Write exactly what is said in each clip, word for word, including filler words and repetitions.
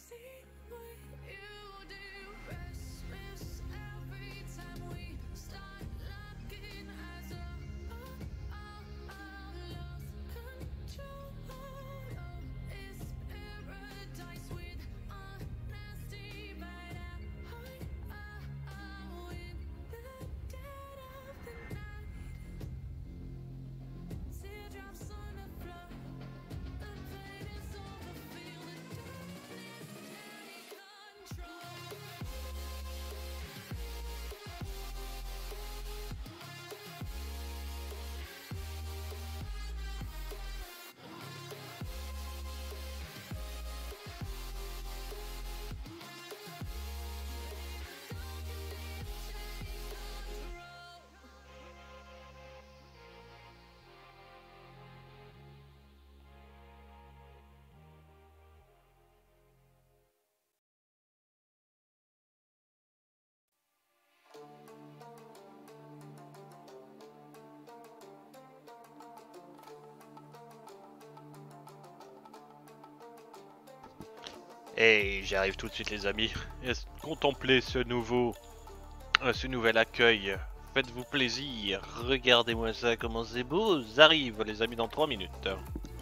Et j'arrive tout de suite les amis. Contemplez ce nouveau, euh, ce nouvel accueil. Faites-vous plaisir. Regardez-moi ça, comment c'est beau. J'arrive les amis dans trois minutes.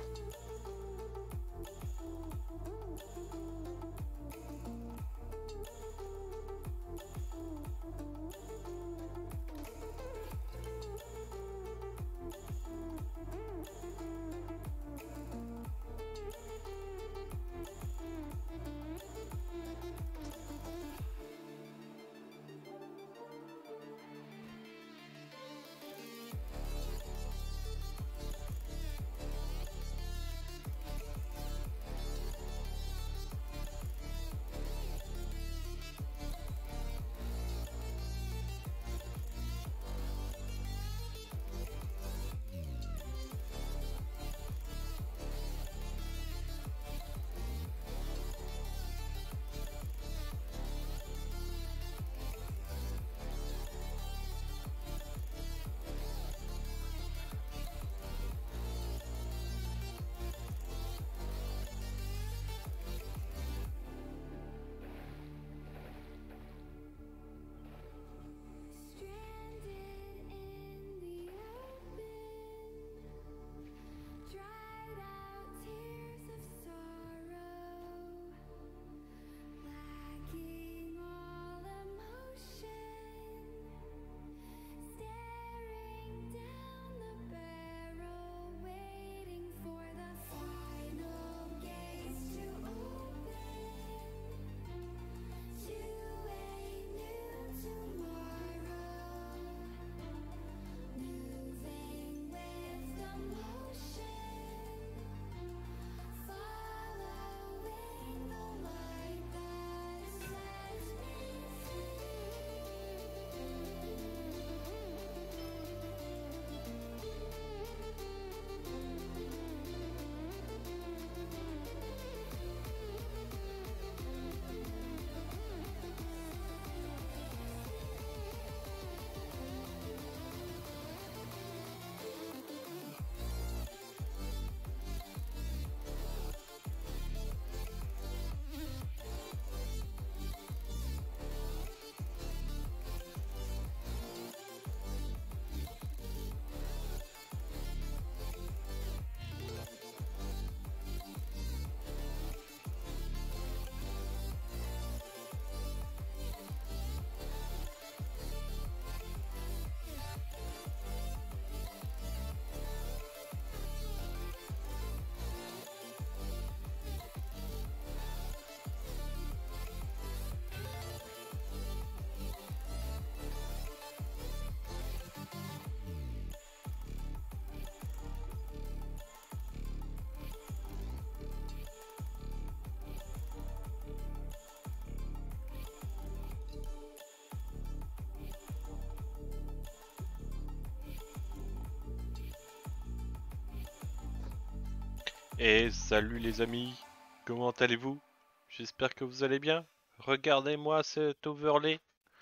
Et salut les amis, comment allez-vous? J'espère que vous allez bien. Regardez-moi cet overlay.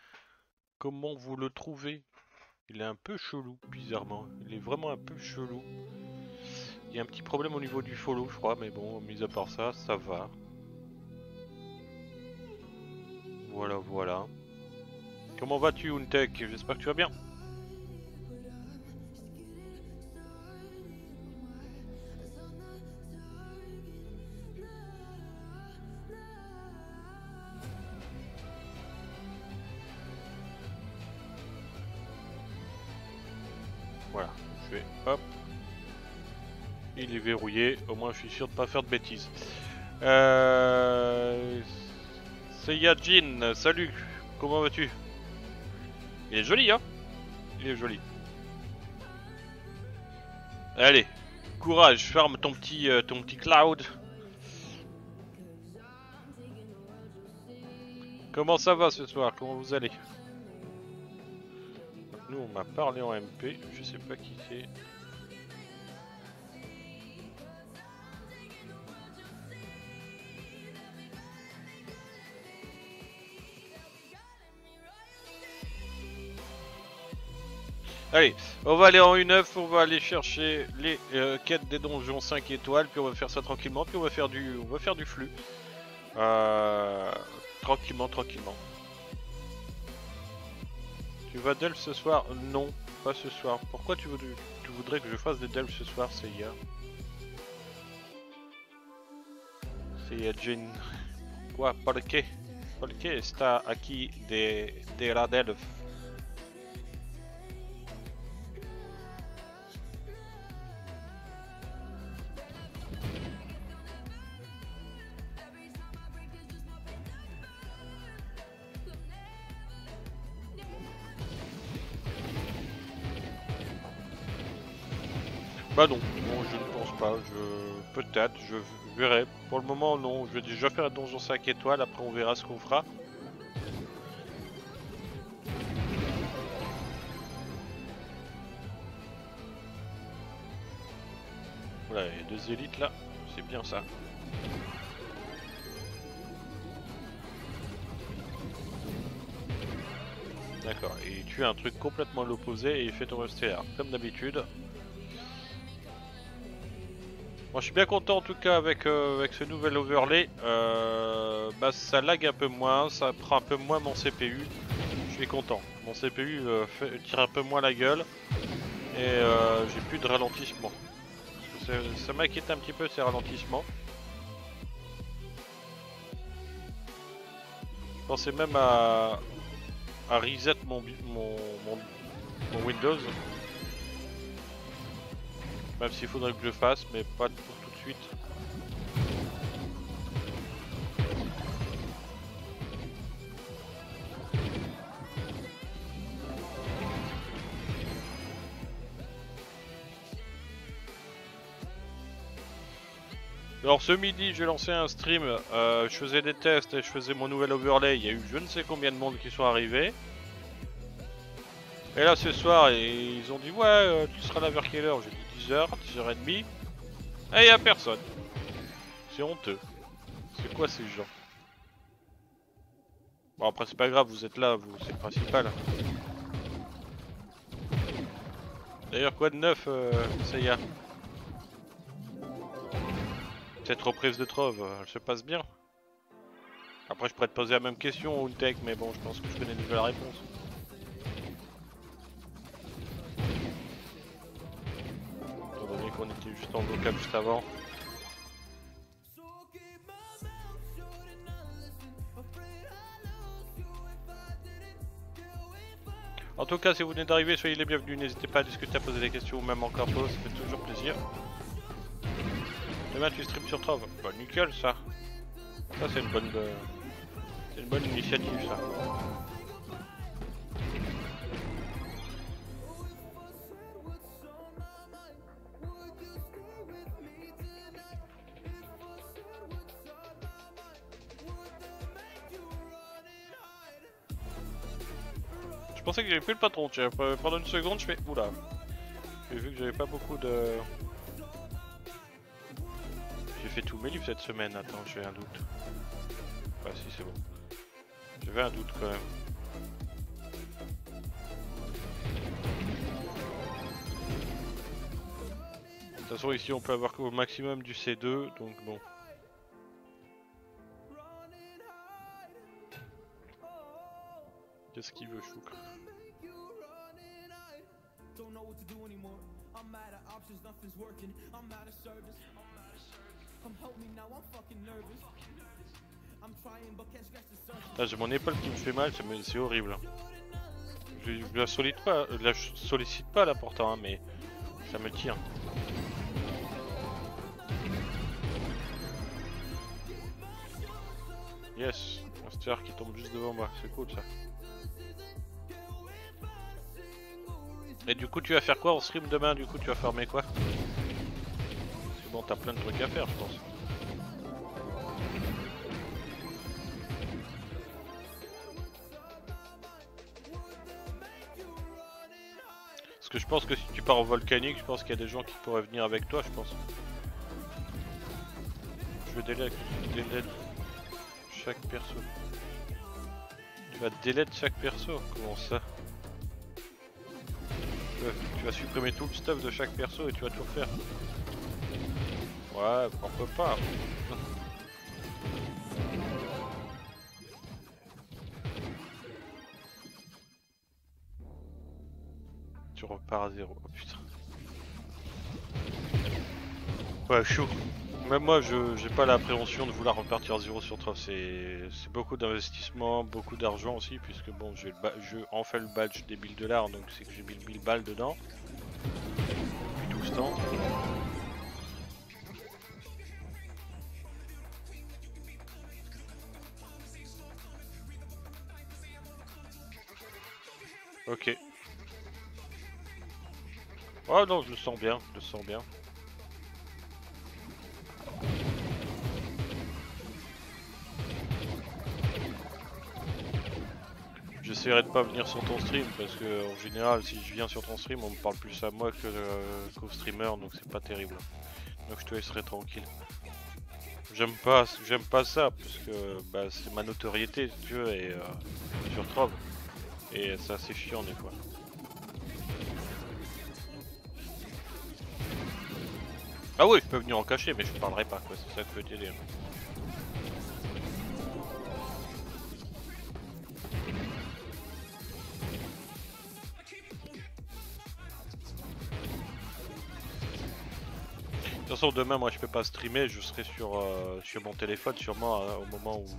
Comment vous le trouvez? Il est un peu chelou, bizarrement. Il est vraiment un peu chelou. Il y a un petit problème au niveau du follow, je crois, mais bon, mis à part ça, ça va. Voilà, voilà. Comment vas-tu, Untek? J'espère que tu vas bien. Voilà, je vais hop. Il est verrouillé, au moins je suis sûr de pas faire de bêtises. Euh... C'est Yajin, salut, comment vas-tu? Il est joli, hein? Il est joli. Allez, courage, ferme ton petit, euh, ton petit cloud. Comment ça va ce soir? Comment vous allez? Nous on m'a parlé en M P, je sais pas qui c'est. Allez, on va aller en U neuf, on va aller chercher les euh, quêtes des donjons cinq étoiles, puis on va faire ça tranquillement, puis on va faire du, on va faire du flux. Euh, tranquillement, tranquillement. Tu vas delve ce soir? Non, pas ce soir. Pourquoi tu, veux, tu voudrais que je fasse des delves ce soir, Seiya? Seiya Jin. Quoi? ¿Por qué? ¿Por qué está aquí de, de la delve? Bah non, non, je ne pense pas, je... peut-être, je verrai. Pour le moment, non, je vais déjà faire un donjon cinq étoiles, après on verra ce qu'on fera. Voilà, les deux élites là, c'est bien ça. D'accord, et tu as un truc complètement à l'opposé et il fait ton rêve stellaire, comme d'habitude. Moi je suis bien content en tout cas avec, euh, avec ce nouvel overlay. Euh, bah, ça lag un peu moins, ça prend un peu moins mon C P U. Je suis content. Mon C P U euh, fait, tire un peu moins la gueule et euh, j'ai plus de ralentissement. Ça m'inquiète un petit peu ces ralentissements. Je pensais même à, à reset mon, mon, mon, mon Windows. Même s'il faudrait que je le fasse, mais pas pour tout de suite. Alors ce midi j'ai lancé un stream, euh, je faisais des tests et je faisais mon nouvel overlay, il y a eu je ne sais combien de monde qui sont arrivés. Et là ce soir ils ont dit ouais euh, tu seras là vers quelle heure? J'ai dit dix heures, dix heures trente. Et il n'y a personne. C'est honteux. C'est quoi ces gens? Bon après c'est pas grave, vous êtes là, vous c'est le principal. D'ailleurs quoi de neuf euh, ça y est. Cette reprise de trove, elle se passe bien. Après je pourrais te poser la même question au Untek, mais bon je pense que je connais déjà la réponse. Étant donné qu'on était juste en vocal juste avant. En tout cas si vous venez d'arriver, soyez les bienvenus, n'hésitez pas à discuter, à poser des questions ou même encore pause, ça fait toujours plaisir. Demain tu streams sur Trove, bah nickel ça. Ça c'est une bonne euh, c'est une bonne initiative ça. Je pensais que j'avais plus le patron, tiens, pendant une seconde je fais oula. J'ai vu que j'avais pas beaucoup de... J'ai fait tous mes livres cette semaine, attends j'ai un doute. Ah si c'est bon. J'avais un doute quand même. De toute façon ici on peut avoir au maximum du C deux, donc bon. Qu'est-ce qu'il veut, Chouk? Ah, j'ai mon épaule qui me fait mal, c'est horrible. Je, je la sollicite pas, la sollicite pas là pourtant, hein, mais ça me tire. Yes, un star qui tombe juste devant moi, c'est cool ça. Et du coup tu vas faire quoi en stream demain? Du coup tu vas farmer quoi? C'est bon, t'as plein de trucs à faire je pense. Parce que je pense que si tu pars au volcanique, je pense qu'il y a des gens qui pourraient venir avec toi, je pense. Je vais délai, délai chaque perso. Tu vas délai chaque perso? Comment ça? Tu vas supprimer tout le stuff de chaque perso et tu vas tout refaire. Ouais, pourquoi pas. Tu repars à zéro, oh putain. Ouais, chaud. Même moi, je j'ai pas l'appréhension de vouloir repartir à zéro sur trois. C'est beaucoup d'investissement, beaucoup d'argent aussi, puisque bon, j'ai je enfin le badge des billes de l'art, donc c'est que j'ai mis mille balles dedans. Depuis tout ce temps. Ok. Oh non, je le sens bien, je le sens bien. J'essaierai de pas venir sur ton stream parce que en général si je viens sur ton stream on me parle plus à moi que euh, qu'au streamer, donc c'est pas terrible. Donc je te laisserai tranquille. J'aime pas j'aime pas ça parce que bah, c'est ma notoriété si tu veux et euh, sur Trove. Et c'est assez chiant des fois. Ah oui, je peux venir en cacher mais je parlerai pas quoi, c'est ça que je veux te dire. De toute façon demain moi je peux pas streamer, je serai sur, euh, sur mon téléphone sûrement euh, au moment où...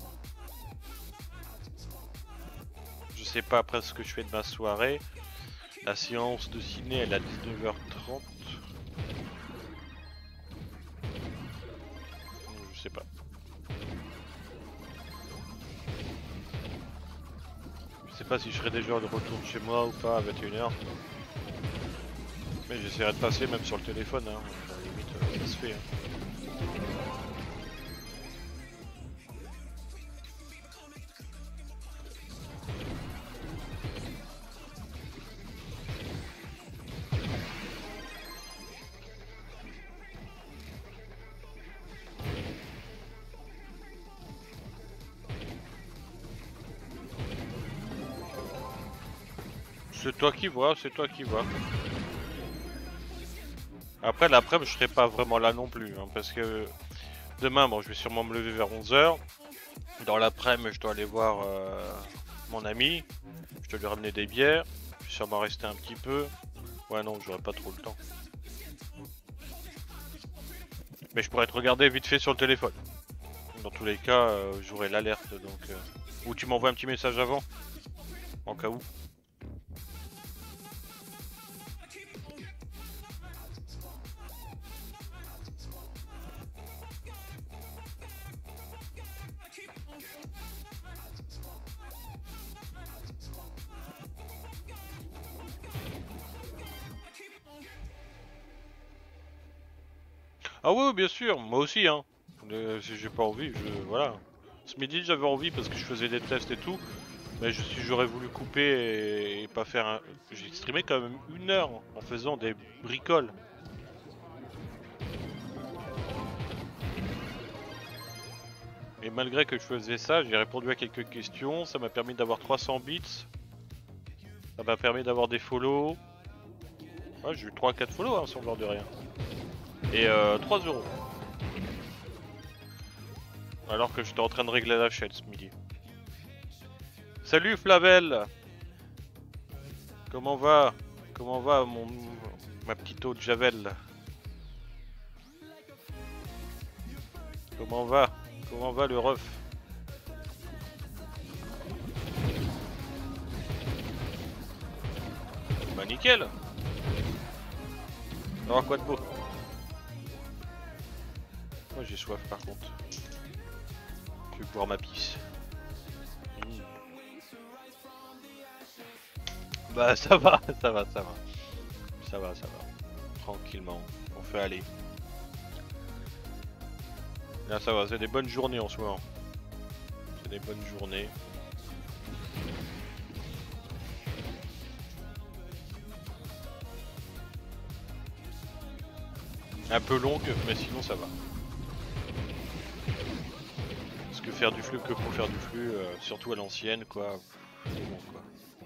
Je sais pas après ce que je fais de ma soirée. La séance de ciné elle est à dix-neuf heures trente. Je sais pas. Je sais pas si je serai déjà de retour de chez moi ou pas à vingt et une heures. Mais j'essaierai de passer même sur le téléphone, hein. À la limite ça se fait. Hein. C'est toi qui vois, c'est toi qui vois. Après l'après-midi je serai pas vraiment là non plus, hein, parce que demain bon je vais sûrement me lever vers onze heures. Dans l'après-midi je dois aller voir euh, mon ami, je dois lui ramener des bières, je vais sûrement rester un petit peu. Ouais non j'aurai pas trop le temps. Mais je pourrais te regarder vite fait sur le téléphone. Dans tous les cas euh, j'aurai l'alerte donc... Euh... Ou tu m'envoies un petit message avant, en cas où. Ah oui, bien sûr, moi aussi, hein. Euh, si j'ai pas envie, je... voilà. Ce midi, j'avais envie parce que je faisais des tests et tout. Mais je, si j'aurais voulu couper et, et pas faire un... J'ai streamé quand même une heure en faisant des bricoles. Et malgré que je faisais ça, j'ai répondu à quelques questions. Ça m'a permis d'avoir trois cents bits. Ça m'a permis d'avoir des follow. Ouais, j'ai eu trois quatre follow, hein, sans voir de rien. Et euh, trois euros. Alors que j'étais en train de régler la chaîne ce midi. Salut Flavel! Comment va? Comment va mon ma petite eau de Javel là? Comment va? Comment va le ref? Bah nickel. Alors quoi de beau? Moi j'ai soif par contre. Je vais boire ma pisse. Mmh. Bah ça va, ça va, ça va. Ça va, ça va. Tranquillement. On fait aller. Là ça va, c'est des bonnes journées en ce moment. C'est des bonnes journées. Un peu longue, mais sinon ça va. Parce que faire du flux que pour faire du flux, euh, surtout à l'ancienne, quoi. C'est bon, quoi.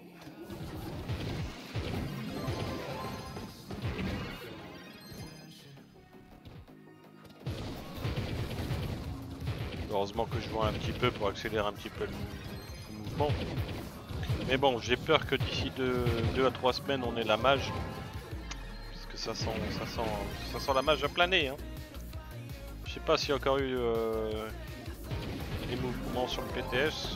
Heureusement que je vois un petit peu pour accélérer un petit peu le, le mouvement. Mais bon, j'ai peur que d'ici deux à trois semaines on ait la mage. Parce que ça sent, ça sent, ça sent la mage à planer. Hein. Je sais pas s'il y a encore eu euh, des mouvements sur le P T S.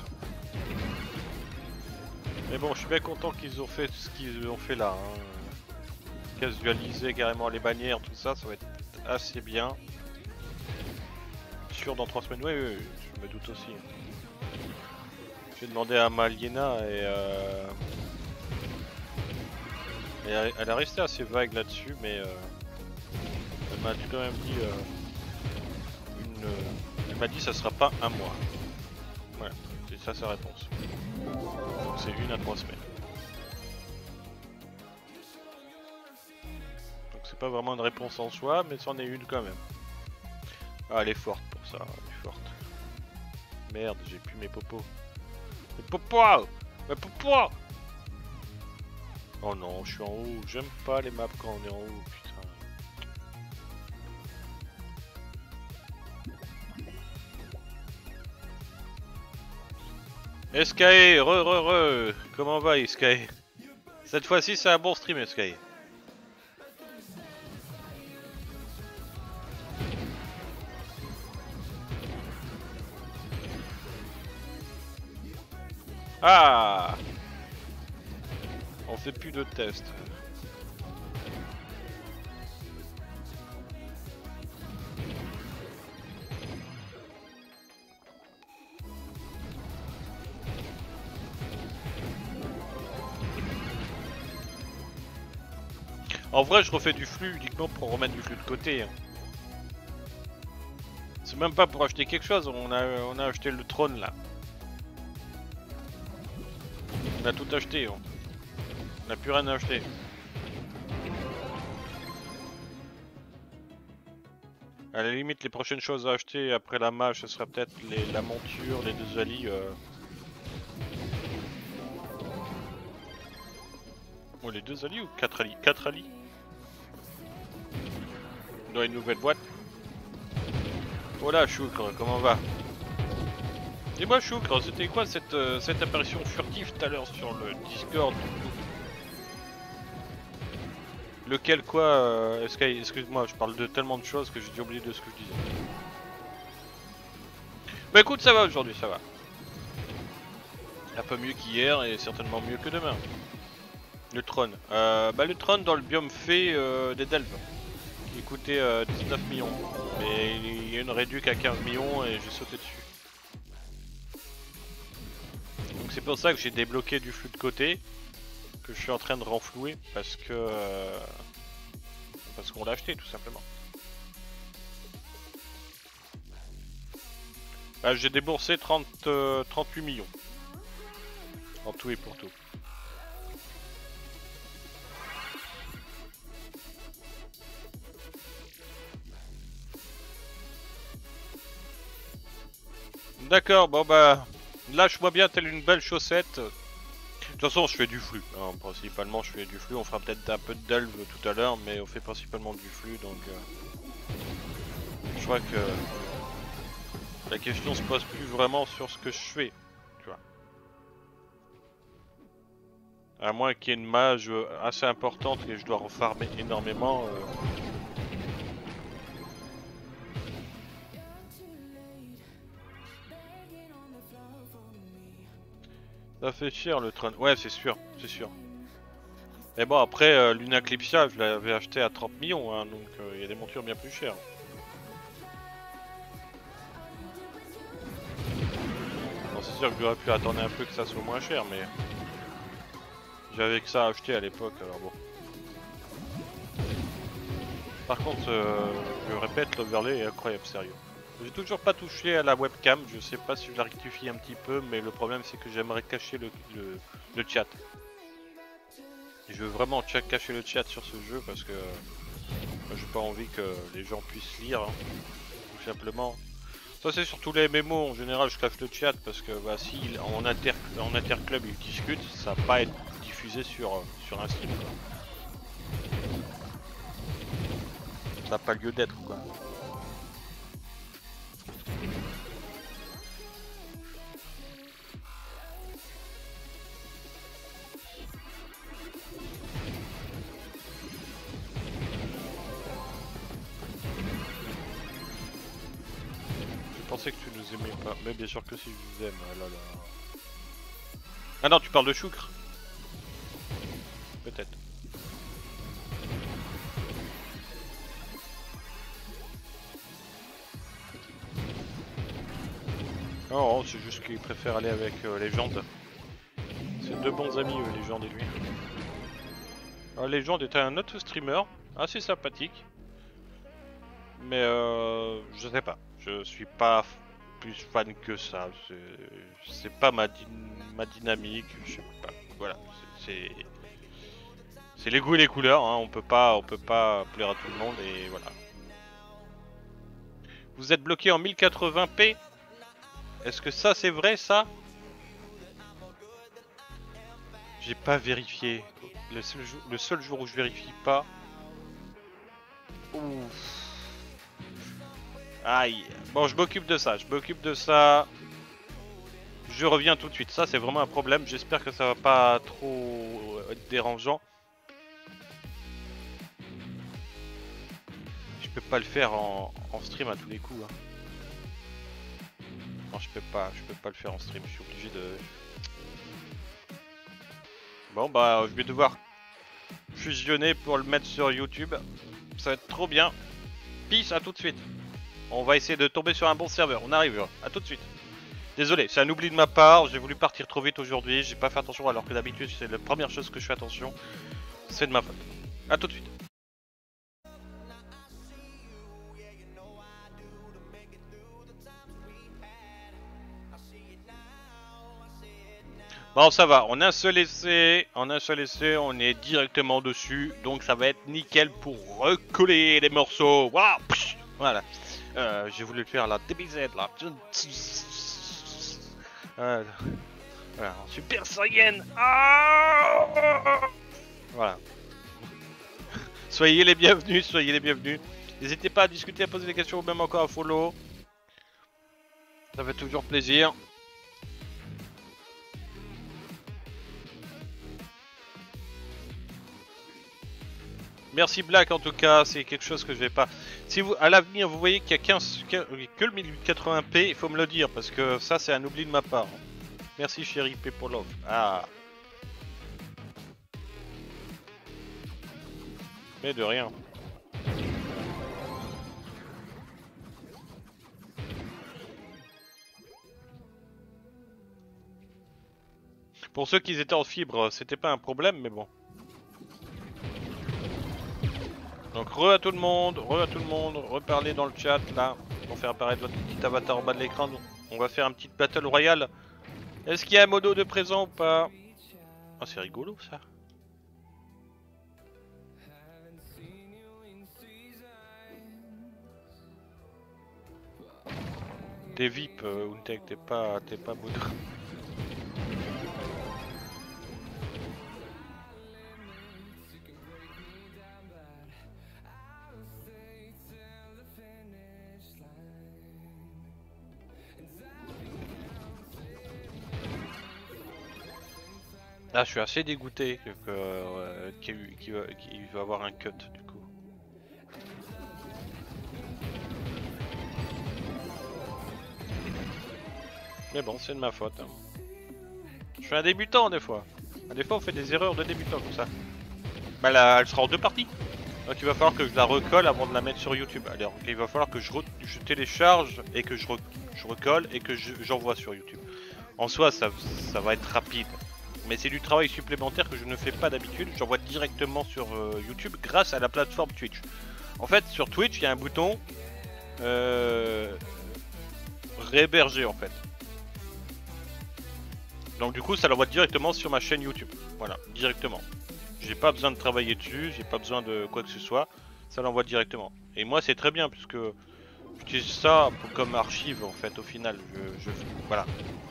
Mais bon, je suis bien content qu'ils ont fait ce qu'ils ont fait là. Hein. Casualiser carrément les bannières, tout ça, ça va être assez bien. Sûr dans trois semaines, oui, oui, oui, je me doute aussi. J'ai demandé à Maliena et, euh... et elle, elle a resté assez vague là-dessus, mais euh... elle m'a quand même dit euh... une. Elle m'a dit ça sera pas un mois. Voilà, c'est ça sa réponse. Donc c'est une à trois semaines. Donc c'est pas vraiment une réponse en soi, mais c'en est une quand même. Ah, elle est forte pour ça, elle est forte. Merde, j'ai plus mes popos. Mes popos! Mes popos! Oh non, je suis en haut. J'aime pas les maps quand on est en haut, putain. Sky, re re re, comment va Sky? Cette fois-ci c'est un bon stream Sky. Ah, on fait plus de tests. En vrai, je refais du flux uniquement pour remettre du flux de côté. Hein. C'est même pas pour acheter quelque chose, on a, on a acheté le trône là. On a tout acheté, hein. On n'a plus rien à acheter. À la limite, les prochaines choses à acheter après la mage, ce sera peut-être la monture, les deux alliés. Euh... Oh, les deux alliés ou quatre alliés? Quatre alliés. Dans une nouvelle boîte. Voilà, Choukre, comment va? Dis-moi, Choukre, c'était quoi cette, euh, cette apparition furtive tout à l'heure sur le Discord? Lequel quoi euh, Sky, excuse-moi, je parle de tellement de choses que j'ai dû oublier de ce que je disais. Bah écoute, ça va aujourd'hui, ça va. Un peu mieux qu'hier et certainement mieux que demain. Le trône. Euh, bah le trône dans le biome fait euh, des delves. Qui coûtait euh, dix-neuf millions. Mais il y a une réduc à quinze millions et j'ai sauté dessus. Donc c'est pour ça que j'ai débloqué du flux de côté. Que je suis en train de renflouer parce que... Euh, parce qu'on l'a acheté tout simplement. Bah, j'ai déboursé trente, euh, trente-huit millions. En tout et pour tout. D'accord, bon bah... Là je vois bien telle une belle chaussette. De toute façon je fais du flux, hein. Principalement je fais du flux, on fera peut-être un peu de delve tout à l'heure, mais on fait principalement du flux, donc... Euh... Je crois que... La question se pose plus vraiment sur ce que je fais, tu vois. À moins qu'il y ait une mage assez importante et je dois refarmer énormément. Euh... Ça fait cher le train. Ouais, c'est sûr, c'est sûr. Mais bon, après, euh, Lunaclipsia, je l'avais acheté à trente millions, hein, donc il euh, y a des montures bien plus chères. Bon, c'est sûr que j'aurais pu attendre un peu que ça soit moins cher, mais j'avais que ça à acheter à l'époque, alors bon. Par contre, euh, je répète, l'overlay est incroyable, sérieux. J'ai toujours pas touché à la webcam, je sais pas si je la rectifie un petit peu, mais le problème c'est que j'aimerais cacher le, le, le chat. Je veux vraiment cacher le chat sur ce jeu parce que euh, j'ai pas envie que les gens puissent lire, hein, tout simplement. Ça c'est sur tous les M M O, en général je cache le chat parce que bah, si en, inter, en interclub ils discutent, ça va pas être diffusé sur, sur un stream. Ça n'a pas lieu d'être quoi. Je pensais que tu nous aimais pas, mais bien sûr que si je vous aime, ah là là. Ah non, tu parles de Choukre. Peut-être. Non, oh, c'est juste qu'il préfère aller avec euh, Légende. C'est deux bons amis, euh, Légende et lui. Alors, Légende était un autre streamer, assez sympathique. Mais euh, je sais pas, je suis pas plus fan que ça. C'est pas ma, dy ma dynamique, je sais pas. Voilà, c'est c'est les goûts et les couleurs. Hein. On peut pas, on peut pas plaire à tout le monde et voilà. Vous êtes bloqué en mille quatre-vingts p. Est-ce que ça c'est vrai ça? J'ai pas vérifié. Le seul, jour, le seul jour où je vérifie pas. Ouf. Aïe. Bon, je m'occupe de ça. Je m'occupe de ça. Je reviens tout de suite. Ça, c'est vraiment un problème. J'espère que ça va pas trop être dérangeant. Je peux pas le faire en, en stream à tous les coups. Hein. Non, je peux pas. Je peux pas le faire en stream. Je suis obligé de. Bon, bah, je vais devoir fusionner pour le mettre sur YouTube. Ça va être trop bien. Peace, à tout de suite. On va essayer de tomber sur un bon serveur. On arrive. À tout de suite. Désolé, c'est un oubli de ma part, j'ai voulu partir trop vite aujourd'hui, j'ai pas fait attention alors que d'habitude c'est la première chose que je fais attention, c'est de ma faute. A tout de suite. Bon ça va, en un seul essai, en un seul essai on est directement dessus, donc ça va être nickel pour recoller les morceaux. Waouh, voilà, euh, j'ai voulu le faire la D B Z là. Euh, voilà, super saiyan. Ah, voilà. Soyez les bienvenus, soyez les bienvenus. N'hésitez pas à discuter, à poser des questions ou même encore à follow. Ça fait toujours plaisir. Merci Black en tout cas, c'est quelque chose que je vais pas... Si vous, à l'avenir vous voyez qu'il y a quinze, que le mille quatre-vingts p, il faut me le dire parce que ça c'est un oubli de ma part. Merci chérie Pepolov. Ah. Mais de rien. Pour ceux qui étaient en fibre, c'était pas un problème, mais bon. Donc re à tout le monde, re à tout le monde, reparlez dans le chat là, pour faire apparaître votre petit avatar en bas de l'écran. On va faire un petit battle royale. Est-ce qu'il y a un modo de présent ou pas? Oh c'est rigolo ça. T'es V I P, euh, Untek, t'es pas, t'es pas modo. Ah, je suis assez dégoûté que, que, euh, qu'il qu'il va, qu'il va avoir un cut du coup. Mais bon, c'est de ma faute. Hein. Je suis un débutant des fois. Des fois, on fait des erreurs de débutant comme ça. Bah là, elle sera en deux parties. Donc il va falloir que je la recolle avant de la mettre sur YouTube. Alors il va falloir que je, je télécharge et que je, re je recolle et que j'envoie je sur YouTube. En soi, ça, ça va être rapide. Mais c'est du travail supplémentaire que je ne fais pas d'habitude. J'envoie directement sur euh, YouTube grâce à la plateforme Twitch. En fait, sur Twitch, il y a un bouton euh, réhéberger en fait. Donc du coup, ça l'envoie directement sur ma chaîne YouTube. Voilà, directement. J'ai pas besoin de travailler dessus, j'ai pas besoin de quoi que ce soit, ça l'envoie directement. Et moi c'est très bien puisque j'utilise ça comme archive en fait au final. Je, je voilà.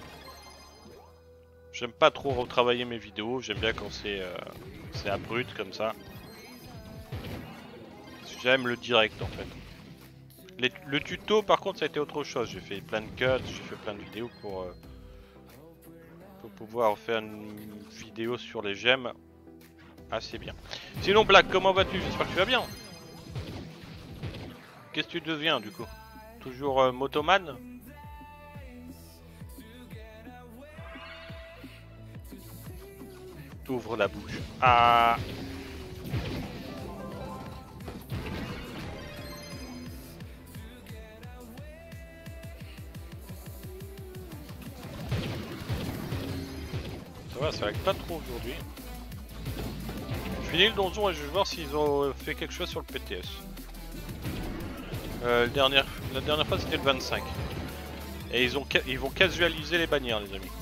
J'aime pas trop retravailler mes vidéos, j'aime bien quand c'est euh, c'est abrupt comme ça. J'aime le direct en fait. Les, le tuto par contre ça a été autre chose, j'ai fait plein de cuts, j'ai fait plein de vidéos pour, euh, pour pouvoir faire une vidéo sur les gemmes. Assez bien. Sinon Black, comment vas-tu? J'espère que tu vas bien. Qu'est-ce que tu deviens du coup? Toujours euh, motoman? T'ouvres la bouche. Ah. Ça va, ça lag pas trop aujourd'hui. Je finis le donjon et je vais voir s'ils ont fait quelque chose sur le P T S. Euh, la, dernière, la dernière fois c'était le vingt-cinq. Et ils, ont, ils vont casualiser les bannières les amis.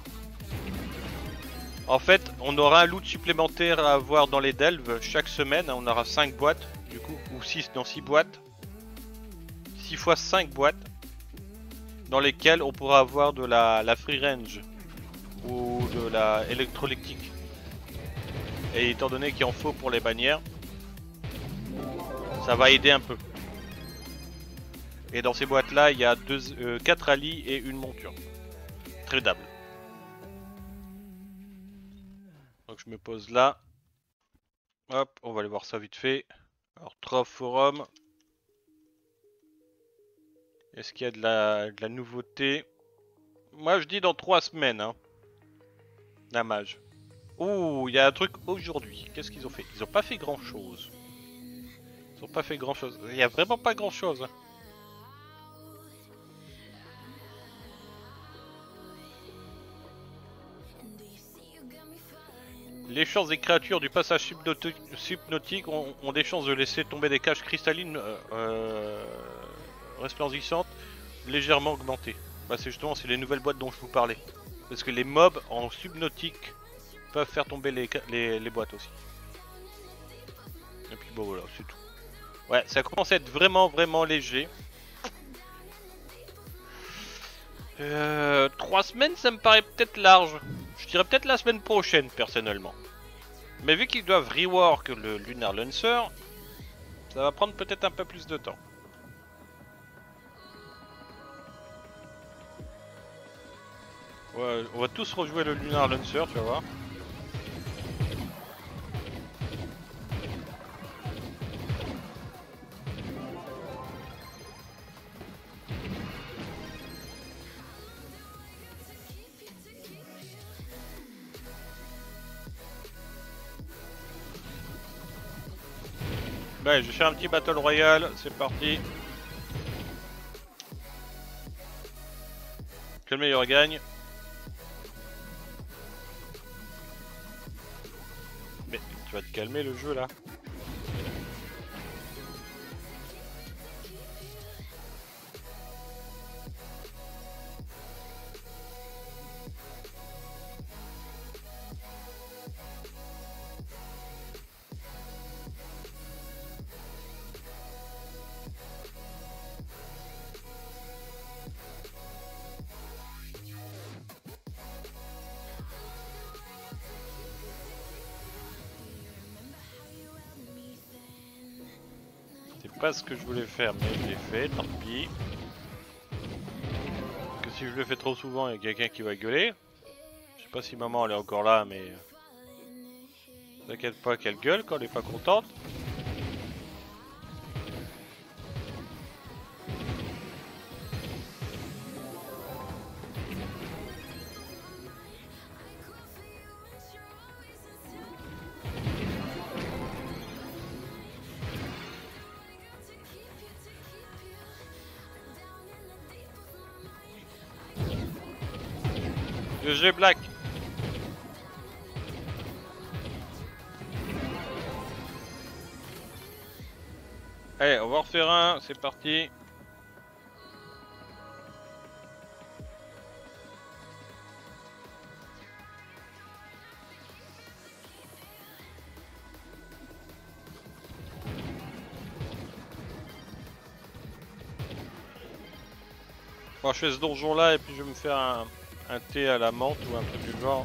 En fait, on aura un loot supplémentaire à avoir dans les delves chaque semaine. On aura cinq boîtes du coup, ou six dans six boîtes. six fois cinq boîtes. Dans lesquelles on pourra avoir de la, la free range. Ou de la électrolytique. Et étant donné qu'il en faut pour les bannières, ça va aider un peu. Et dans ces boîtes là, il y a quatre allies et une monture. Tradable. Donc je me pose là. Hop, on va aller voir ça vite fait. Alors, trois forums. Est-ce qu'il y a de la, de la nouveauté? Moi je dis dans trois semaines. Hein. La mage. Ouh, il y a un truc aujourd'hui. Qu'est-ce qu'ils ont fait? Ils ont pas fait grand chose. Ils ont pas fait grand chose. Il y a vraiment pas grand chose. Hein. Les chances des créatures du passage hypnotique ont, ont des chances de laisser tomber des caches cristallines euh, euh, resplendissantes légèrement augmentées. Bah c'est justement c'est les nouvelles boîtes dont je vous parlais. Parce que les mobs en subnautique peuvent faire tomber les, les, les boîtes aussi. Et puis bon voilà, c'est tout. Ouais, ça commence à être vraiment vraiment léger. Euh, trois semaines ça me paraît peut-être large. Je dirais peut-être la semaine prochaine personnellement. Mais vu qu'ils doivent rework le Lunar Lancer, ça va prendre peut-être un peu plus de temps. Ouais, on va tous rejouer le Lunar Lancer, tu vas voir. Ouais, je vais faire un petit battle royal, c'est parti. Que le meilleur gagne. Mais tu vas te calmer le jeu là. C'est pas ce que je voulais faire, mais je l'ai fait, tant pis. Que si je le fais trop souvent, il y a quelqu'un qui va gueuler. sais pas si maman elle est encore là, mais... T'inquiète pas qu'elle gueule quand elle est pas contente. G G Black. Allez, on va en refaire un, c'est parti. Bon, je fais ce donjon là et puis je vais me faire un, un thé à la menthe ou un truc du genre.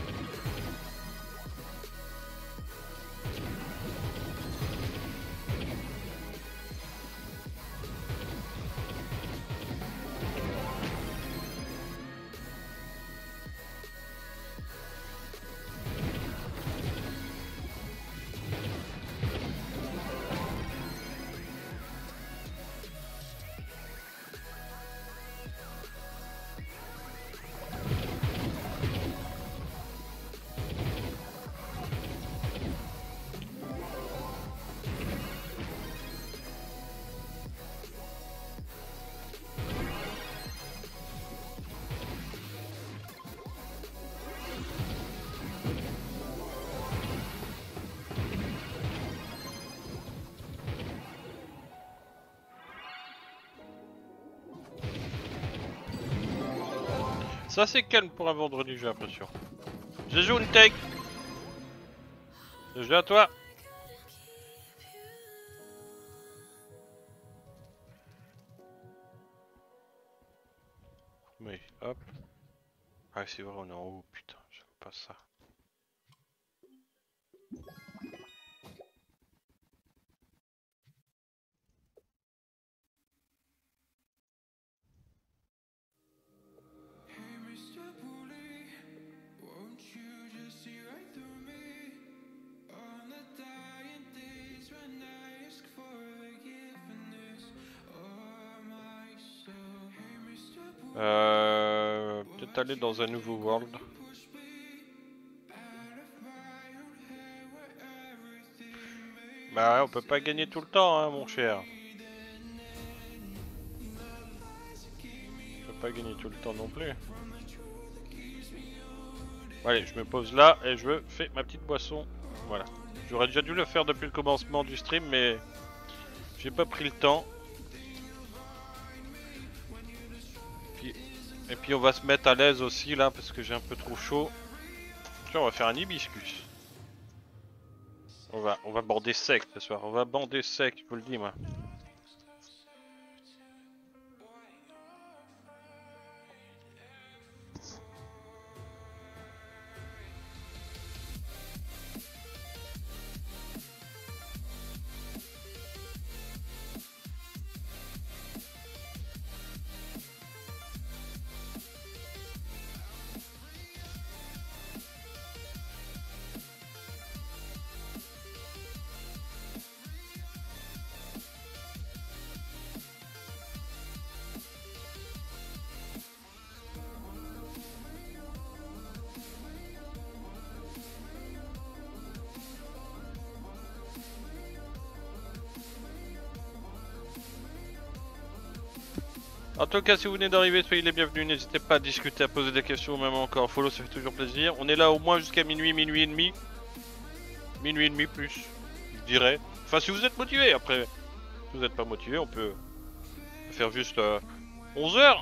Ça c'est calme pour un vendredi, j'ai l'impression. J'ai joué une tech. J'ai joué à toi. Mais hop. Ah c'est vrai, on est en haut, putain, j'aime pas ça. Euh, peut-être aller dans un nouveau world. Bah ouais, on peut pas gagner tout le temps, hein, mon cher. On peut pas gagner tout le temps non plus. Allez, je me pose là et je fais ma petite boisson. Voilà. J'aurais déjà dû le faire depuis le commencement du stream, mais j'ai pas pris le temps. Puis... Et puis on va se mettre à l'aise aussi là parce que j'ai un peu trop chaud. Tiens, on va faire un hibiscus. On va, on va bander sec ce soir. On va bander sec, je vous le dis moi. En tout cas, si vous venez d'arriver, soyez les bienvenus. N'hésitez pas à discuter, à poser des questions, même encore en follow, ça fait toujours plaisir. On est là au moins jusqu'à minuit, minuit et demi. Minuit et demi plus, je dirais. Enfin, si vous êtes motivé, après, si vous n'êtes pas motivé, on peut faire juste euh, onze heures.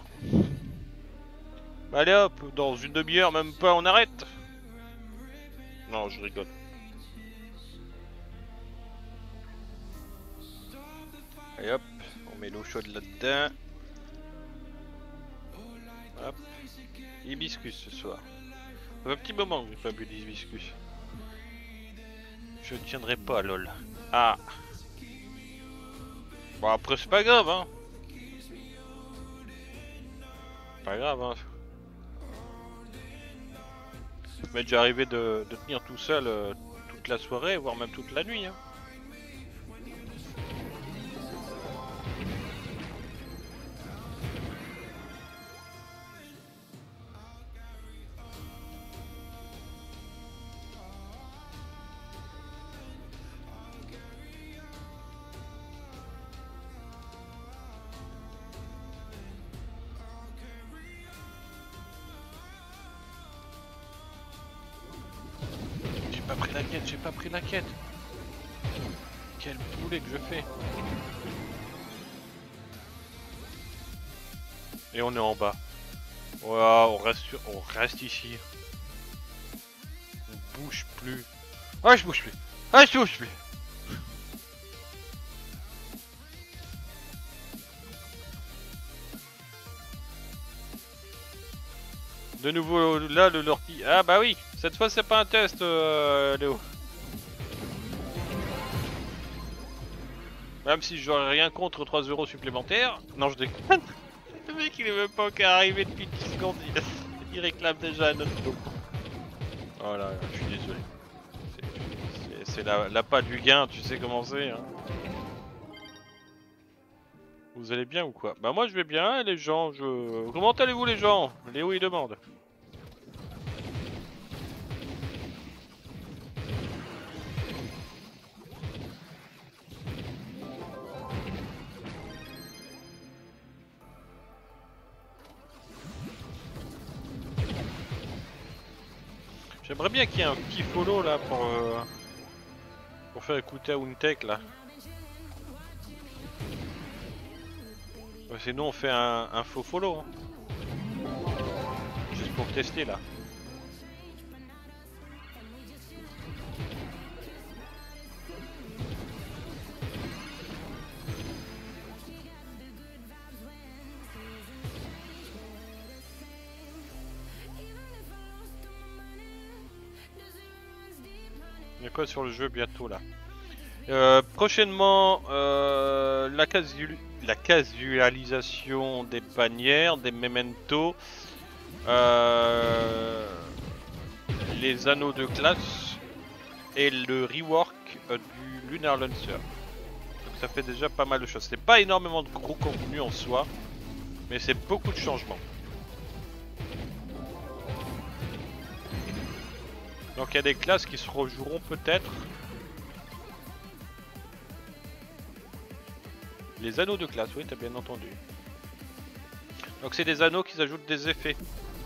Allez hop, dans une demi-heure, même pas, on arrête. Non, je rigole. Allez hop, on met l'eau chaude là-dedans. Hop. Hibiscus ce soir. Ça fait un petit moment que j'ai pas bu d'hibiscus. Je ne tiendrai pas, lol. Ah. Bon après c'est pas grave hein. Pas grave hein. m'est déjà arrivé de, de tenir tout seul euh, toute la soirée, voire même toute la nuit. Hein. J'ai pas pris la quête, j'ai pas pris la quête. Quel boulet que je fais. Et on est en bas. Voilà, on reste, sur- on reste ici. On bouge plus. Ah, je bouge plus. Ah, je bouge plus. De nouveau là le Lorty. Ah bah oui, cette fois c'est pas un test, euh, Léo. Même si j'aurais rien contre trois euros supplémentaires. Non, je déconne. Le mec il est même pas encore arrivé depuis dix secondes. Il, il réclame déjà un autre dos. Oh là, je suis désolé. C'est la, la patte du gain, tu sais comment c'est. Hein. Vous allez bien ou quoi? Bah moi je vais bien les gens. Je... Comment allez-vous les gens? Léo il demande. J'aimerais bien qu'il y ait un petit follow là pour, euh, pour faire écouter à Untech là. Ouais, sinon on fait un, un faux follow. Hein. Juste pour tester là. Il y a quoi sur le jeu bientôt là? Euh, prochainement, euh, la, casu la casualisation des bannières, des mementos, euh, les anneaux de classe et le rework euh, du Lunar Lancer. Donc ça fait déjà pas mal de choses. C'est pas énormément de gros contenu en soi, mais c'est beaucoup de changements. Donc il y a des classes qui se rejoueront peut-être. Les anneaux de classe, oui, t'as bien entendu. Donc c'est des anneaux qui ajoutent des effets.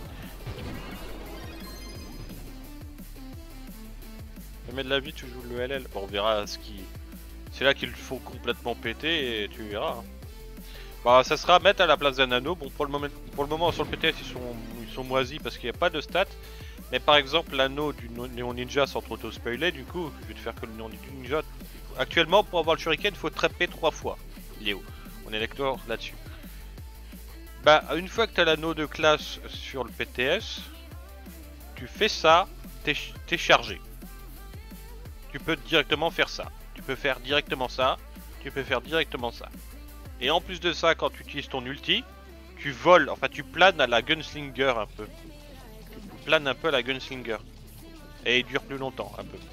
Jamais de la vie tu joues le L L. Bon, on verra ce qui... C'est là qu'il faut complètement péter et tu verras. Bah ça sera mettre à la place d'un anneau. Bon pour le moment, pour le moment sur le P T S ils sont, ils sont moisis parce qu'il n'y a pas de stats. Mais par exemple l'anneau du Néon Ninja sans trop te spoiler, du coup je vais te faire que le Néon Ninja. Actuellement pour avoir le shuriken il faut trapper trois fois. Léo, on est d'accord là-dessus. Bah une fois que tu as l'anneau de classe sur le P T S, tu fais ça, t'es chargé. Tu peux directement faire ça. Tu peux faire directement ça. Tu peux faire directement ça. Et en plus de ça, quand tu utilises ton ulti, tu voles, enfin tu planes à la Gunslinger un peu. Tu planes un peu à la Gunslinger. Et il dure plus longtemps, un peu.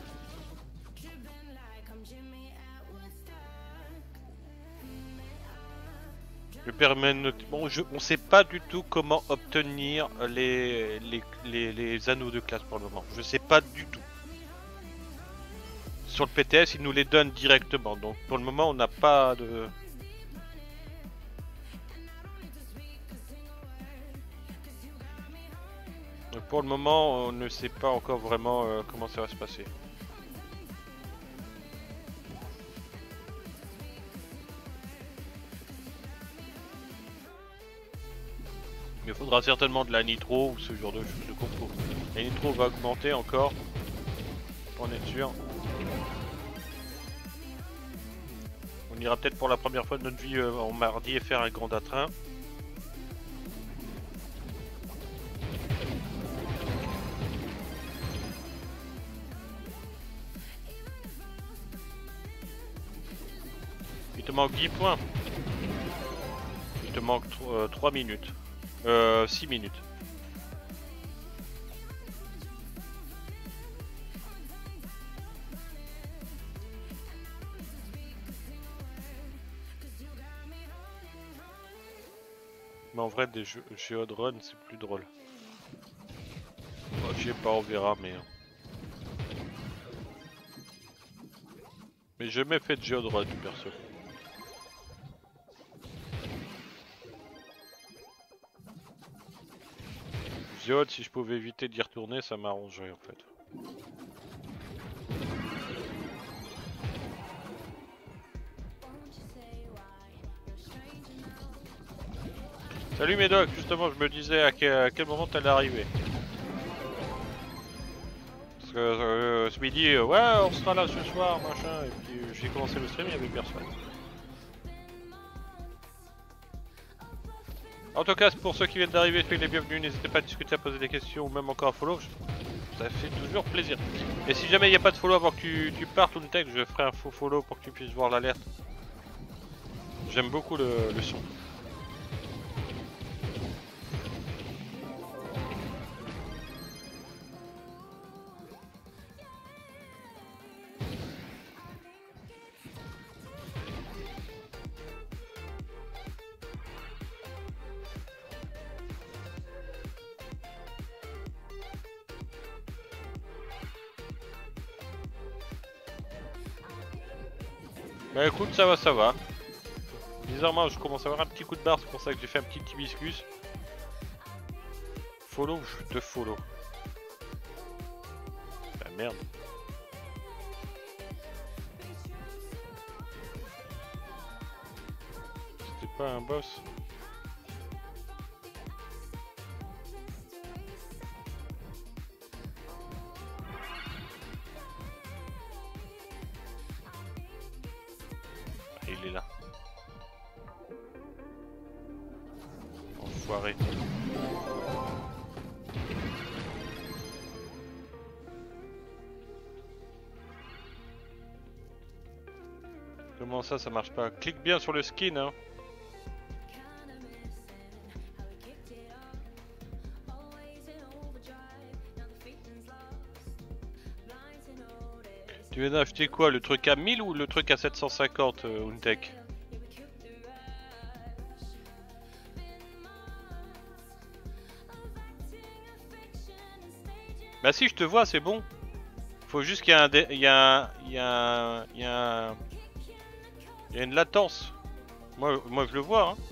Je permets bon, je, on sait pas du tout comment obtenir les, les, les, les anneaux de classe pour le moment. Je sais pas du tout. Sur le P T S, ils nous les donnent directement. Donc pour le moment, on n'a pas de... Donc pour le moment, on ne sait pas encore vraiment euh, comment ça va se passer. Mais il faudra certainement de la nitro ou ce genre de, de compo. La nitro va augmenter encore. On est sûr. On ira peut-être pour la première fois de notre vie euh, en mardi et faire un grand train. Il te manque dix points. Il te manque euh, trois minutes. Euh, six minutes. Mais en vrai, des jeux Geodrun, c'est plus drôle. Oh, je sais pas, on verra, mais... Mais j'ai jamais fait de Geodrun, perso. Geode, si je pouvais éviter d'y retourner, ça m'arrangerait en fait. Salut Médoc, justement je me disais à quel, à quel moment t'allais arriver. Parce que euh, ce midi, euh, ouais on sera là ce soir, machin, et puis euh, j'ai commencé le stream, il y avait personne. En tout cas, pour ceux qui viennent d'arriver, soyez les bienvenus, n'hésitez pas à discuter, à poser des questions ou même encore à follow, ça fait toujours plaisir. Et si jamais il n'y a pas de follow avant que tu, tu partes ou une tech, je ferai un faux follow pour que tu puisses voir l'alerte. J'aime beaucoup le, le son. Bah écoute, ça va, ça va. Bizarrement, je commence à avoir un petit coup de barre, c'est pour ça que j'ai fait un petit hibiscus. Follow, je te follow. Bah merde. C'était pas un boss. Il est là. Enfoiré. Comment ça, ça marche pas? Clique bien sur le skin, hein. Tu viens d'acheter quoi? Le truc à mille ou le truc à sept cent cinquante, euh, Untech? Bah si, je te vois, c'est bon. Faut juste qu'il y ait un... Il y a un... Il y a un... Il y a un... Il y a une latence. Moi, moi je le vois, hein.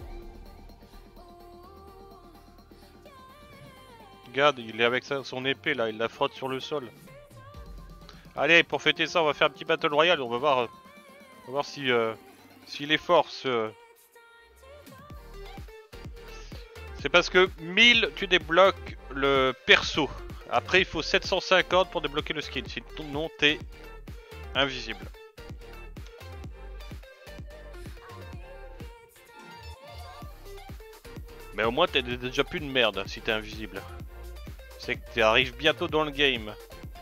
Regarde, il est avec ça, son épée là, il la frotte sur le sol. Allez, pour fêter ça, on va faire un petit battle royale. On va voir, euh, on va voir si, euh, si les forces. Euh... C'est parce que mille, tu débloques le perso. Après, il faut sept cent cinquante pour débloquer le skin. Sinon, t'es invisible. Mais au moins, t'es déjà plus de merde si t'es invisible. C'est que tu arrives bientôt dans le game.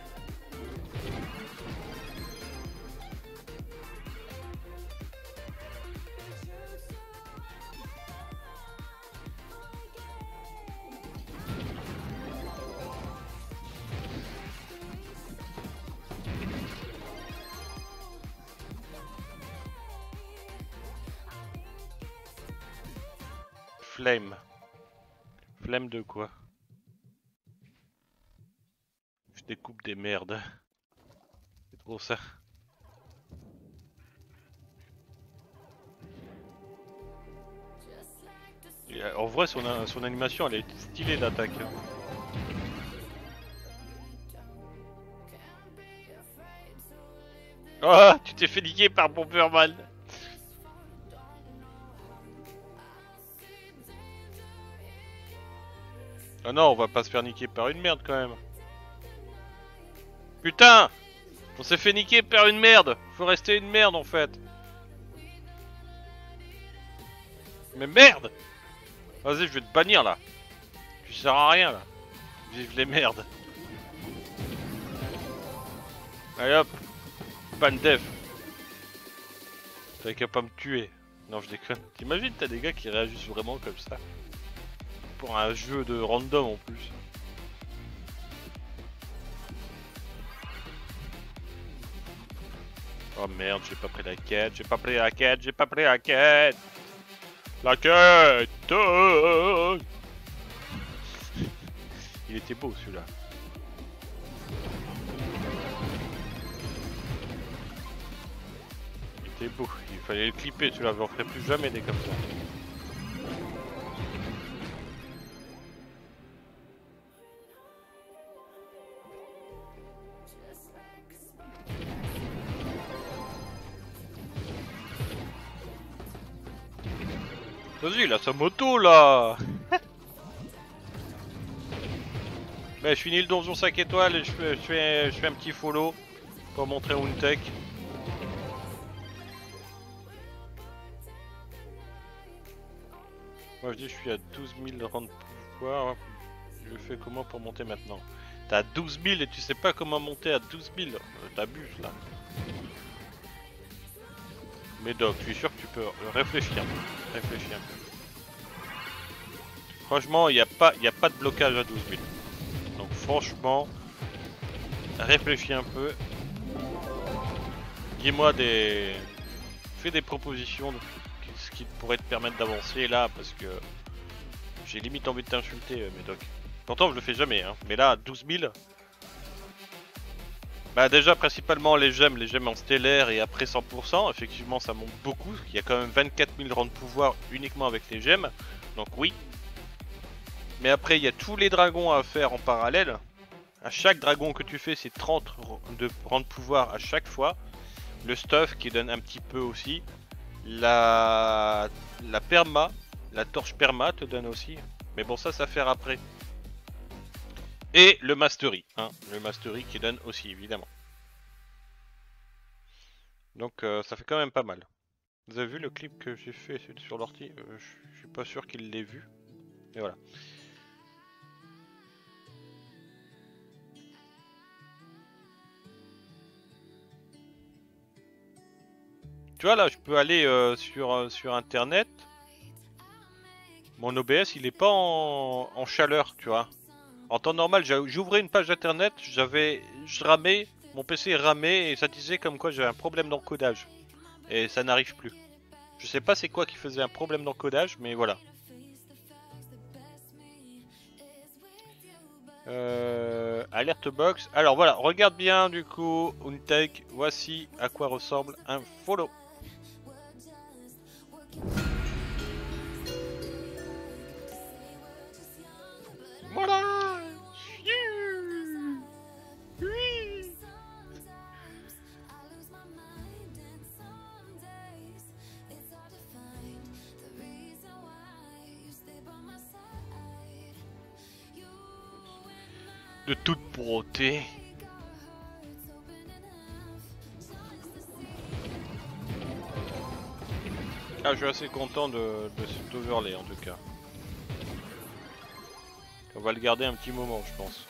Flemme. Flemme de quoi? Je découpe des merdes. C'est trop ça. Et en vrai, son, son animation, elle est stylée d'attaque. Oh, tu t'es fait niquer par Bomberman. Ah non, on va pas se faire niquer par une merde quand même. Putain! On s'est fait niquer par une merde! Faut rester une merde en fait. Mais merde! Vas-y, je vais te bannir là. Tu sers à rien là. Vive les merdes. Allez hop. Ban def. T'avais qu'à pas me tuer. Non, je déconne. T'imagines, t'as des gars qui réagissent vraiment comme ça. Pour un jeu de random en plus. Oh merde, j'ai pas pris la quête, j'ai pas pris la quête, j'ai pas pris la quête. La quête. Il était beau celui-là. Il était beau. Il fallait le clipper celui-là. J'en ferai plus jamais des comme ça. Vas-y, il a sa moto là. Mais je finis le donjon cinq étoiles et je fais, je fais, je fais un petit follow pour montrer Untech. Moi je dis je suis à douze mille rangs de pouvoir. Je fais comment pour monter maintenant? T'as à douze mille et tu sais pas comment monter à douze mille. T'abuses là. Mais Doc, je suis sûr que tu peux réfléchir. Réfléchir un peu. Franchement, il n'y a, a pas de blocage à douze mille. Donc franchement, réfléchis un peu. Dis-moi des... Fais des propositions de ce qui pourrait te permettre d'avancer là, parce que j'ai limite envie de t'insulter, Médoc. Pourtant, je le fais jamais, hein. Mais là, douze mille... Bah déjà, principalement les gemmes, les gemmes en stellaire et après cent pour cent, effectivement, ça monte beaucoup. Il y a quand même vingt-quatre mille rangs de pouvoir uniquement avec les gemmes. Donc oui. Mais après, il y a tous les dragons à faire en parallèle. À chaque dragon que tu fais, c'est trente de rangs de pouvoir à chaque fois. Le stuff qui donne un petit peu aussi. La, la perma, la torche perma te donne aussi. Mais bon, ça, ça faire après. Et le mastery, hein, le mastery qui donne aussi, évidemment. Donc euh, ça fait quand même pas mal. Vous avez vu le clip que j'ai fait sur l'ortie? euh, Je suis pas sûr qu'il l'ait vu. Et voilà. Tu vois là, je peux aller euh, sur, euh, sur internet. Mon O B S il est pas en, en chaleur, tu vois. En temps normal, j'ouvrais une page internet, j'avais, je ramais, mon P C ramait et ça disait comme quoi j'avais un problème d'encodage. Et ça n'arrive plus. Je sais pas c'est quoi qui faisait un problème d'encodage, mais voilà. Euh, alerte box. Alors voilà, regarde bien du coup, Untech, voici à quoi ressemble un follow. Voilà. Oui. De toute beauté. Ah, je suis assez content de, de cet overlay en tout cas. On va le garder un petit moment, je pense.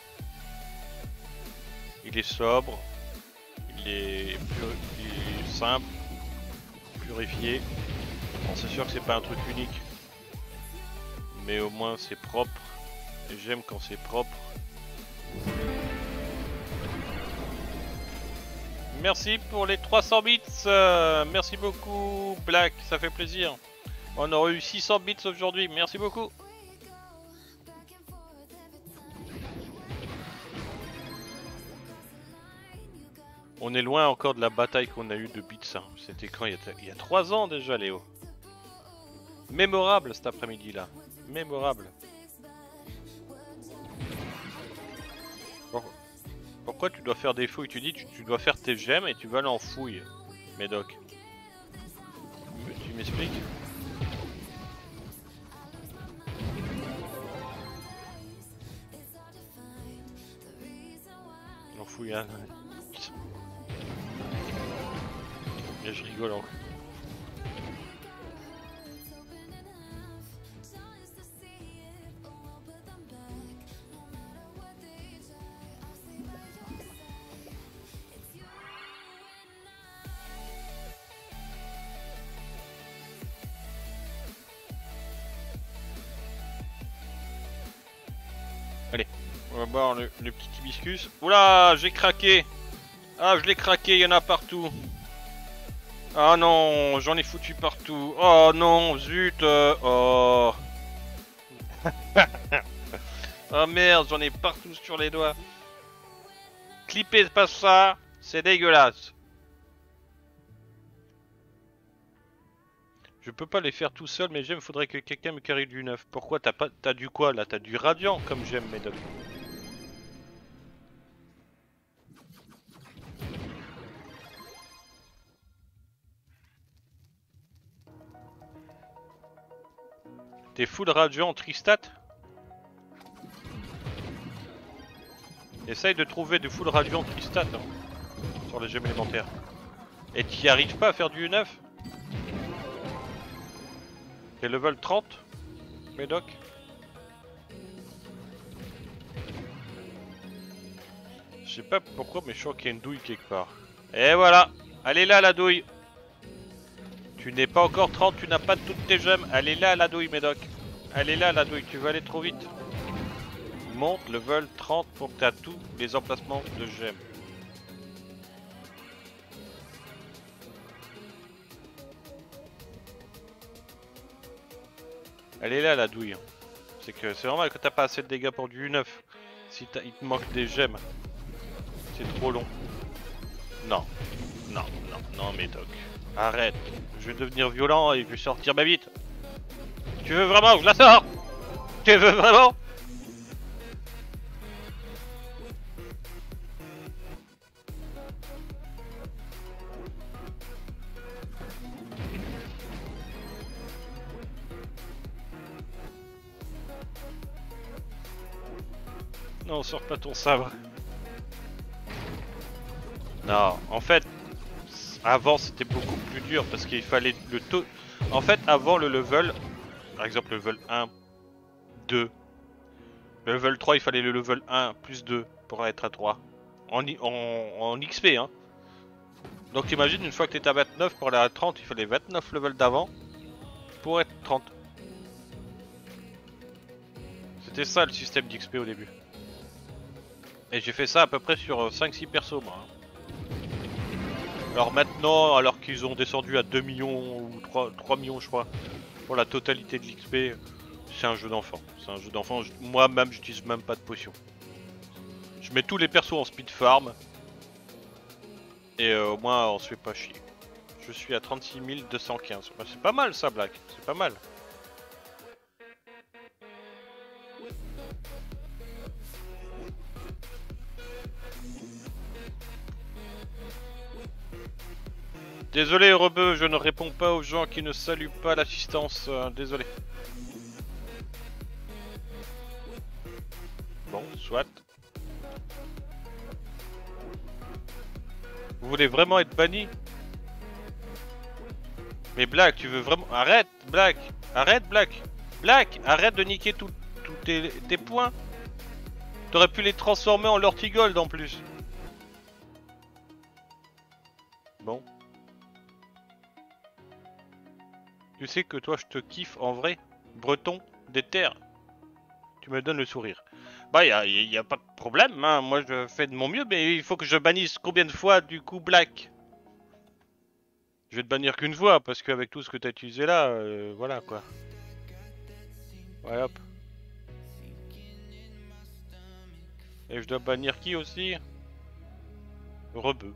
Il est sobre, il est, il est simple, purifié. Bon, c'est sûr que c'est pas un truc unique, mais au moins c'est propre. Et j'aime quand c'est propre. Merci pour les trois cents bits. Euh, merci beaucoup, Black, ça fait plaisir. On aurait eu six cents bits aujourd'hui. Merci beaucoup. On est loin encore de la bataille qu'on a eue de bits. Hein. C'était quand il y, a, il y a trois ans déjà, Léo. Mémorable cet après-midi là. Mémorable. Pourquoi tu dois faire des fouilles? Tu dis tu, tu dois faire tes gemmes et tu vas aller en fouille, Médoc. Tu m'expliques? En fouille, hein. Et je rigole encore. Allez, on va boire le, le petit hibiscus. Oula, j'ai craqué. Ah, je l'ai craqué, il y en a partout. Ah non, j'en ai foutu partout. Oh non, zut. euh, Oh. Oh merde, j'en ai partout sur les doigts. Clippez pas ça, c'est dégueulasse. Je peux pas les faire tout seul, mais j'aime, faudrait que quelqu'un me carry du neuf. Pourquoi t'as pas, t'as du quoi là? T'as du radiant comme j'aime, Médoc. T'es full radiant Tristat? Essaye de trouver du full radiant Tristat hein, sur les gemmes élémentaires. Et t'y arrives pas à faire du neuf? T'es level trente, Médoc? Je sais pas pourquoi, mais je sens qu'il y a une douille quelque part. Et voilà! Elle est là la douille! Tu n'es pas encore trente, tu n'as pas toutes tes gemmes. Elle est là la douille, Médoc. Elle est là la douille, tu vas aller trop vite. Monte level trente pour que tu aies tous les emplacements de gemmes. Elle est là la douille. C'est que c'est normal que t'as pas assez de dégâts pour du neuf. Si il te manque des gemmes. C'est trop long. Non. Non, non, non, Médoc. Arrête. Je vais devenir violent et je vais sortir ma bite. Tu veux vraiment que je la sors? Tu veux vraiment? Non, sors pas ton sabre. Non, en fait, avant c'était beaucoup plus dur parce qu'il fallait le taux. En fait, avant le level, par exemple le level un, deux. Le level trois, il fallait le level un plus deux pour être à trois. En, en, en X P, hein. Donc t'imagines, une fois que t'étais à vingt-neuf, pour aller à trente, il fallait vingt-neuf levels d'avant pour être trente. C'était ça le système d'X P au début. Et j'ai fait ça à peu près sur cinq six persos, moi. Alors maintenant, alors qu'ils ont descendu à deux millions ou trois millions, je crois, pour la totalité de l'X P, c'est un jeu d'enfant. C'est un jeu d'enfant. Moi-même, j'utilise même pas de potions. Je mets tous les persos en speed farm. Et euh, au moins, on se fait pas chier. Je suis à trente-six mille deux cent quinze. Bah, c'est pas mal ça, Black. C'est pas mal. Désolé, Rebeu, je ne réponds pas aux gens qui ne saluent pas l'assistance. Euh, désolé. Bon, soit. Vous voulez vraiment être banni? Mais Black, tu veux vraiment... Arrête, Black. Arrête, Black. Black, arrête de niquer tous tes, tes points. T'aurais pu les transformer en Lortigold en plus. Bon. Tu sais que toi, je te kiffe en vrai. Breton, des terres. Tu me donnes le sourire. Bah, y'a y a pas de problème, hein. Moi je fais de mon mieux, mais il faut que je bannisse combien de fois du coup Black? Je vais te bannir qu'une fois, parce qu'avec tout ce que t'as utilisé là, euh, voilà quoi. Ouais, hop. Et je dois bannir qui aussi? Rebeu.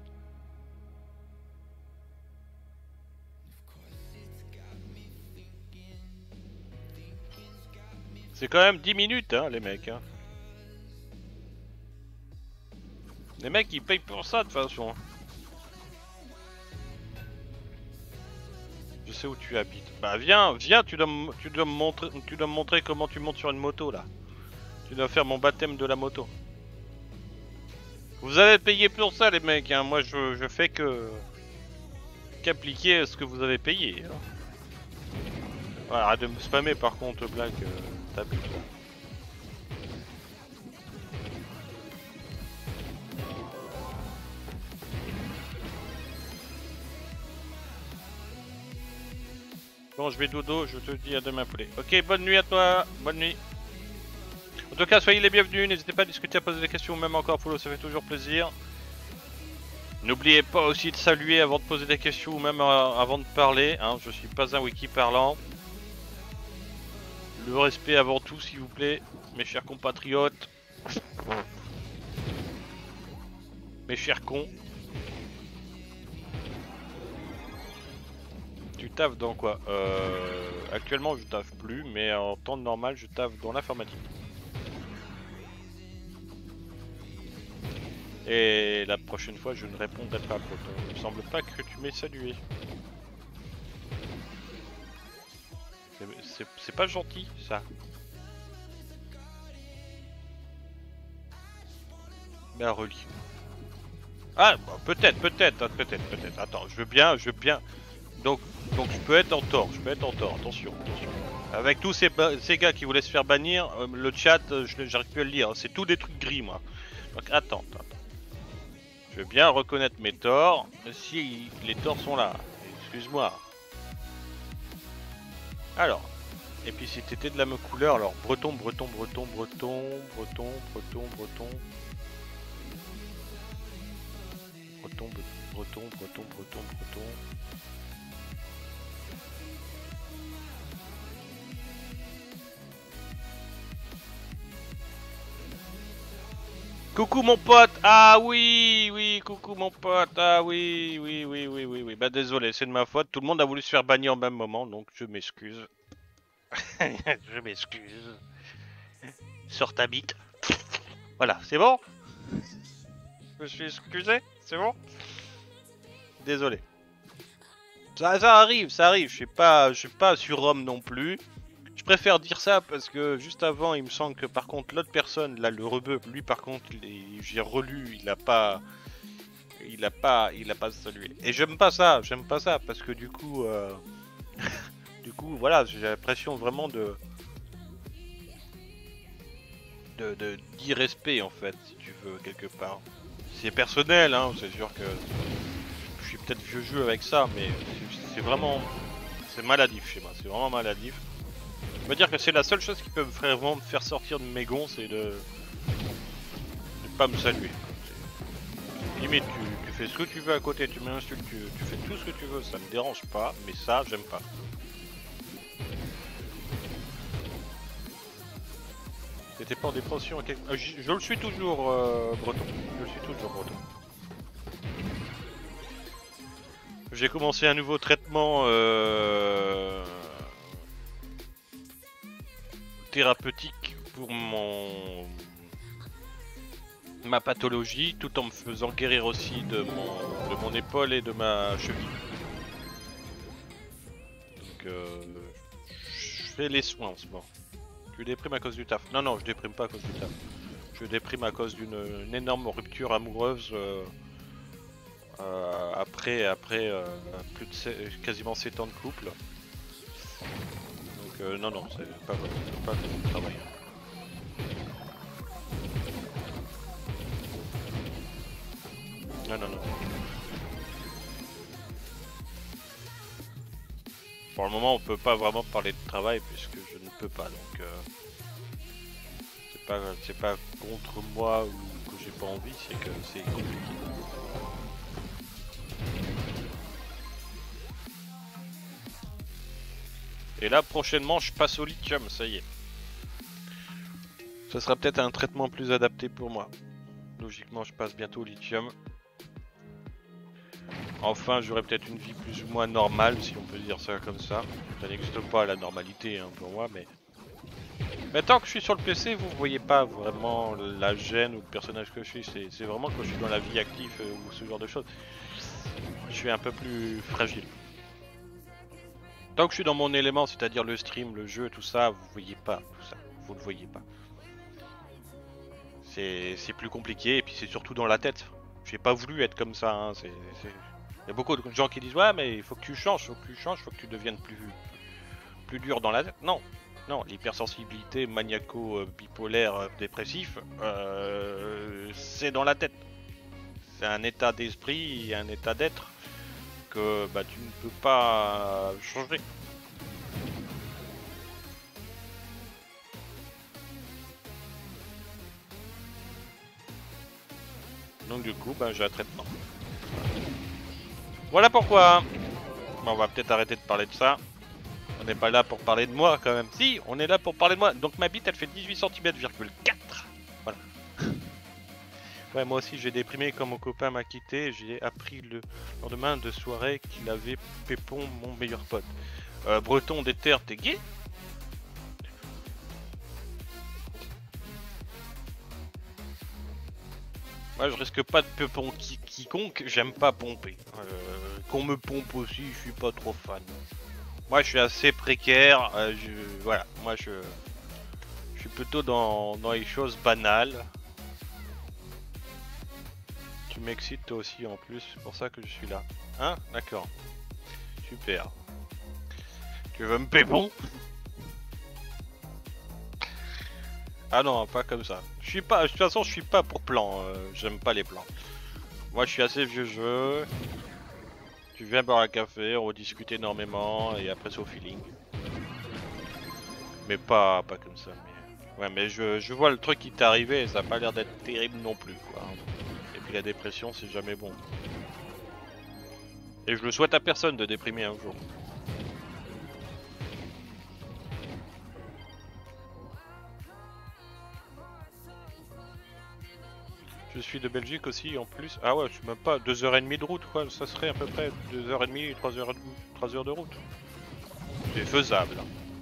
C'est quand même dix minutes, hein, les mecs. Hein. Les mecs, ils payent pour ça, de toute façon. Je sais où tu habites. Bah, viens, viens, tu dois, tu dois me montrer, tu dois me montrer comment tu montes sur une moto, là. Tu dois faire mon baptême de la moto. Vous avez payé pour ça, les mecs, hein. Moi, je, je fais que... qu'appliquer ce que vous avez payé. Hein. Ouais, arrête de me spammer, par contre, Black, euh, t'abuses, là. Bon, je vais dodo, je te dis à demain, poulet. Ok, bonne nuit à toi, bonne nuit. En tout cas, soyez les bienvenus, n'hésitez pas à discuter, à poser des questions, même encore, Polo, ça fait toujours plaisir. N'oubliez pas aussi de saluer avant de poser des questions ou même euh, avant de parler, hein, je suis pas un wiki parlant. Le respect avant tout s'il vous plaît, mes chers compatriotes. Mes chers cons. Tu taffes dans quoi? euh, Actuellement je taffe plus, mais en temps normal je taffe dans l'informatique. Et la prochaine fois je ne répondrai pas, Breton. Il me semble pas que tu m'aies salué. C'est pas gentil ça. Mais à relis. Ah bah, peut-être, peut-être, hein, peut-être, peut-être. Attends, je veux bien, je veux bien. Donc, donc je peux être en tort, je peux être en tort, attention, attention. Avec tous ces, ces gars qui voulaient se faire bannir, euh, le chat, euh, j'arrive plus à le lire, c'est tout des trucs gris moi. Donc attends, attends. Je veux bien reconnaître mes torts, si les torts sont là, excuse-moi. Alors, et puis si t'étais de la même couleur, alors breton, breton, breton, breton, breton, breton, breton. Breton, breton, breton, breton, breton. Coucou mon pote. Ah oui, oui, coucou mon pote. Ah oui, oui, oui, oui, oui, oui. Bah désolé, c'est de ma faute. Tout le monde a voulu se faire bannir au même moment, donc je m'excuse. Je m'excuse. Sors ta bite. Voilà, c'est bon? Je me suis excusé, c'est bon? Désolé. Ça, ça arrive, ça arrive. Je suis pas, je suis pas surhomme non plus. Je préfère dire ça parce que juste avant, il me semble que par contre l'autre personne, là le rebeu, lui par contre, j'ai relu, il a pas, il a pas, il a pas salué. Et j'aime pas ça, j'aime pas ça parce que du coup, euh... du coup, voilà, j'ai l'impression vraiment de, de, de d'irrespect en fait, si tu veux quelque part. C'est personnel, hein, c'est sûr que je suis peut-être vieux jeu avec ça, mais c'est vraiment, c'est maladif chez moi, c'est vraiment maladif. Je veux dire que c'est la seule chose qui peut vraiment me faire sortir de mes gonds, c'est de ne pas me saluer. Limite, tu, tu fais ce que tu veux à côté, tu m'insultes, tu, tu fais tout ce que tu veux, ça me dérange pas, mais ça, j'aime pas. T'étais pas en dépression à quel... euh, je, je le suis toujours, euh, breton. Je le suis toujours, breton. J'ai commencé un nouveau traitement euh... thérapeutique pour mon ma pathologie, tout en me faisant guérir aussi de mon, de mon épaule et de ma cheville. Donc euh, je fais les soins en ce moment. Tu déprimes à cause du taf? Non, non, je déprime pas à cause du taf. Je déprime à cause d'une énorme rupture amoureuse euh, euh, après, après euh, plus de sept, quasiment sept ans de couple. Donc euh, non, non, c'est pas, pas à cause du travail. Non, non, non. Pour le moment, on peut pas vraiment parler de travail puisque je ne peux pas. Donc, euh, c'est pas, c'est pas contre moi ou que j'ai pas envie, c'est que c'est compliqué. Et là, prochainement, je passe au lithium, ça y est. Ce sera peut-être un traitement plus adapté pour moi. Logiquement, je passe bientôt au lithium. Enfin, j'aurai peut-être une vie plus ou moins normale, si on peut dire ça comme ça. Ça n'existe pas la normalité hein, pour moi, mais... mais tant que je suis sur le P C, vous voyez pas vraiment la gêne ou le personnage que je suis. C'est vraiment quand je suis dans la vie active euh, ou ce genre de choses. Je suis un peu plus fragile. Tant que je suis dans mon élément, c'est-à-dire le stream, le jeu, tout ça, vous voyez pas tout ça. Vous ne voyez pas. C'est plus compliqué et puis c'est surtout dans la tête. J'ai pas voulu être comme ça. Hein. C'est... Il y a beaucoup de gens qui disent ouais mais il faut que tu changes, il faut que tu changes, il faut que tu deviennes plus, plus dur dans la tête. Non, non, l'hypersensibilité maniaco-bipolaire euh, dépressif, euh, c'est dans la tête. C'est un état d'esprit et un état d'être que bah, tu ne peux pas changer. Donc du coup bah, j'ai un traitement. Voilà pourquoi. Bon, on va peut-être arrêter de parler de ça. On n'est pas là pour parler de moi quand même. Si, on est là pour parler de moi. Donc ma bite elle fait dix-huit centimètres virgule quatre. Voilà. Ouais, moi aussi j'ai déprimé quand mon copain m'a quitté. J'ai appris le lendemain de soirée qu'il avait Pépon, mon meilleur pote. Euh, Breton des terres, t'es gay? Moi je risque pas de Pépon qui quiconque, j'aime pas pomper. Euh, Qu'on me pompe aussi, je suis pas trop fan. Moi je suis assez précaire, euh, je... voilà, moi je... Je suis plutôt dans, dans les choses banales. Tu m'excites toi aussi en plus, c'est pour ça que je suis là. Hein? D'accord. Super. Tu veux me pépon? Ah non, pas comme ça. Je suis pas, de toute façon, je suis pas pour plan. Euh, J'aime pas les plans. Moi, je suis assez vieux jeu. Tu viens boire un café, on discute énormément et après c'est au feeling. Mais pas, pas comme ça. Mais... Ouais, mais je, je vois le truc qui t'est arrivé et ça a pas l'air d'être terrible non plus, quoi. Et puis la dépression, c'est jamais bon. Et je le souhaite à personne de déprimer un jour. Je suis de Belgique aussi en plus. Ah ouais, je suis même pas deux heures trente de route quoi, ça serait à peu près deux heures trente, trois heures, trois heures de route. C'est faisable.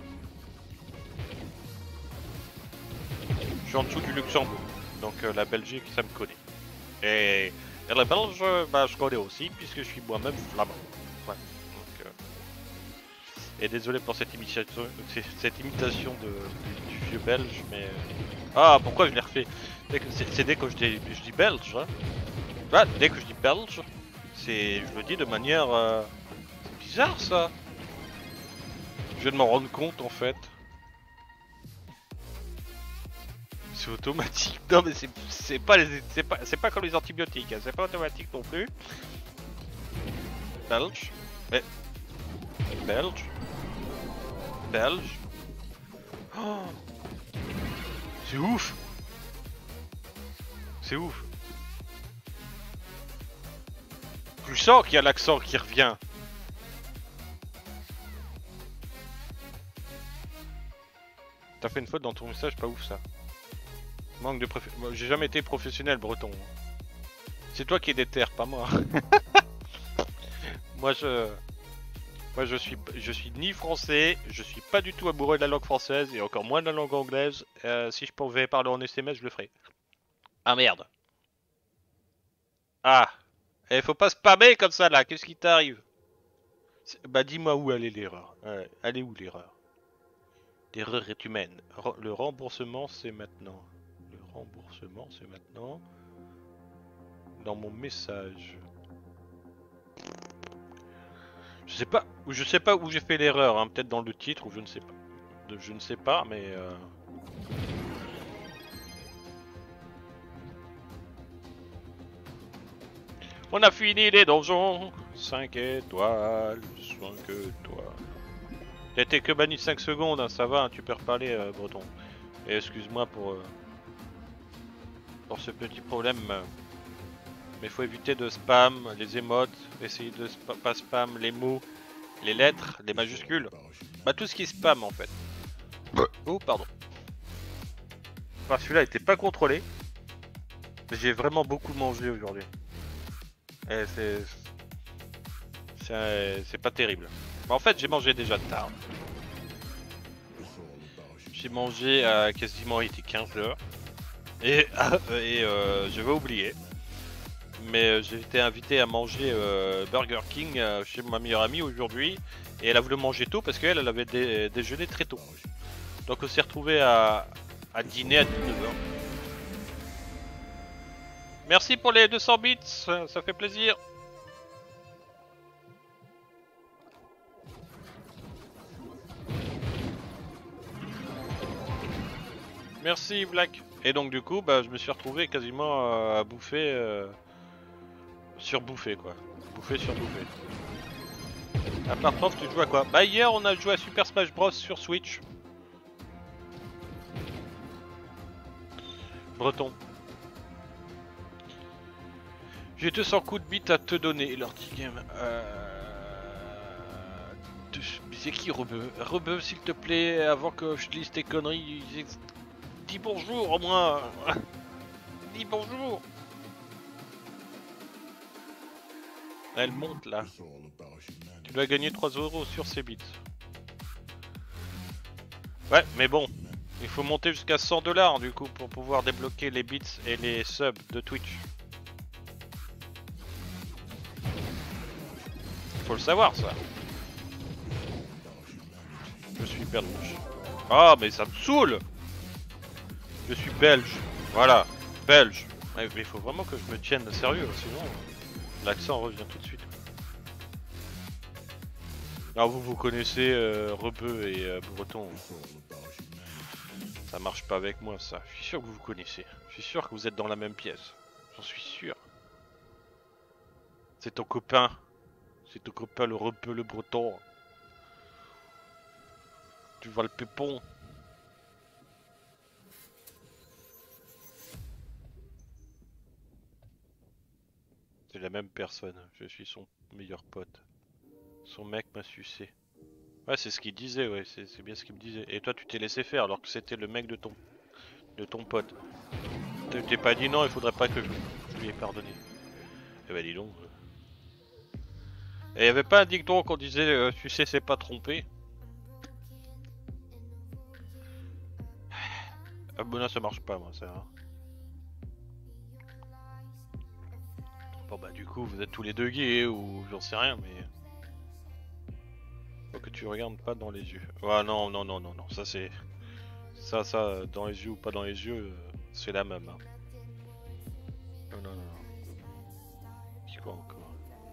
Je suis en dessous du Luxembourg, donc euh, la Belgique ça me connaît. Et, et la Belge, bah, je connais aussi puisque je suis moi-même flamand. Ouais. Donc, euh... Et désolé pour cette imitation, cette imitation de, du, du vieux belge, mais... Ah, pourquoi je l'ai refait? C'est dès que je dis, je dis belge, hein. Bah, dès que je dis belge, c'est, je le dis de manière euh, bizarre ça. Je viens de m'en rendre compte en fait. C'est automatique. Non mais c'est pas les, c'est pas, c'est pas comme les antibiotiques. Hein. C'est pas automatique non plus. Belge, mais belge, belge. Oh, c'est ouf. C'est ouf. Tu sens qu'il y a l'accent qui revient. T'as fait une faute dans ton message, pas ouf ça. Manque de préf... J'ai jamais été professionnel breton. C'est toi qui es déter, pas moi. Moi je... Moi je suis... je suis ni français, je suis pas du tout amoureux de la langue française et encore moins de la langue anglaise. Euh, si je pouvais parler en S M S, je le ferais. Ah merde. Ah. Eh, faut pas spammer comme ça là, qu'est-ce qui t'arrive? Bah dis-moi où elle est l'erreur. Euh, elle est où l'erreur? L'erreur est humaine. Le remboursement c'est maintenant. Le remboursement c'est maintenant. Dans mon message. Je sais pas, je sais pas où j'ai fait l'erreur, hein. Peut-être dans le titre ou je ne sais pas. Je ne sais pas, mais euh... on a fini les donjons. cinq étoiles, soin que toi. T'as été que banni cinq secondes, hein, ça va, hein, tu peux reparler, euh, breton. Et excuse-moi pour, euh, pour ce petit problème. Mais faut éviter de spam les émotes, essayer de sp pas spam les mots, les lettres, les majuscules. Bah tout ce qui est spam en fait. Oh pardon. Enfin celui-là était pas contrôlé. J'ai vraiment beaucoup mangé aujourd'hui. Et c'est... C'est pas terrible. Mais en fait j'ai mangé déjà tard. J'ai mangé à quasiment il était quinze heures. Et, et euh, je vais oublier. Mais j'ai été invité à manger euh, Burger King euh, chez ma meilleure amie aujourd'hui. Et elle a voulu manger tôt parce qu'elle elle avait dé déjeuné très tôt. Donc on s'est retrouvé à, à dîner à dix-neuf heures. Merci pour les deux cents bits, ça, ça fait plaisir. Merci Black. Et donc du coup, bah, je me suis retrouvé quasiment euh, à bouffer, euh, surbouffer quoi. Bouffer, surbouffer. À part prof, tu joues à quoi? Bah hier on a joué à Super Smash Bros sur Switch. Breton. J'ai deux cents coups de bite à te donner, l'ortigame. Euh... C'est qui Rebeu? Rebeu, s'il te plaît, avant que je te lise tes conneries, dis bonjour au moins. Dis bonjour. Elle monte là. Tu dois gagner trois euros sur ces bits. Ouais, mais bon, il faut monter jusqu'à cent dollars du coup pour pouvoir débloquer les bits et les subs de Twitch. Faut le savoir ça. Je suis belge. Ah mais ça me saoule. Je suis belge. Voilà, belge. Mais il faut vraiment que je me tienne sérieux, sinon l'accent revient tout de suite. Alors vous vous connaissez euh, Rebeu et euh, Breton. Ça marche pas avec moi ça. Je suis sûr que vous vous connaissez. Je suis sûr que vous êtes dans la même pièce. J'en suis sûr. C'est ton copain. C'est ton copain le Rebeu le Breton. Tu vois le pépon. C'est la même personne. Je suis son meilleur pote. Son mec m'a sucé. Ouais, c'est ce qu'il disait, ouais, c'est bien ce qu'il me disait. Et toi, tu t'es laissé faire alors que c'était le mec de ton de ton pote. Tu t'es pas dit non, il faudrait pas que je, je lui ai pardonné. Eh ben dis donc. Et y avait pas un dicton qu'on disait euh, sucer c'est pas tromper. Ah bon là ça marche pas moi ça. Hein. Bon bah du coup vous êtes tous les deux gays ou j'en sais rien mais... Faut que tu regardes pas dans les yeux. Ah non non non non non ça c'est... Ça ça dans les yeux ou pas dans les yeux euh, c'est la même. Hein. Non non non non. Qui quoi encore?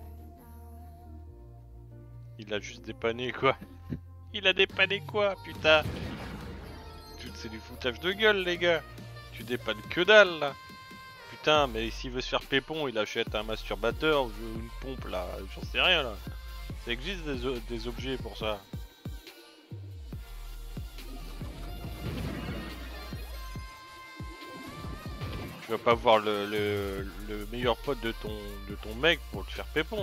Il a juste dépanné quoi. Il a dépanné quoi putain. C'est du foutage de gueule les gars. Tu dépannes que dalle là. Putain mais s'il veut se faire pépon il achète un masturbateur ou une pompe là. J'en sais rien là. Ça existe des, des objets pour ça. Tu vas pas voir le, le, le meilleur pote de ton, de ton mec pour te faire pépon.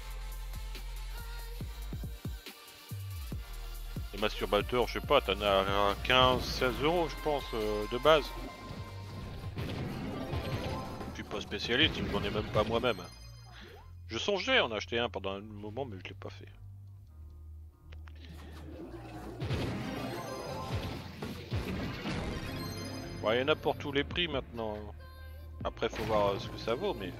Les masturbateurs, je sais pas, t'en as quinze seize euros je pense euh, de base. Je suis pas spécialiste, je m'en ai même pas moi-même. Je songeais en acheter un pendant un moment mais je l'ai pas fait. Bon, il y en a pour tous les prix maintenant. Après faut voir ce que ça vaut mais...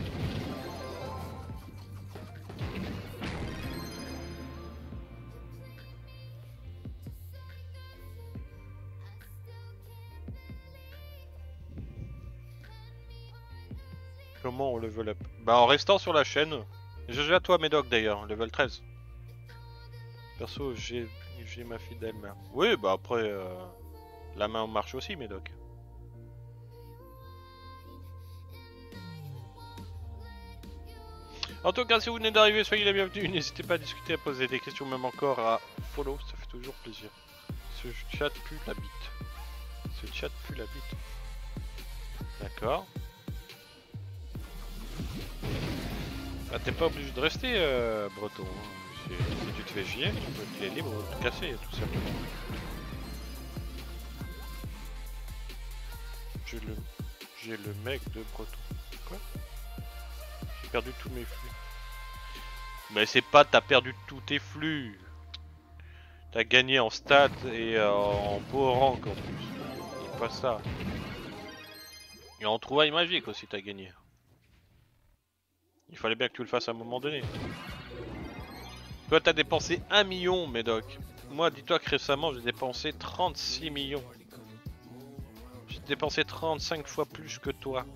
Comment on level up? Bah en restant sur la chaîne. G G à toi Médoc d'ailleurs, level treize. Perso j'ai ma fidèle main. Oui bah après euh, la main marche aussi Médoc. En tout cas si vous venez d'arriver soyez les bienvenus, n'hésitez pas à discuter, à poser des questions, même encore à follow, ça fait toujours plaisir. Ce chat pue la bite. Ce chat pue la bite. D'accord. Ah, t'es pas obligé de rester, euh, Breton. Si, si tu te fais chier, tu peux te les libre de te casser, tout simplement. J'ai le... J'ai le mec de Breton. Quoi? J'ai perdu tous mes flux. Mais c'est pas t'as perdu tous tes flux. T'as gagné en stats et euh, en beau rank en plus. C'est pas ça. Et en trouvaille magique aussi t'as gagné. Il fallait bien que tu le fasses à un moment donné. Toi t'as dépensé un million Médoc. Moi dis-toi que récemment j'ai dépensé trente-six millions. J'ai dépensé trente-cinq fois plus que toi.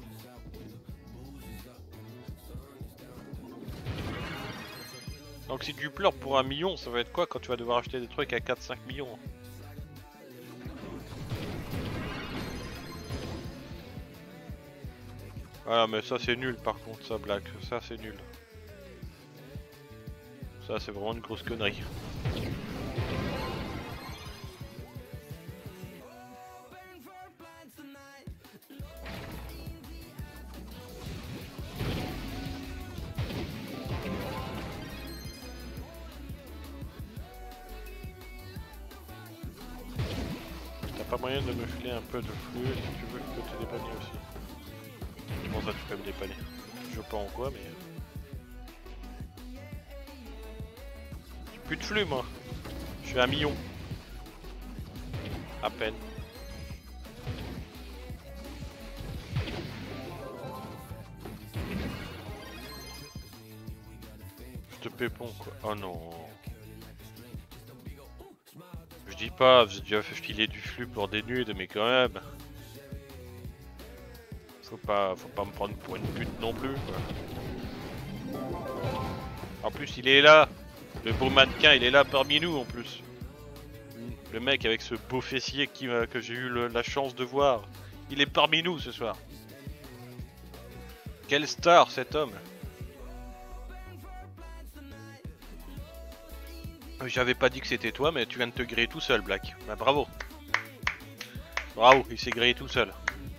Donc si tu pleures pour un million, ça va être quoi quand tu vas devoir acheter des trucs à quatre cinq millions? Ah mais ça c'est nul par contre, ça blague, ça c'est nul. Ça c'est vraiment une grosse connerie. pas moyen de me filer un peu de flux? Si tu veux, je peux te dépanner aussi. Comment ça, tu peux me dépanner? Je sais pas en quoi, mais... J'ai plus de flux, moi. Je suis à un million. À peine. Je te pépon, quoi. Oh non. Je dis pas, j'ai déjà fait filer du flux pour des nudes, mais quand même. Faut pas, faut pas me prendre pour une pute non plus, quoi. En plus, il est là. Le beau mannequin, il est là parmi nous, en plus. Le mec avec ce beau fessier qui, euh, que j'ai eu le, la chance de voir. Il est parmi nous ce soir. Quelle star, cet homme. J'avais pas dit que c'était toi, mais tu viens de te griller tout seul, Black. Bah bravo. Bravo, il s'est grillé tout seul.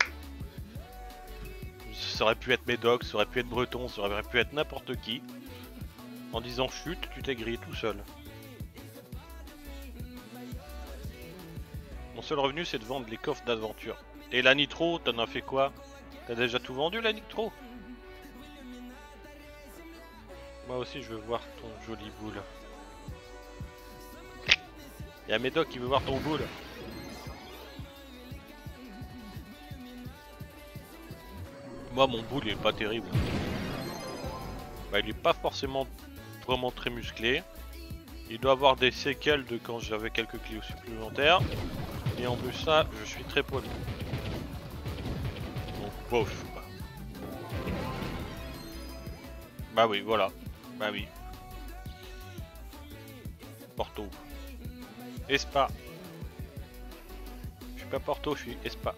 Ça aurait pu être Médoc, ça aurait pu être Breton, ça aurait pu être n'importe qui. En disant chute, tu t'es grillé tout seul. Mon seul revenu, c'est de vendre les coffres d'aventure. Et la nitro, t'en as fait quoi? T'as déjà tout vendu, la nitro? Moi aussi, je veux voir ton joli boule. Y'a Médoc qui veut voir ton boule. Moi, mon boule il est pas terrible. Bah, il est pas forcément vraiment très musclé. Il doit avoir des séquelles de quand j'avais quelques kilos supplémentaires. Et en plus ça, je suis très poilu. Donc bof. Bah oui, voilà. Bah oui. Porto. Espa. Je suis pas Porto, je suis Espa.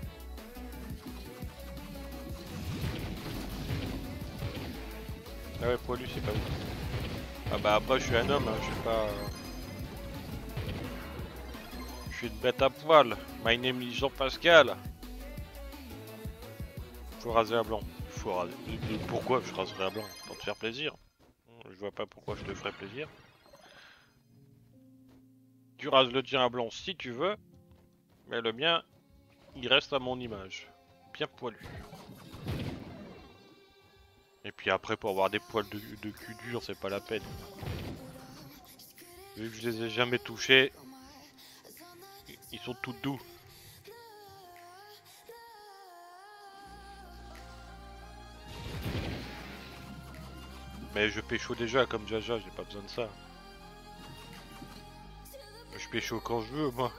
Ah ouais, poilu, c'est pas ouf. Ah bah après, je suis un homme, hein, je suis pas... Je suis une bête à poil. My name is Jean-Pascal. Faut raser à blanc. Faut raser. Et pourquoi je raserai à blanc? Pour te faire plaisir. Je vois pas pourquoi je te ferais plaisir. Tu rases le tien à blanc si tu veux. Mais le mien, il reste à mon image. Bien poilu. Et puis après, pour avoir des poils de, de cul dur, c'est pas la peine. Vu que je les ai jamais touchés, ils sont tout doux. Mais je pécho déjà comme Jaja, j'ai pas besoin de ça. Je pécho quand je veux, moi.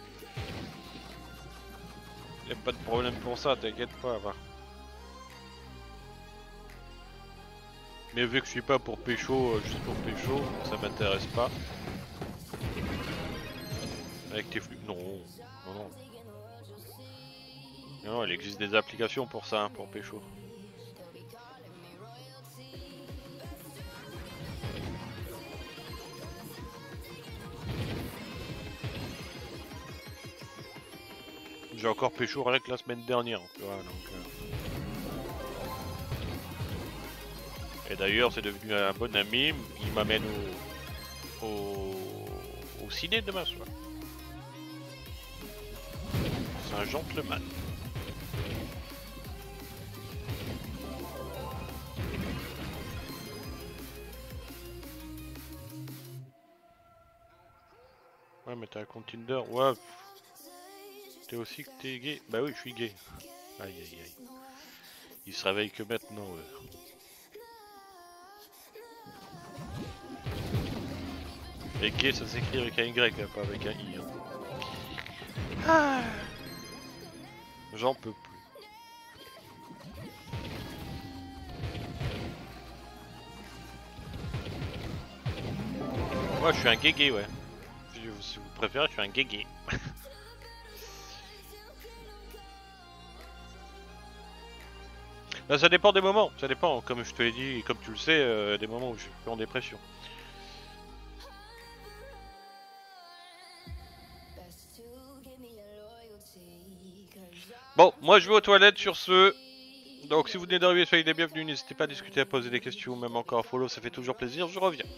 Y'a pas de problème pour ça, t'inquiète pas, va. Mais vu que je suis pas pour pécho, euh, juste pour pécho, ça m'intéresse pas. Avec tes flux... Non, non, non. Non, il existe des applications pour ça, hein, pour pécho. J'ai encore pécho rien que la semaine dernière, tu vois, donc... Euh... Et d'ailleurs, c'est devenu un bon ami, il m'amène au... au... au ciné demain soir. C'est un gentleman. Ouais, mais t'as un compte Tinder, ouais. T'es aussi que t'es gay? Bah oui, je suis gay. Aïe aïe aïe. Il se réveille que maintenant, ouais. Et gay, ça s'écrit avec un Y, hein, pas avec un I. Hein. Ah. J'en peux plus. Moi, je suis un gay-gay, ouais. Si vous préférez, je suis un gay-gay. Bah, ça dépend des moments, ça dépend, comme je te l'ai dit, et comme tu le sais, euh, des moments où je suis en dépression. Bon, moi je vais aux toilettes sur ce. Donc si vous venez d'arriver, soyez les bienvenus, n'hésitez pas à discuter, à poser des questions, même encore un follow, ça fait toujours plaisir, je reviens.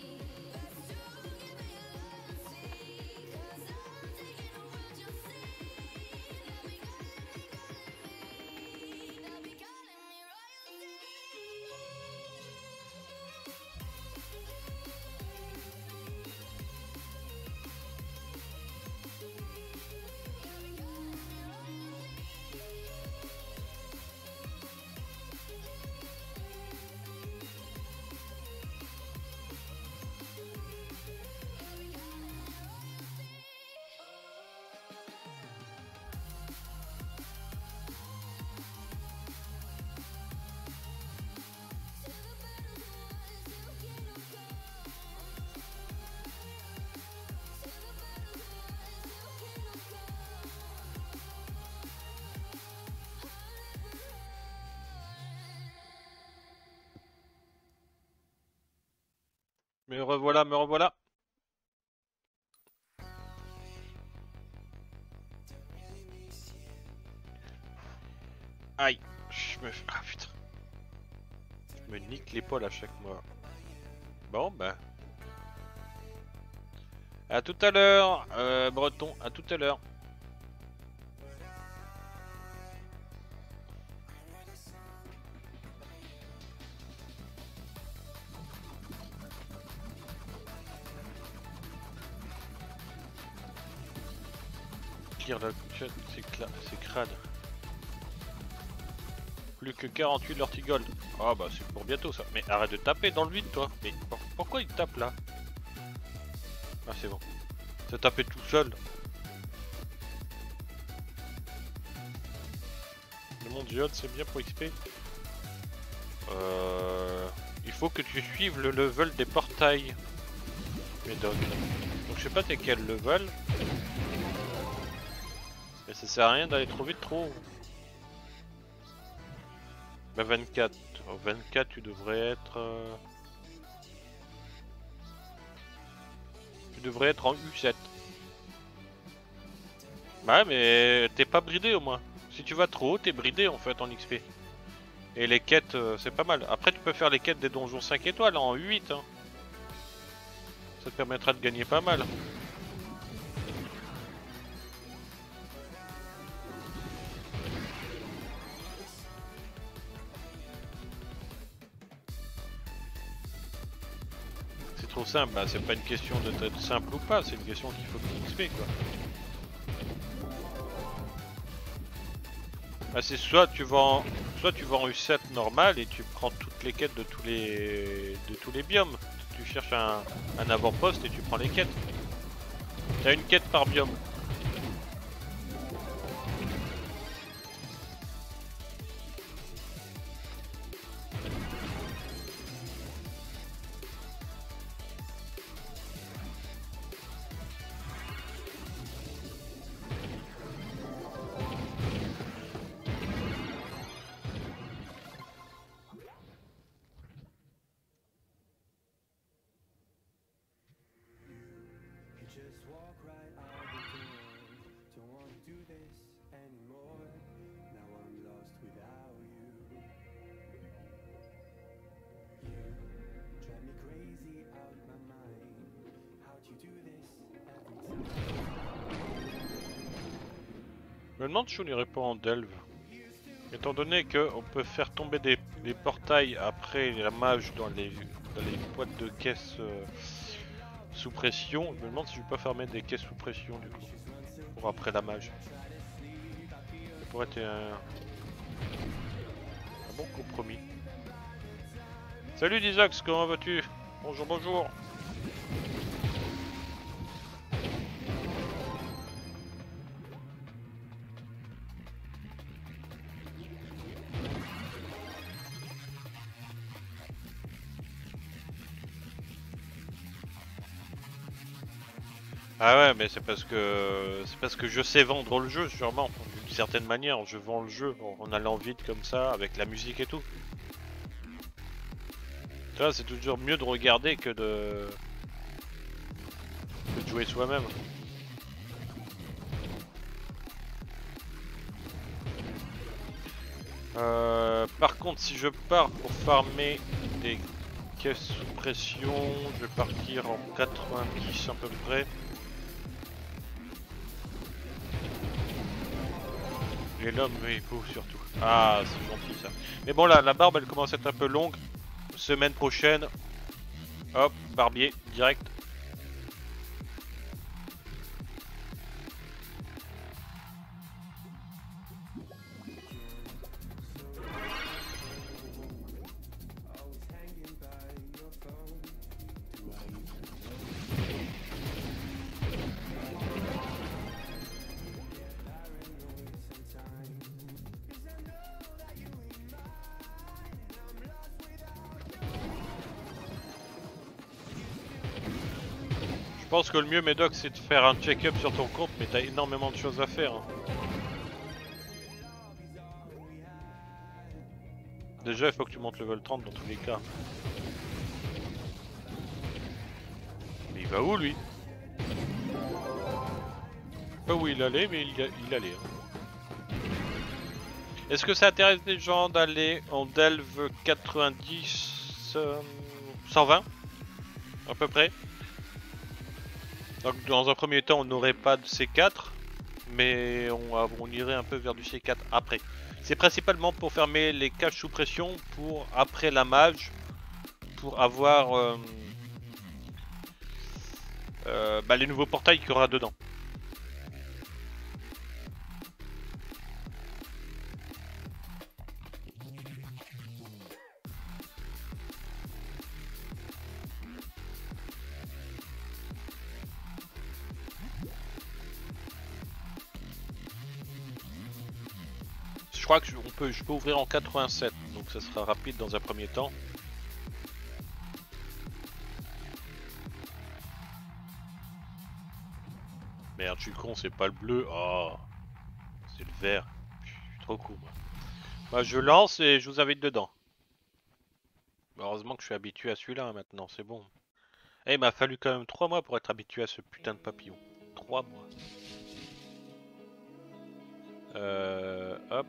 Me revoilà, me revoilà. Aïe, je me... Ah putain. Je me nique l'épaule à chaque mois. Bon bah... À tout à l'heure, euh, Breton, à tout à l'heure. Clear la chat, c'est crade. Plus que quarante-huit Lortigold. Ah bah c'est pour bientôt ça. Mais arrête de taper dans le vide toi. Mais pourquoi il tape là? Ah c'est bon. Ça tapé tout seul. Le monde géode c'est bien pour X P. Euh... Il faut que tu suives le level des portails. Médoc. Donc je sais pas t'es quel level. Mais ça sert à rien d'aller trop vite trop. Bah vingt-quatre. En vingt-quatre tu devrais être... Euh... Tu devrais être en U sept. Bah mais t'es pas bridé au moins. Si tu vas trop haut, t'es bridé en fait en X P. Et les quêtes, euh, c'est pas mal. Après tu peux faire les quêtes des donjons cinq étoiles en U huit. Hein. Ça te permettra de gagner pas mal. C'est trop simple, bah c'est pas une question d'être simple ou pas, c'est une question qu'il faut X P quoi. Bah c'est soit tu vas en soit tu vas en U sept normal et tu prends toutes les quêtes de tous les de tous les biomes. Tu cherches un, un avant-poste et tu prends les quêtes. T'as une quête par biome. Je me demande si on irait pas en Delve. Étant donné qu'on peut faire tomber des, des portails après la mage dans les, dans les boîtes de caisse euh, sous pression, je me demande si je vais pas faire mettre des caisses sous pression du coup. Pour après la mage. Ça pourrait être un, un bon compromis. Salut Dizax, comment vas-tu? Bonjour, bonjour. Ah ouais, mais c'est parce que c'est parce que je sais vendre le jeu sûrement. D'une certaine manière, je vends le jeu en allant vite comme ça, avec la musique et tout. Tu vois, c'est toujours mieux de regarder que de, que de jouer soi-même. Euh, par contre, si je pars pour farmer des caisses sous pression, je vais partir en quatre-vingt-dix à peu près. Et l'homme est beau surtout. Ah, c'est gentil ça. Mais bon là, la barbe elle commence à être un peu longue. Semaine prochaine, hop, barbier, direct. Je pense que le mieux, Médoc, c'est de faire un check-up sur ton compte, mais t'as énormément de choses à faire. Hein. Déjà, il faut que tu montes level trente dans tous les cas. va où lui? Pas où il allait, mais il, il allait. Hein. Est-ce que ça intéresse les gens d'aller en Delve quatre-vingt-dix euh, cent vingt à peu près? Donc dans un premier temps on n'aurait pas de C quatre, mais on, on irait un peu vers du C quatre après. C'est principalement pour fermer les caches sous pression pour après la mage, pour avoir euh, euh, bah, les nouveaux portails qu'il y aura dedans. Je crois que je, on peut, je peux ouvrir en quatre-vingt-sept, donc ça sera rapide dans un premier temps. Merde, je suis con, c'est pas le bleu. Oh, c'est le vert. Je suis trop con, moi. Bah, je lance et je vous invite dedans. Heureusement que je suis habitué à celui-là maintenant, c'est bon. Eh, il m'a fallu quand même trois mois pour être habitué à ce putain de papillon. trois mois. Euh, hop.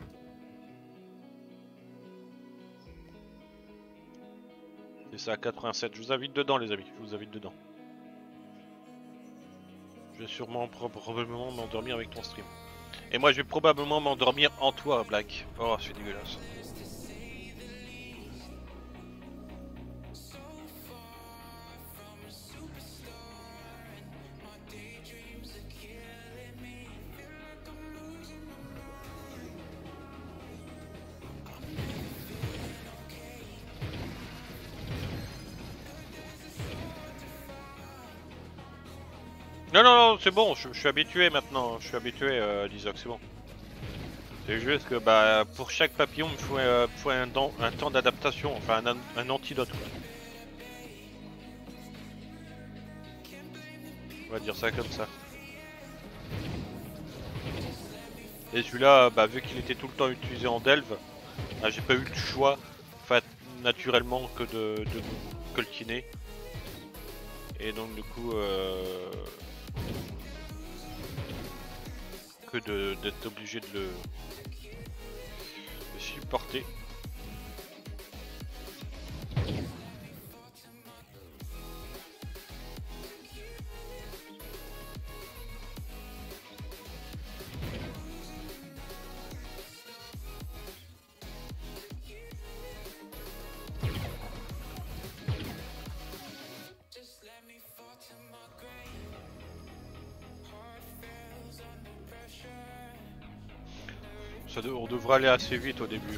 C'est ça, quatre-vingt-sept. Je vous invite dedans, les amis. Je vous invite dedans. Je vais sûrement probablement m'endormir avec ton stream. Et moi, je vais probablement m'endormir en toi, Black. Oh, c'est dégueulasse. Non, non, non, c'est bon, je, je suis habitué maintenant, je suis habitué, euh, Lizoc, c'est bon. C'est juste que bah, pour chaque papillon, il faut, euh, faut un, un, temps d'adaptation, enfin un, un antidote. Quoi. On va dire ça comme ça. Et celui-là, bah, vu qu'il était tout le temps utilisé en delve, bah, j'ai pas eu le choix, enfin, naturellement, que de, de coltiner. Et donc du coup, euh, que d'être obligé de le, de supporter. Ça de, on devrait aller assez vite au début.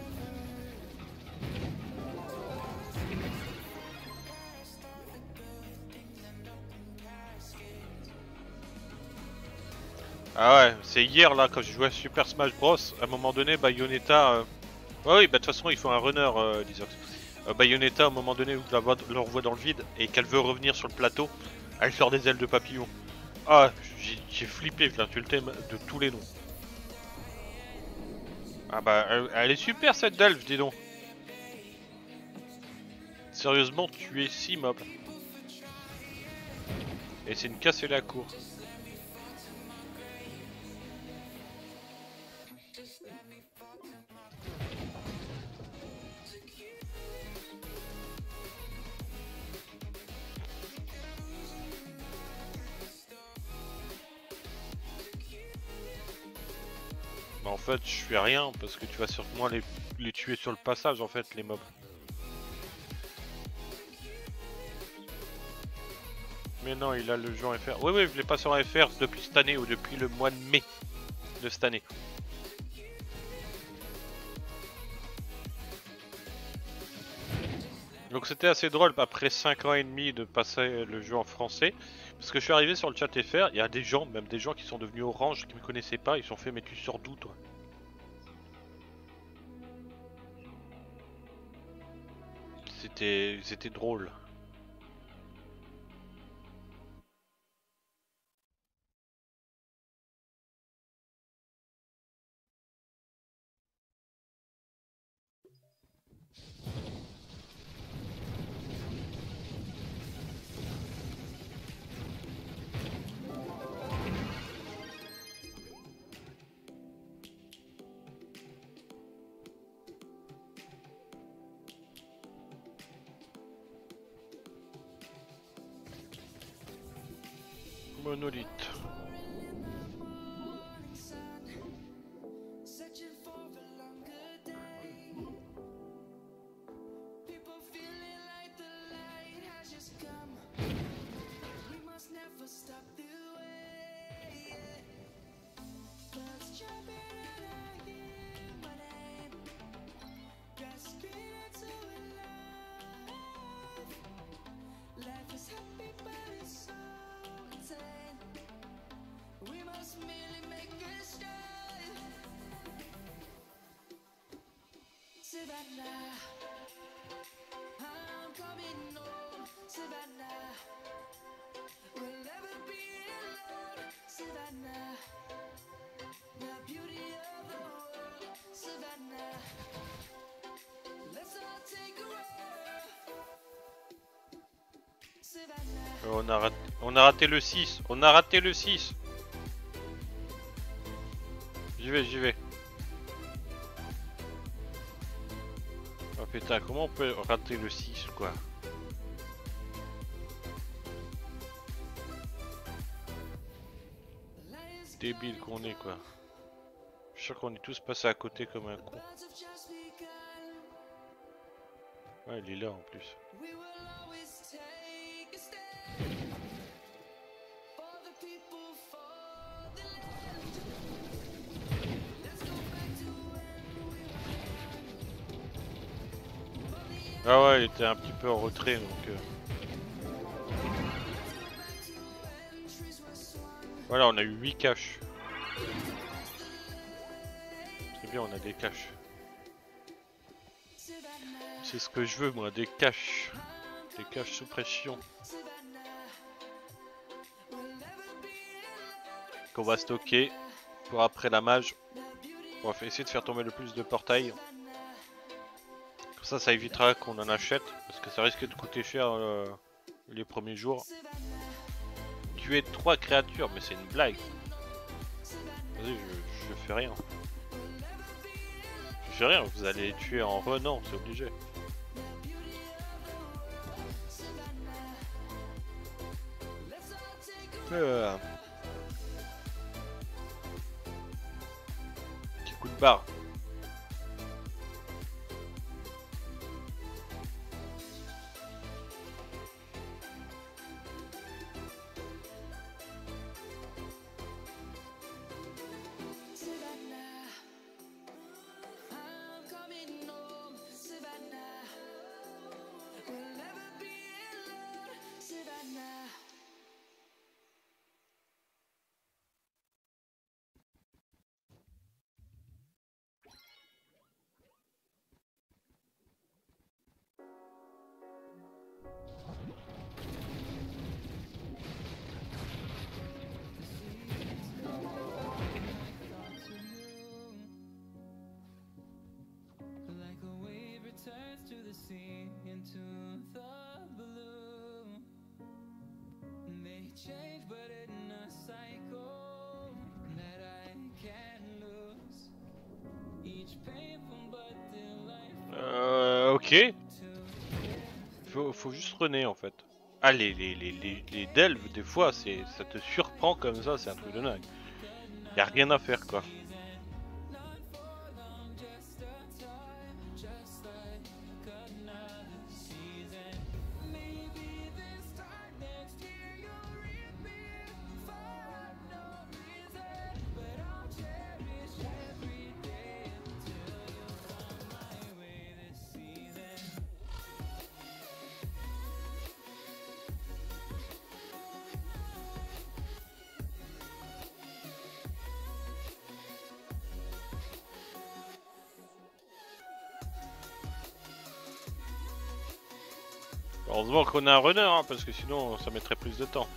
Ah ouais, c'est hier là quand je jouais à Super Smash Bros. À un moment donné, Bayonetta. Euh... Ouais, oui, bah de toute façon, il faut un runner, euh, Lizox. Euh, Bayonetta, à un moment donné, où tu la vois, l'envoie dans le vide et qu'elle veut revenir sur le plateau, elle sort des ailes de papillon. Ah, j'ai flippé, je l'insultais de tous les noms. Ah bah, elle, elle est super cette delve, dis donc. Sérieusement, tu es si mob. Et c'est une casser la cour. Bah en fait, je fais rien parce que tu vas sûrement les, les tuer sur le passage en fait, les mobs. Mais non, il a le jeu en F R. Oui, oui, je l'ai pas sur F R depuis cette année ou depuis le mois de mai de cette année. Donc c'était assez drôle après cinq ans et demi de passer le jeu en français. Parce que je suis arrivé sur le chat F R, il y a des gens, même des gens qui sont devenus orange, qui me connaissaient pas, ils sont fait mais tu sors d'où toi? C'était c'était drôle. Monolithe. Savannah, I'm coming home. Savannah, we'll never be alone. Savannah, the beauty of the world. Savannah, let's all take a road. Savannah. On a, raté, on a raté le six. On a raté le six. J'y vais, j'y vais. Oh putain, comment on peut rater le six quoi? Débile qu'on est quoi. Je suis sûr qu'on est tous passés à côté comme un con. Ouais, il est là en plus. Ah ouais, il était un petit peu en retrait donc... Euh... Voilà, on a eu huit caches. C'est bien, on a des caches. C'est ce que je veux moi, des caches. Des caches sous pression. Qu'on va stocker pour après la mage. On va essayer de faire tomber le plus de portails. Comme ça, ça évitera qu'on en achète. Parce que ça risque de coûter cher euh, les premiers jours. Tuer trois créatures, mais c'est une blague. Vas-y, je, je fais rien. Je fais rien, vous allez les tuer en renant, c'est obligé. Euh... Petit coup de barre. Euh, ok. Faut, faut juste runner en fait. Ah les, les, les, les, les delves des fois c'est ça te surprend comme ça, c'est un truc de dingue. Y'a rien à faire quoi. Heureusement qu'on a un runner, hein, parce que sinon ça mettrait plus de temps.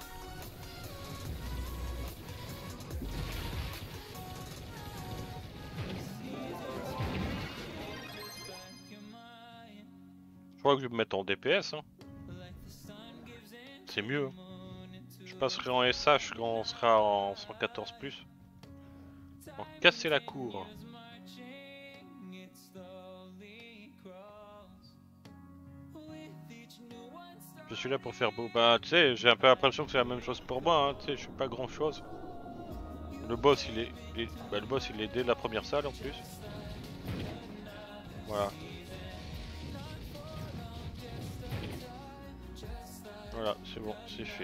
Je crois que je vais me mettre en D P S. Hein. C'est mieux. Hein. Je passerai en S H quand on sera en cent quatorze plus. En casser la cour. Je suis là pour faire beau. Bah, tu sais, j'ai un peu l'impression que c'est la même chose pour moi. Hein. Tu sais, je fais pas grand chose. Le boss, il est, il est... Bah, le boss, il est dès la première salle en plus. Voilà. Voilà, c'est bon, c'est fait.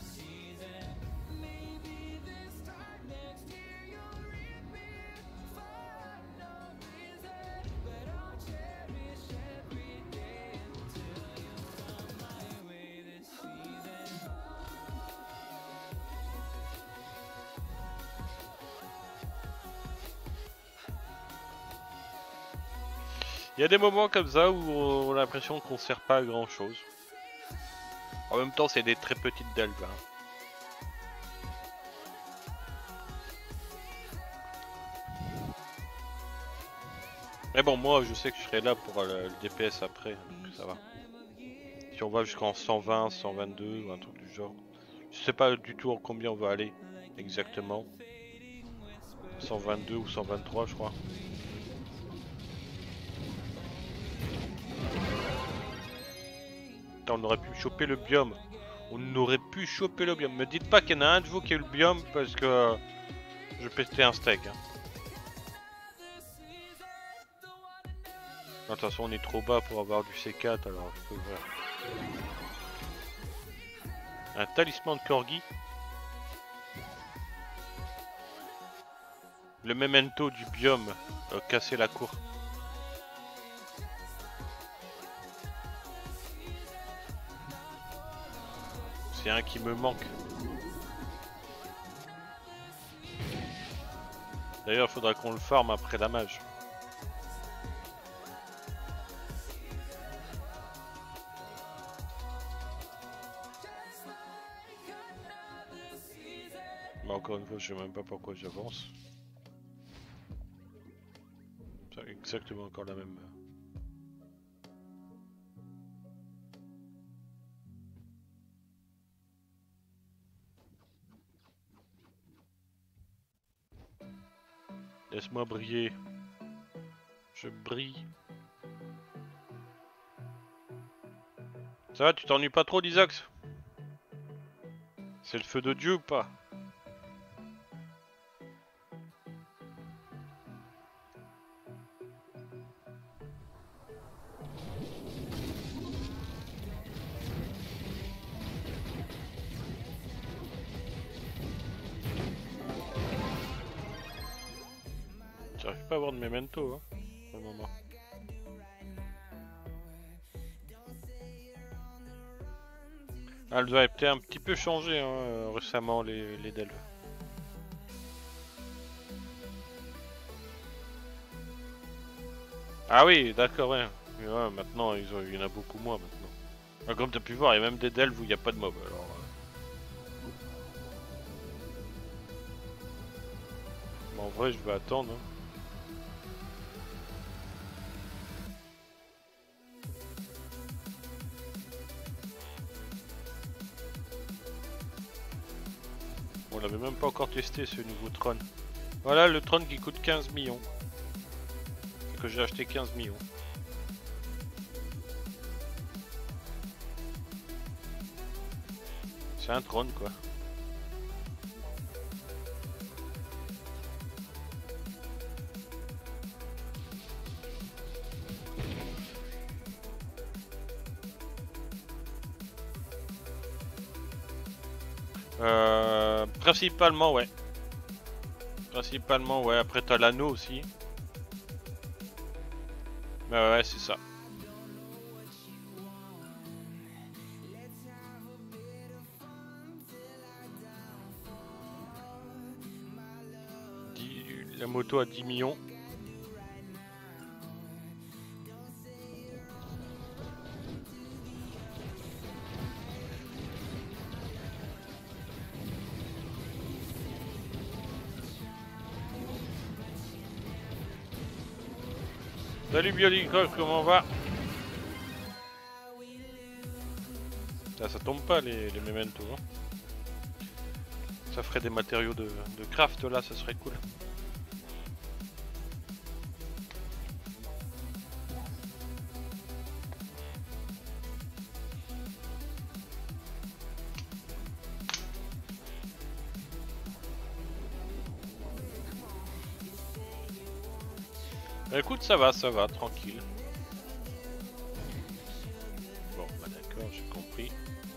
Il y a des moments comme ça où on a l'impression qu'on sert pas à grand chose. En même temps, c'est des très petites delves. Hein. Mais bon, moi je sais que je serai là pour le, le D P S après, donc ça va. Si on va jusqu'en cent vingt, cent vingt-deux ou un truc du genre. Je sais pas du tout en combien on va aller exactement. cent vingt-deux ou cent vingt-trois je crois. Putain, on aurait pu choper le biome. On aurait pu choper le biome. Me dites pas qu'il y en a un de vous qui a eu le biome parce que je vais péter un steak. Hein. De toute façon on est trop bas pour avoir du C quatre alors je peux voir. Un talisman de Corgi. Le memento du biome euh, casser la cour. C'est un qui me manque. D'ailleurs il faudra qu'on le farme après la mage. Mais encore une fois je sais même pas pourquoi j'avance. C'est exactement encore la même. Laisse-moi briller. Je brille. Ça va, tu t'ennuies pas trop d'Isax? C'est le feu de Dieu ou pas? J'arrive pas à avoir de memento hein, pour le moment. Ah, elles ont peut-être un petit peu changé hein, récemment les, les delves. Ah oui, d'accord, ouais. ouais. Maintenant, ils ont, il y en a beaucoup moins maintenant. Ah, comme tu as pu voir, il y a même des delves où il n'y a pas de mob. Alors, euh... bon, en vrai, je vais attendre. Hein. On l'avait même pas encore testé ce nouveau trône. Voilà le trône qui coûte quinze millions. Que j'ai acheté quinze millions. C'est un trône quoi. Euh, principalement ouais. Principalement ouais, après t'as l'anneau aussi. Mais ouais, ouais c'est ça. La moto à dix millions. Salut Biolicroc, comment on va? Là, ça tombe pas les, les mementos. Hein. Ça ferait des matériaux de, de craft là, ça serait cool. Écoute, ça va, ça va, tranquille. Bon, bah d'accord, j'ai compris.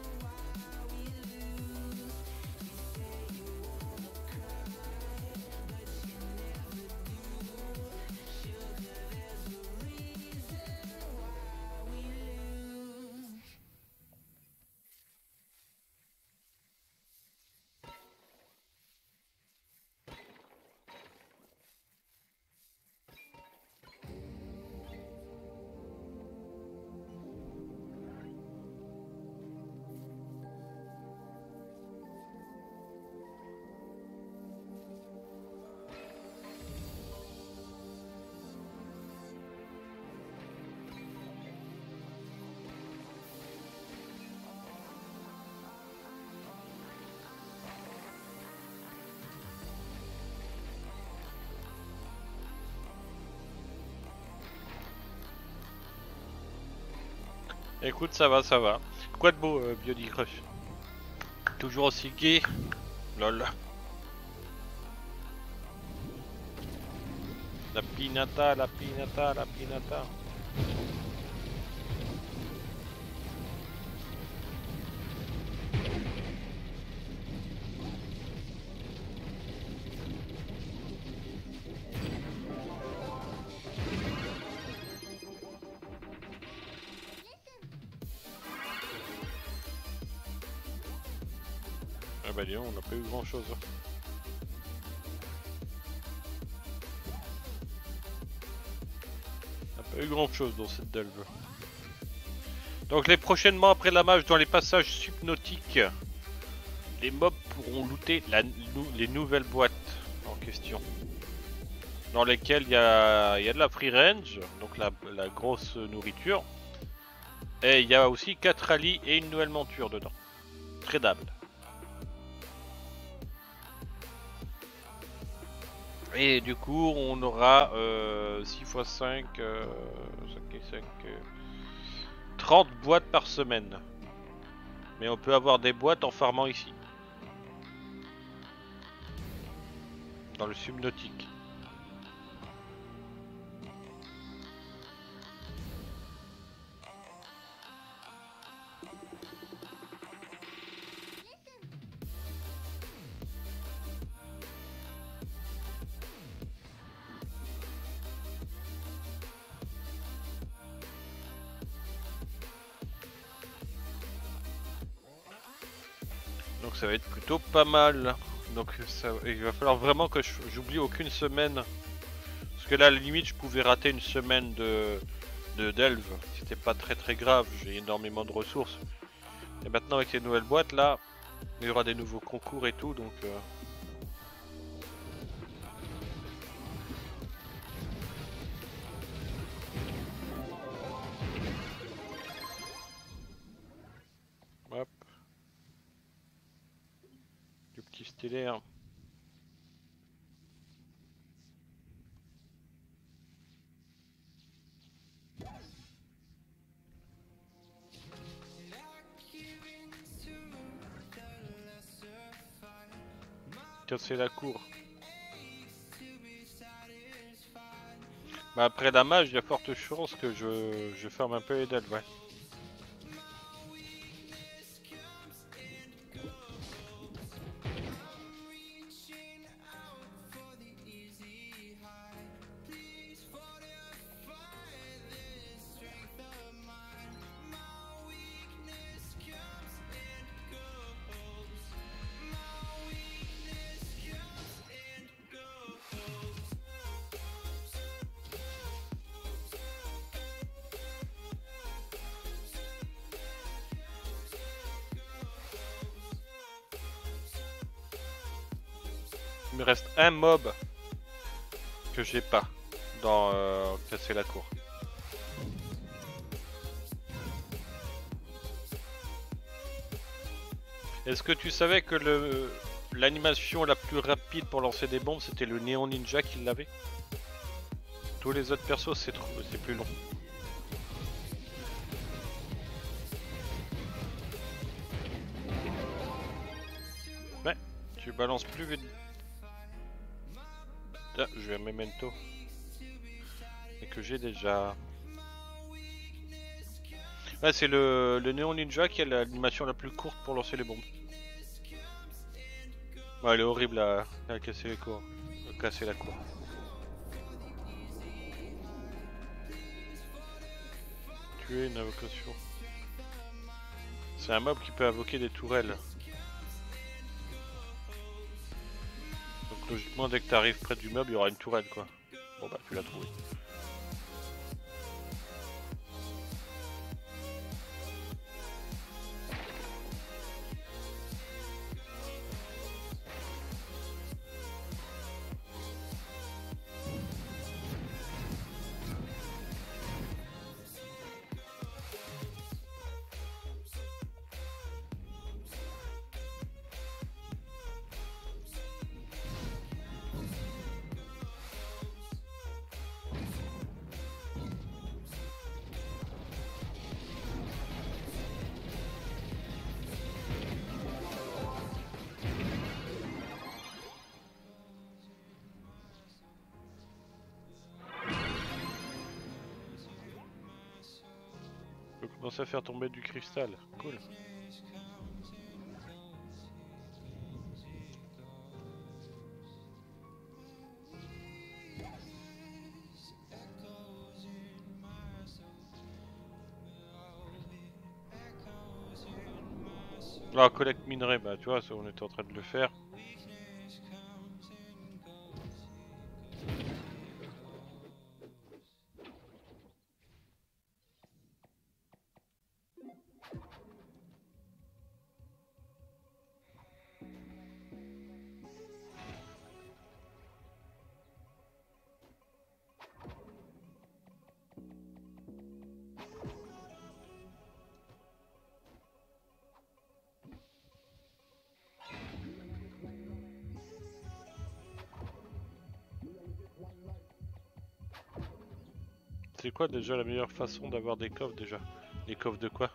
Écoute, ça va, ça va. Quoi de beau, euh, Biody Crush? Toujours aussi gay. Lol. La pinata, la pinata, la pinata. Ah bah dis donc, on n'a pas eu grand chose. On n'a pas eu grand chose dans cette delve. Donc les prochainement après la mage dans les passages subnautiques, les mobs pourront looter la, les nouvelles boîtes en question. Dans lesquelles il y a, y a de la free range, donc la, la grosse nourriture. Et il y a aussi quatre rallyes et une nouvelle monture dedans. Tradable. Et du coup, on aura euh, six fois cinq, euh, cinq et cinq, euh, trente boîtes par semaine. Mais on peut avoir des boîtes en farmant ici. Dans le subnautique. Donc ça va être plutôt pas mal. Donc ça, il va falloir vraiment que j'oublie aucune semaine. Parce que là, à la limite, je pouvais rater une semaine de, de delve. C'était pas très très grave, j'ai énormément de ressources. Et maintenant avec les nouvelles boîtes, là, il y aura des nouveaux concours et tout, donc... Euh... Hop. Du petit stellaire. Casser la cour. Bah après la mage, il y a forte chance que je, je ferme un peu les delves, ouais. Il me reste un mob que j'ai pas dans euh, casser la cour. Est-ce que tu savais que le l'animation la plus rapide pour lancer des bombes c'était le Néon Ninja qui l'avait? Tous les autres persos c'est trop, c'est plus long. Ouais, tu balances plus vite. Ah, je vais à Memento. que j'ai déjà. Ouais, c'est le, le Néon Ninja qui a l'animation la plus courte pour lancer les bombes. Ouais, elle est horrible à, à casser les cours. À casser la cour. Tuer une invocation. C'est un mob qui peut invoquer des tourelles. Donc logiquement, dès que tu arrives près du mob, il y aura une tourelle quoi. Bon bah tu l'as trouvé. Je peux commencer à faire tomber du cristal. Cool. Ah, collecte minerai, bah tu vois, ça, on était en train de le faire. C'est quoi déjà la meilleure façon d'avoir des coffres déjà? Les coffres de quoi?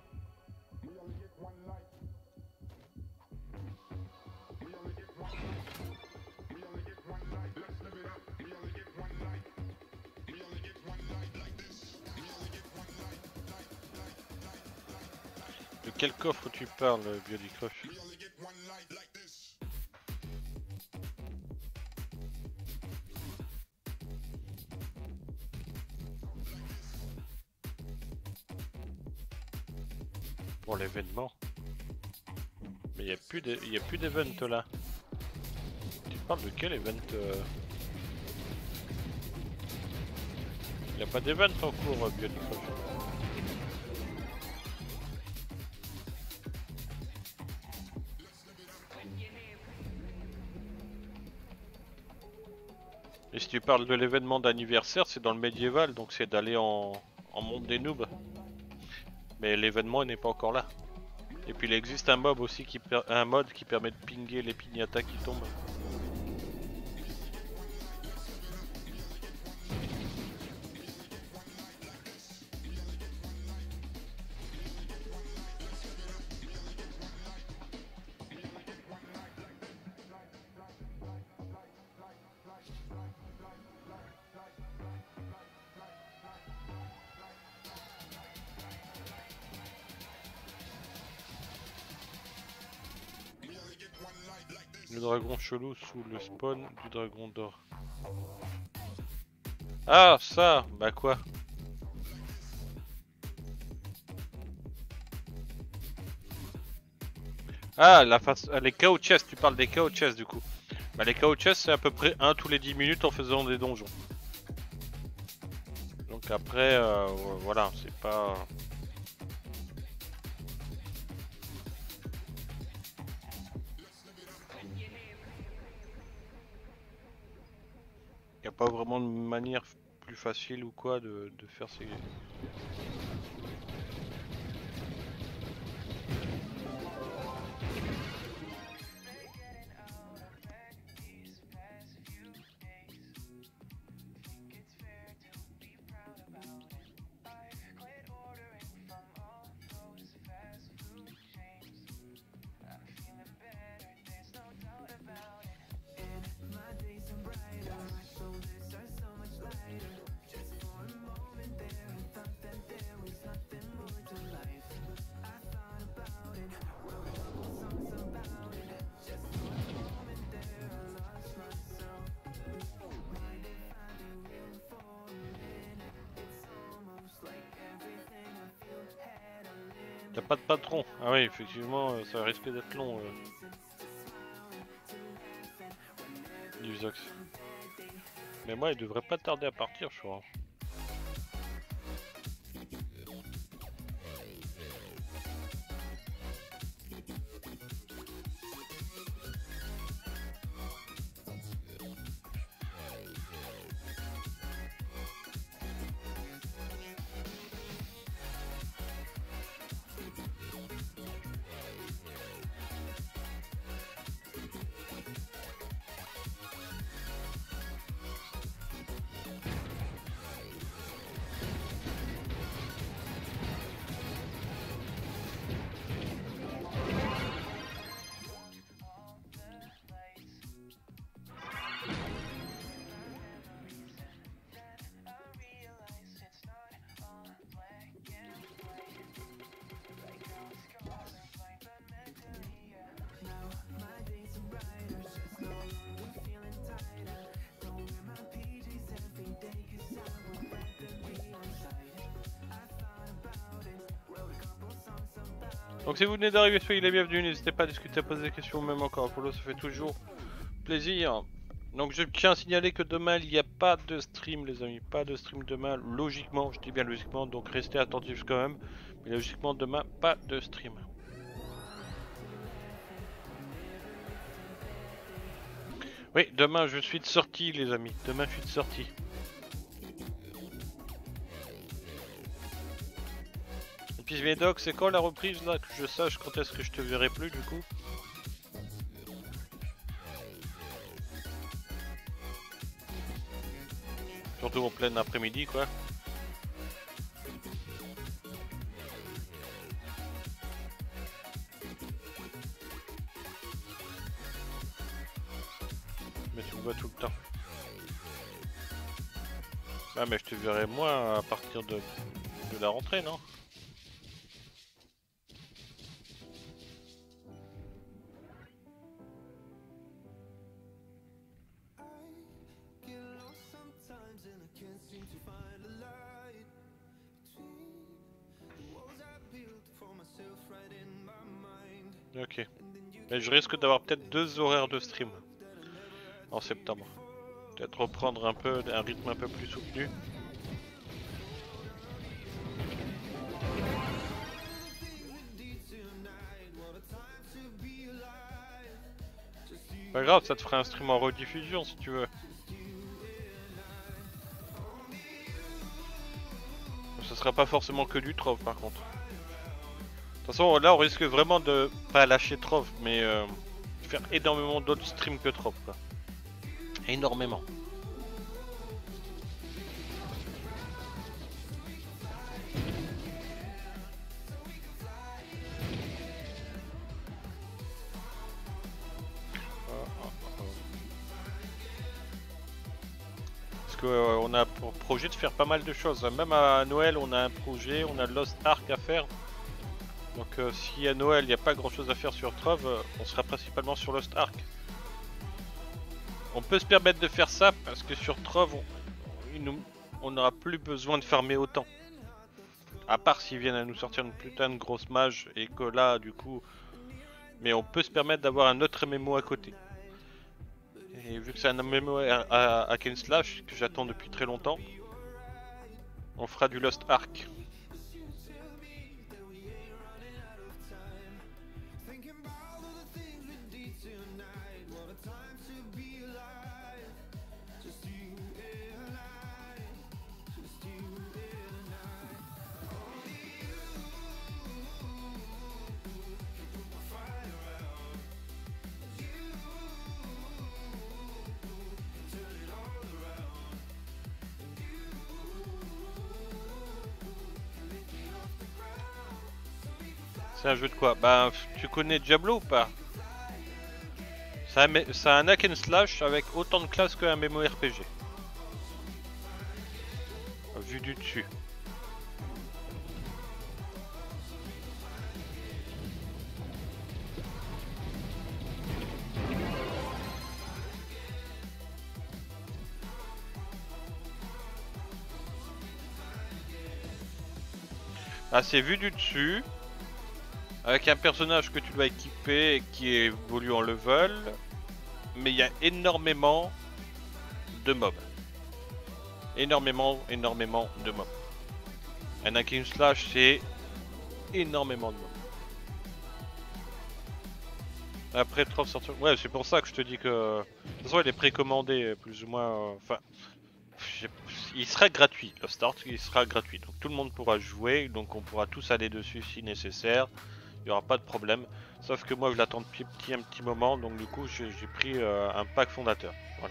De quel coffre tu parles, Biodicroche? Pour l'événement. Mais il n'y a plus de, y a plus d'event là. Tu parles de quel event? Il n'y a pas d'event en cours, Biodicroche. Et si tu parles de l'événement d'anniversaire, c'est dans le médiéval, donc c'est d'aller en, en monde des noobs. Mais l'événement n'est pas encore là. Et puis il existe un mob aussi qui per... un mode qui permet de pinguer les pignatas qui tombent. Le dragon chelou sous le spawn du dragon d'or. Ah ça, bah quoi? Ah la face, les K O chest, tu parles des K O chest du coup. Bah les K O chest c'est à peu près un tous les dix minutes en faisant des donjons. Donc après, euh, voilà, c'est pas... Y a pas vraiment de manière plus facile ou quoi de, de faire ces... T'as pas de patron. Ah oui, effectivement, euh, ça risque d'être long. Euh... Usox. Mais moi, il devrait pas tarder à partir, je crois. Donc si vous venez d'arriver, soyez les bienvenus, n'hésitez pas à discuter, à poser des questions, même encore Apollo, ça fait toujours plaisir. Donc je tiens à signaler que demain il n'y a pas de stream les amis, pas de stream demain, logiquement, je dis bien logiquement, donc restez attentifs quand même. Mais logiquement demain, pas de stream. Oui, demain je suis de sortie les amis, demain je suis de sortie. Et puis Médoc, c'est quand la reprise là, que je sache quand est-ce que je te verrai plus du coup? Surtout en plein après-midi quoi. Mais tu me vois tout le temps. Ah mais je te verrai moi à partir de, de la rentrée non? Ok. Mais je risque d'avoir peut-être deux horaires de stream en septembre. Peut-être reprendre un peu un rythme un peu plus soutenu. Pas grave, ça te fera un stream en rediffusion si tu veux. Ce sera pas forcément que du Trove par contre. De toute façon là on risque vraiment de pas lâcher Trove mais euh, faire énormément d'autres streams que Trove quoi. Énormément. Parce que euh, on a pour projet de faire pas mal de choses. Même à Noël on a un projet, on a Lost Ark à faire. Donc euh, si à Noël il n'y a pas grand chose à faire sur Trove, euh, on sera principalement sur Lost Ark. On peut se permettre de faire ça parce que sur Trove on n'aura plus besoin de farmer autant. À part s'ils viennent à nous sortir une putain de grosse mage et que là du coup... Mais on peut se permettre d'avoir un autre M M O à côté. Et vu que c'est un M M O à, à, à Ken Slash que j'attends depuis très longtemps, on fera du Lost Ark. C'est un jeu de quoi? Bah, tu connais Diablo ou pas? C'est un, un hack and slash avec autant de classes qu'un MMORPG. Vu du dessus. Ah, c'est vu du dessus. avec un personnage que tu dois équiper et qui évolue en level, mais il y a énormément de mobs. Énormément, énormément de mobs. Un hack and slash, c'est énormément de mobs. Après trop sortir. Ouais, c'est pour ça que je te dis que. De toute façon, il est précommandé, plus ou moins. Enfin. Euh... Il sera gratuit. Le start, il sera gratuit. Donc tout le monde pourra jouer. Donc on pourra tous aller dessus si nécessaire. Il n'y aura pas de problème. Sauf que moi, je l'attends depuis petit, un petit moment. Donc du coup, j'ai pris euh, un pack fondateur. Voilà.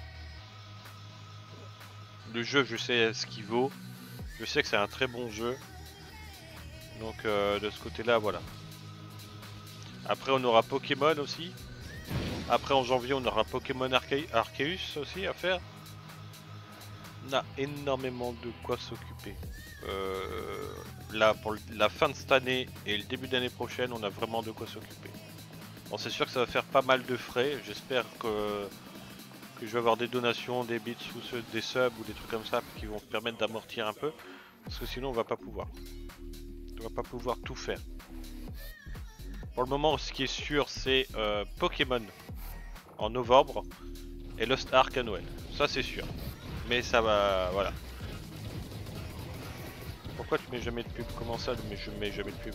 Le jeu, je sais ce qu'il vaut. Je sais que c'est un très bon jeu. Donc euh, de ce côté-là, voilà. Après, on aura Pokémon aussi. Après, en janvier, on aura Pokémon Arce Arceus aussi à faire. On a énormément de quoi s'occuper. Euh, là, pour la fin de cette année et le début d'année prochaine, on a vraiment de quoi s'occuper. Bon, c'est sûr que ça va faire pas mal de frais. J'espère que, que je vais avoir des donations, des bits ou ce, des subs ou des trucs comme ça qui vont permettre d'amortir un peu. Parce que sinon, on va pas pouvoir. On va pas pouvoir tout faire. Pour le moment, ce qui est sûr, c'est euh, Pokémon en novembre et Lost Ark à Noël. Ça, c'est sûr. Mais ça va, voilà. Pourquoi tu mets jamais de pub? Comment ça, mais je mets jamais de pub?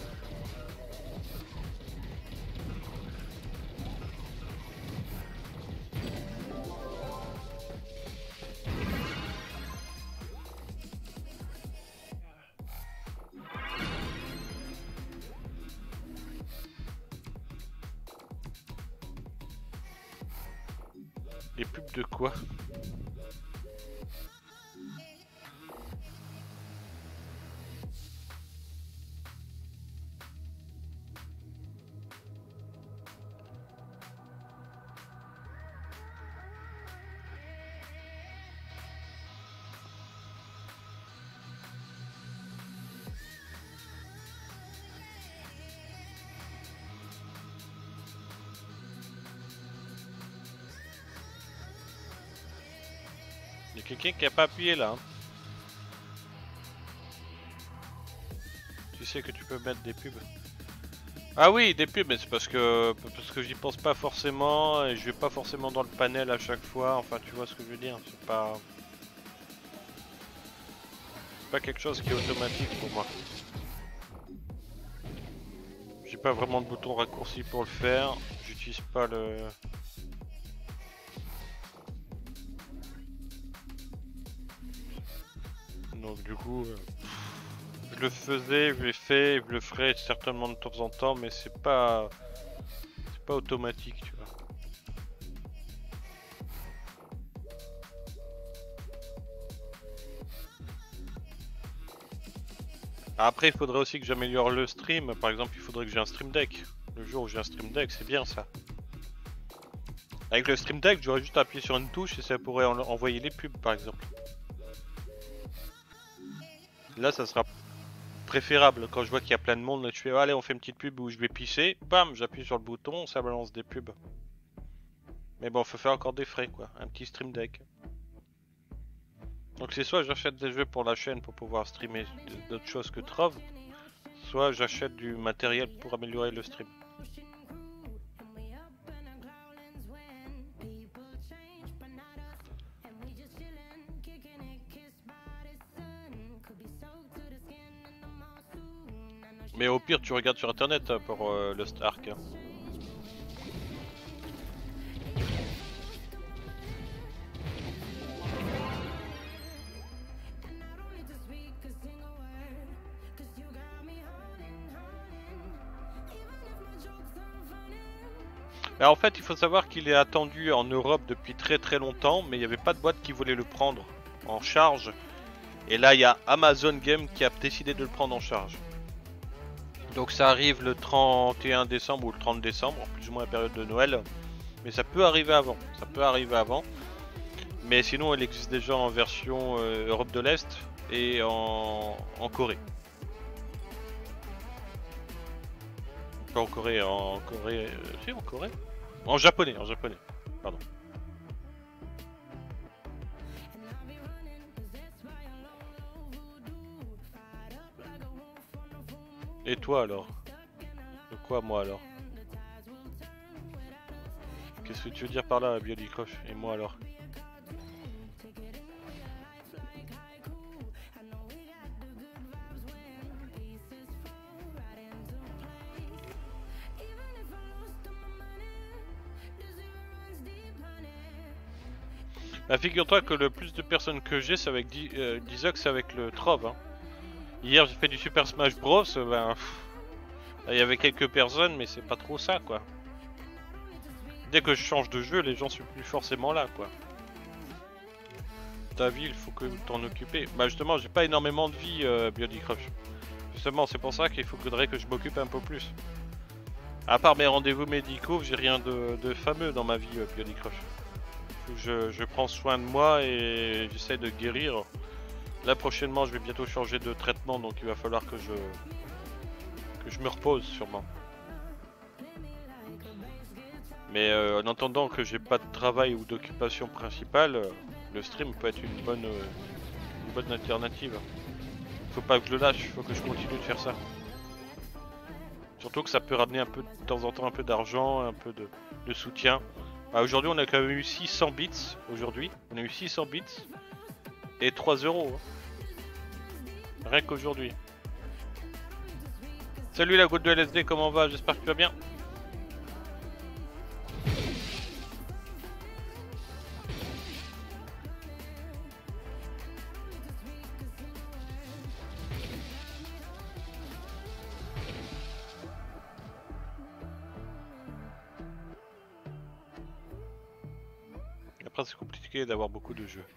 Les pubs de quoi? Il y a quelqu'un qui a pas appuyé là. Hein. Tu sais que tu peux mettre des pubs. Ah oui, des pubs, mais c'est parce que parce que j'y pense pas forcément et je vais pas forcément dans le panel à chaque fois. Enfin, tu vois ce que je veux dire. C'est pas c'est pas quelque chose qui est automatique pour moi. J'ai pas vraiment de bouton raccourci pour le faire. J'utilise pas le. Donc du coup, euh, je le faisais, je l'ai fait, je le ferai certainement de temps en temps, mais c'est pas, c'est pas automatique, tu vois. Après, il faudrait aussi que j'améliore le stream. Par exemple, il faudrait que j'ai un stream deck. Le jour où j'ai un stream deck, c'est bien ça. Avec le stream deck, j'aurais juste appuyé sur une touche et ça pourrait en envoyer les pubs, par exemple. Là, ça sera préférable quand je vois qu'il y a plein de monde. Je fais, allez, on fait une petite pub où je vais pisser. Bam, j'appuie sur le bouton, ça balance des pubs. Mais bon, faut faire encore des frais, quoi. Un petit stream deck. Donc c'est soit j'achète des jeux pour la chaîne pour pouvoir streamer d'autres choses que Trove, soit j'achète du matériel pour améliorer le stream. Mais au pire, tu regardes sur internet pour euh, Lost Ark. Hein. Alors en fait, il faut savoir qu'il est attendu en Europe depuis très très longtemps, mais il n'y avait pas de boîte qui voulait le prendre en charge. Et là, il y a Amazon Game qui a décidé de le prendre en charge. Donc ça arrive le trente et un décembre ou le trente décembre, plus ou moins la période de Noël. Mais ça peut arriver avant, ça peut arriver avant. Mais sinon, elle existe déjà en version euh, Europe de l'Est et en, en Corée. Pas en Corée, en Corée... Euh, si, en Corée. En japonais, en japonais, pardon. Et toi alors? Quoi moi alors? Qu'est-ce que tu veux dire par là, Biolicroche? Et moi alors? Bah figure-toi que le plus de personnes que j'ai c'est avec Di euh, Dizox, c'est avec le Trove. Hein. Hier j'ai fait du Super Smash Bros, euh, ben il y avait quelques personnes mais c'est pas trop ça quoi. Dès que je change de jeu les gens sont plus forcément là quoi. Ta vie il faut que t'en occuper. Bah justement j'ai pas énormément de vie euh, Biodicrush. Justement c'est pour ça qu'il faudrait que je m'occupe un peu plus. À part mes rendez-vous médicaux j'ai rien de, de fameux dans ma vie euh, Biodicrush. Je, je prends soin de moi et j'essaie de guérir. Là prochainement je vais bientôt changer de traitement donc il va falloir que je que je me repose sûrement. Mais euh, en attendant que j'ai pas de travail ou d'occupation principale, euh, le stream peut être une bonne euh, une bonne alternative. Faut pas que je le lâche, faut que je continue de faire ça. Surtout que ça peut ramener un peu de temps en temps un peu d'argent, un peu de, de soutien. Ah, aujourd'hui on a quand même eu six cents bits aujourd'hui, on a eu six cents bits et trois euros. Hein. Rien qu'aujourd'hui. Salut la goutte de L S D, comment va? J'espère que tu vas bien. Après c'est compliqué d'avoir beaucoup de jeux.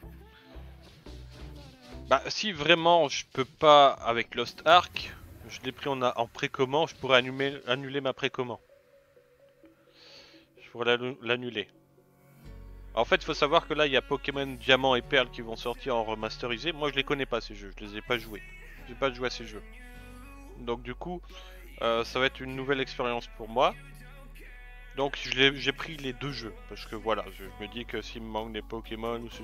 Bah si vraiment je peux pas avec Lost Ark, je l'ai pris en, en précommande, je pourrais annuler, annuler ma précommande. Je pourrais l'annuler. En fait il faut savoir que là il y a Pokémon Diamant et Perle qui vont sortir en remasterisé. Moi je les connais pas ces jeux, je les ai pas joués. J'ai pas joué à ces jeux. Donc du coup euh, ça va être une nouvelle expérience pour moi. Donc j'ai pris les deux jeux parce que voilà, je, je me dis que s'il me manque des Pokémon ou ce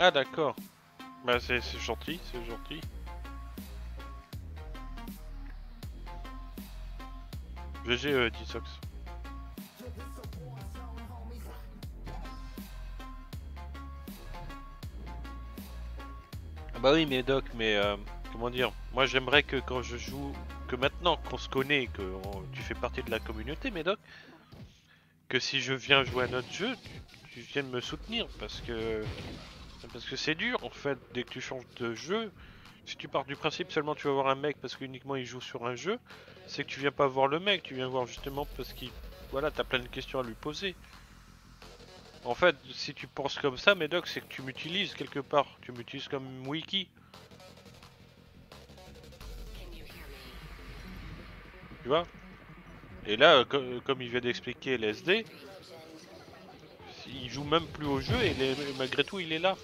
Ah d'accord. Bah c'est gentil, c'est gentil. G G euh, T-Sox. Ah bah oui mais Doc, mais euh, comment dire, moi j'aimerais que quand je joue, que maintenant qu'on se connaît, que on- tu fais partie de la communauté Médoc, que si je viens jouer à notre jeu, tu, tu viennes me soutenir parce que parce que c'est dur en fait dès que tu changes de jeu. Si tu pars du principe seulement tu vas voir un mec parce qu'uniquement il joue sur un jeu, c'est que tu viens pas voir le mec, tu viens voir justement parce qu'il voilà, t'as plein de questions à lui poser. En fait, si tu penses comme ça, Médoc, c'est que tu m'utilises quelque part. Tu m'utilises comme wiki. Tu vois? Et là, euh, co- euh, comme il vient d'expliquer L S D, il joue même plus au jeu et il est- malgré tout il est là.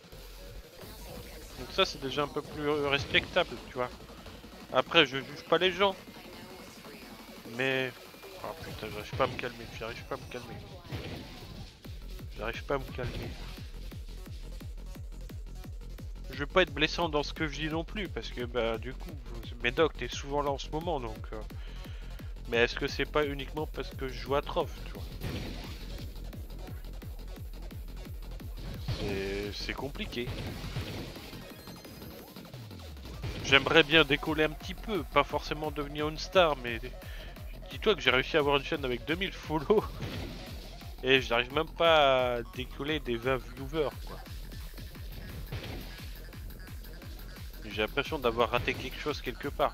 Donc ça c'est déjà un peu plus euh, respectable, tu vois. Après je juge pas les gens, mais... Oh putain, j'arrive pas à me calmer, j'arrive pas à me calmer. J'arrive pas à me calmer. Je vais pas être blessant dans ce que je dis non plus, parce que bah du coup, Médoc, t'es souvent là en ce moment, donc... euh, Mais est-ce que c'est pas uniquement parce que je joue à Troph, tu vois? C'est compliqué. J'aimerais bien décoller un petit peu, pas forcément devenir une star, mais dis-toi que j'ai réussi à avoir une chaîne avec deux mille follow et j'arrive même pas à décoller des vingt viewers, quoi. J'ai l'impression d'avoir raté quelque chose quelque part.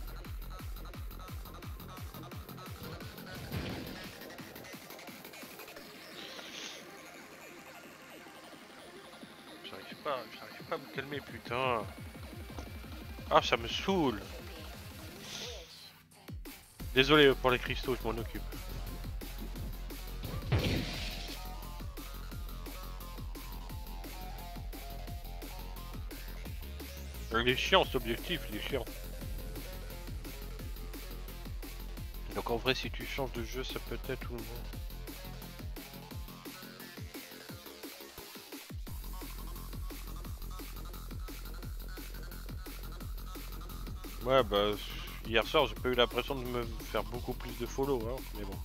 J'arrive pas, j'arrive pas à me calmer, putain. Ah, ça me saoule. Désolé pour les cristaux, je m'en occupe. Il est chiant cet objectif, il est chiant. Donc en vrai, si tu changes de jeu, ça peut être tout le monde. Ouais, bah, hier soir, j'ai pas eu l'impression de me faire beaucoup plus de follow, hein, mais bon.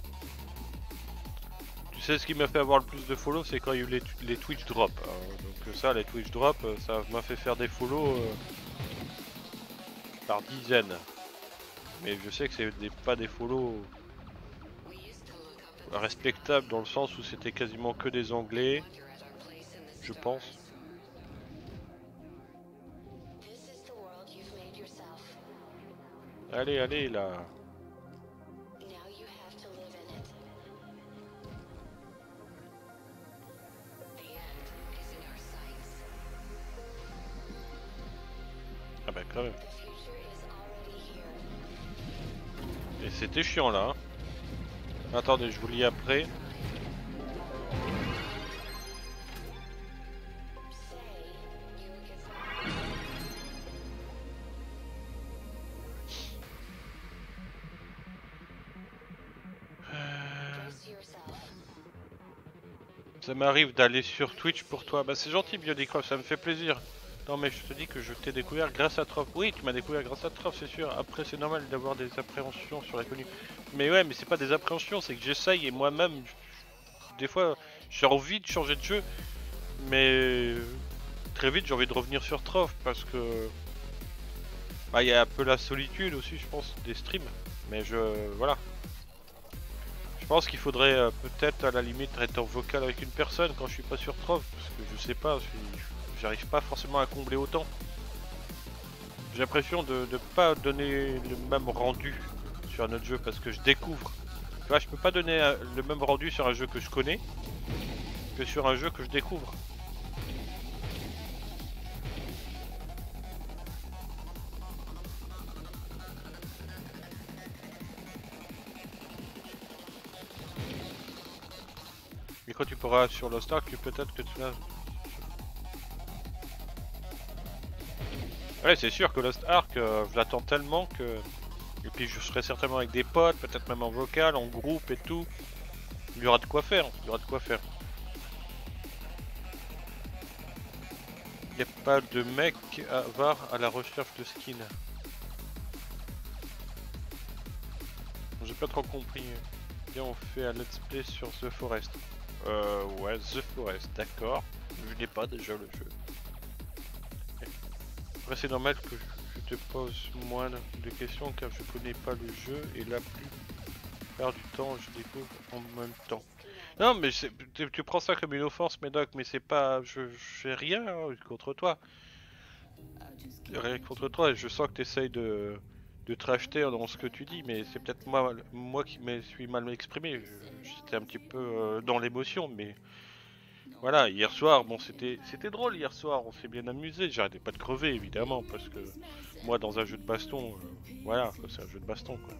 Tu sais, ce qui m'a fait avoir le plus de follow, c'est quand il y a eu les, les Twitch drop. Hein. Donc ça, les Twitch drop, ça m'a fait faire des follow euh, par dizaines. Mais je sais que c'est des, pas des follow respectables dans le sens où c'était quasiment que des Anglais, je pense. Allez, allez, là. Ah bah quand même. Et c'était chiant là. Hein. Attendez, je vous lis après. Ça m'arrive d'aller sur Twitch pour toi. Bah c'est gentil Biodicroft, ça me fait plaisir. Non mais je te dis que je t'ai découvert grâce à Troph. Oui, tu m'as découvert grâce à Troph, c'est sûr. Après c'est normal d'avoir des appréhensions sur la connue. Mais ouais, mais c'est pas des appréhensions, c'est que j'essaye et moi-même, des fois, j'ai envie de changer de jeu. Mais très vite j'ai envie de revenir sur Troph parce que... Bah il y a un peu la solitude aussi je pense des streams. Mais je... voilà. Je pense qu'il faudrait euh, peut-être à la limite être en vocal avec une personne quand je suis pas sur Troph. Parce que je sais pas, j'arrive pas forcément à combler autant. J'ai l'impression de ne pas donner le même rendu sur un autre jeu parce que je découvre. Tu vois, je peux pas donner euh, le même rendu sur un jeu que je connais que sur un jeu que je découvre. Et quand tu pourras sur Lost Ark, peut-être que tu vas... Ouais, c'est sûr que Lost Ark, euh, je l'attends tellement que... Et puis je serai certainement avec des potes, peut-être même en vocal, en groupe et tout. Il y aura de quoi faire, il y aura de quoi faire. n'y a pas de mec à voir à la recherche de skin. J'ai pas trop compris. Viens, on fait un let's play sur The Forest. Euh, ouais, The Forest, d'accord. Je n'ai pas déjà le jeu. Après, c'est normal que je te pose moins de questions car je connais pas le jeu et la plupart du temps je découvre en même temps. Non, mais tu, tu prends ça comme une offense, Médoc, mais c'est pas. Je fais rien hein, contre toi. Rien contre toi, et je sens que tu essayes de, de te racheter dans ce que tu dis, mais c'est peut-être moi, moi qui me suis mal exprimé. J'étais un petit peu euh, dans l'émotion, mais voilà, hier soir, bon, c'était c'était drôle hier soir, on s'est bien amusé. J'arrêtais pas de crever, évidemment, parce que moi, dans un jeu de baston, euh, voilà, c'est un jeu de baston, quoi.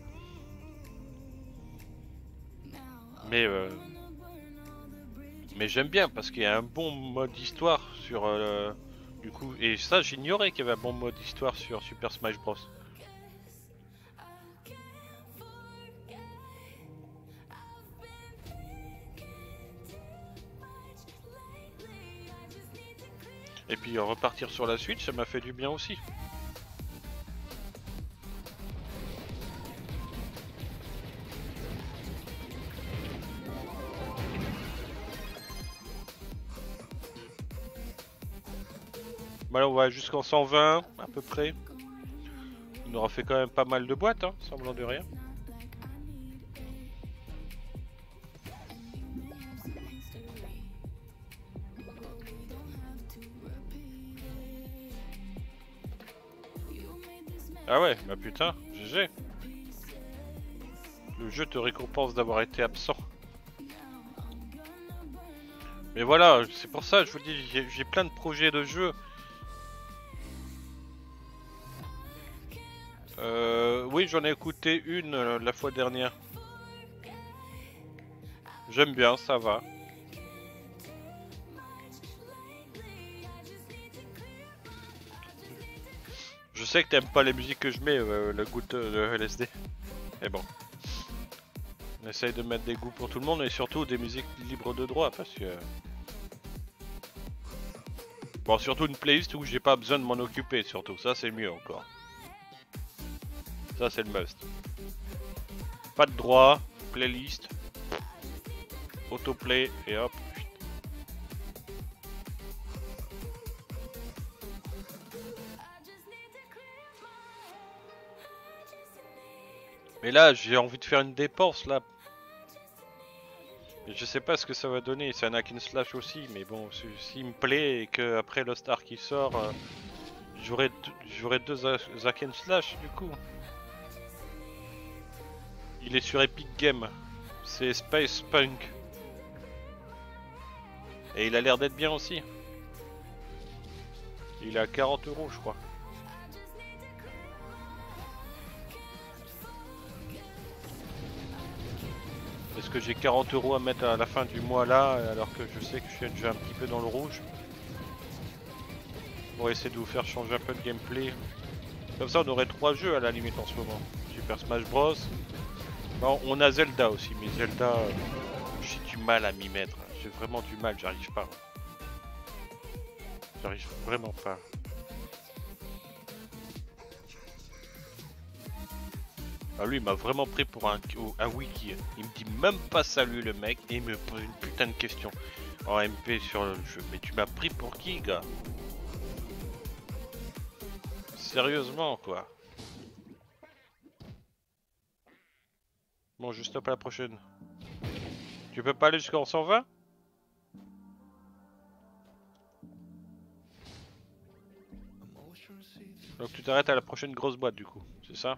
Mais euh, mais j'aime bien parce qu'il y a un bon mode histoire sur euh, du coup, et ça, j'ignorais qu'il y avait un bon mode histoire sur Super Smash Bros. Et puis euh, repartir sur la Switch, ça m'a fait du bien aussi. Bah là on va jusqu'en cent vingt à peu près. On aura fait quand même pas mal de boîtes, hein, semblant de rien. Ah ouais, bah putain, G G. Le jeu te récompense d'avoir été absent. Mais voilà, c'est pour ça, je vous dis, j'ai plein de projets de jeux. Euh, oui, j'en ai écouté une euh, la fois dernière. J'aime bien, ça va. Je sais que t'aimes pas les musiques que je mets, euh, la goutte de L S D. Mais bon. On essaye de mettre des goûts pour tout le monde et surtout des musiques libres de droit parce que... Bon, surtout une playlist où j'ai pas besoin de m'en occuper, surtout. Ça, c'est mieux encore. Ça, c'est le must. Pas de droit, playlist, autoplay et hop. Mais là, j'ai envie de faire une dépense là. Je sais pas ce que ça va donner. C'est un hack and slash aussi, mais bon, s'il me plaît et que après Lost Ark qui sort, euh, j'aurai j'aurai deux hack and slash du coup. Il est sur Epic Games. C'est Space Punk. Et il a l'air d'être bien aussi. Il est à quarante euros, je crois. Est-ce que j'ai quarante euros à mettre à la fin du mois là, alors que je sais que je suis déjà un petit peu dans le rouge? Pour essayer de vous faire changer un peu de gameplay. Comme ça, on aurait trois jeux à la limite en ce moment. Super Smash Bros. Bon, on a Zelda aussi, mais Zelda, euh, j'ai du mal à m'y mettre. J'ai vraiment du mal, j'arrive pas. J'arrive vraiment pas. Ah, lui, il m'a vraiment pris pour un, un wiki. Il me dit même pas salut le mec et il me pose une putain de question en M P sur le jeu. Mais tu m'as pris pour qui, gars? Sérieusement, quoi. Bon, je stoppe à la prochaine. Tu peux pas aller jusqu'en cent vingt? Donc tu t'arrêtes à la prochaine grosse boîte du coup, c'est ça?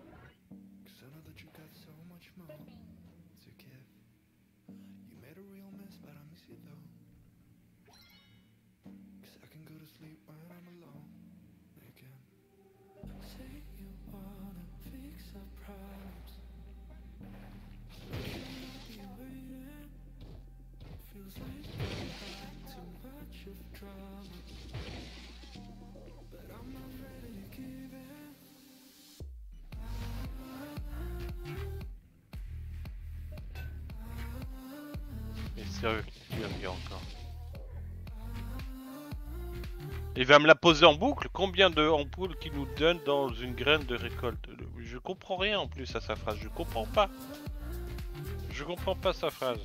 Mais sérieux, tu vas me dire encore. Il va me la poser en boucle. Combien de ampoules qu'il nous donne dans une graine de récolte? Je comprends rien en plus à sa phrase. Je comprends pas. Je comprends pas sa phrase.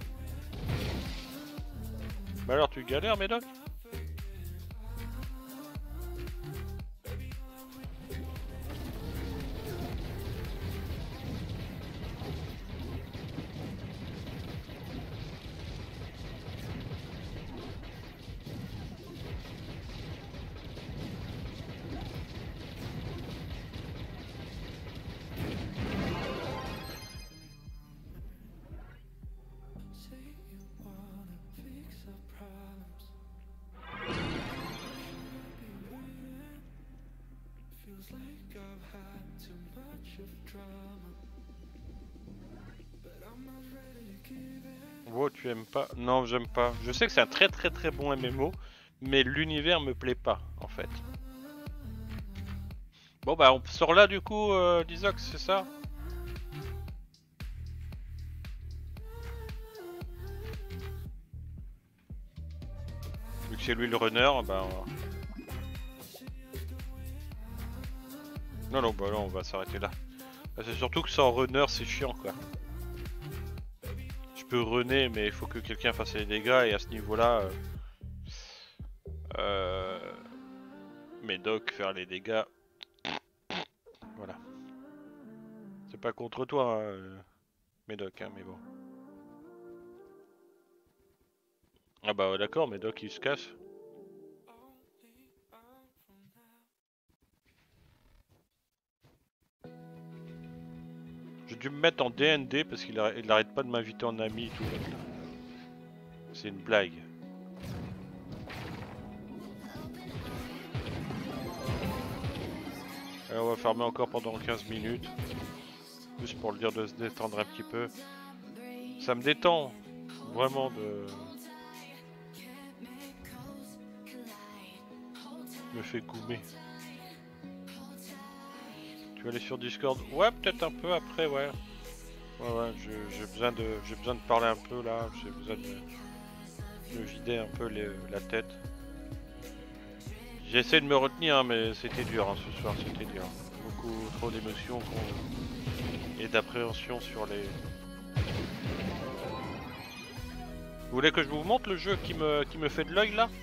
Bah alors tu galères, Médoc? Oh, tu aimes pas? Non, j'aime pas. Je sais que c'est un très très très bon M M O, mais l'univers me plaît pas en fait. Bon bah on sort là du coup, euh, Lizox, c'est ça? Vu que c'est lui le runner, bah... On va... Non, non, bah là on va s'arrêter là. Bah, c'est surtout que sans runner c'est chiant quoi. Je peux runner mais il faut que quelqu'un fasse les dégâts et à ce niveau là... Euh... Euh... Médoc faire les dégâts... Voilà. C'est pas contre toi, hein, Médoc, hein, mais bon. Ah bah d'accord, Médoc il se casse. J'ai dû me mettre en D N D parce qu'il arrête pas de m'inviter en ami et tout. C'est une blague. Allez, on va farmer encore pendant quinze minutes. Juste pour le dire de se détendre un petit peu. Ça me détend. Vraiment de... Me fait goumer. Tu vas aller sur Discord? Ouais, peut-être un peu après, ouais. Ouais, ouais, j'ai besoin de, j'ai besoin de parler un peu là. J'ai besoin de me vider un peu les, la tête. J'ai essayé de me retenir, hein, mais c'était dur hein, ce soir, c'était dur. Beaucoup trop d'émotions et d'appréhension sur les... Vous voulez que je vous montre le jeu qui me, qui me fait de l'œil là?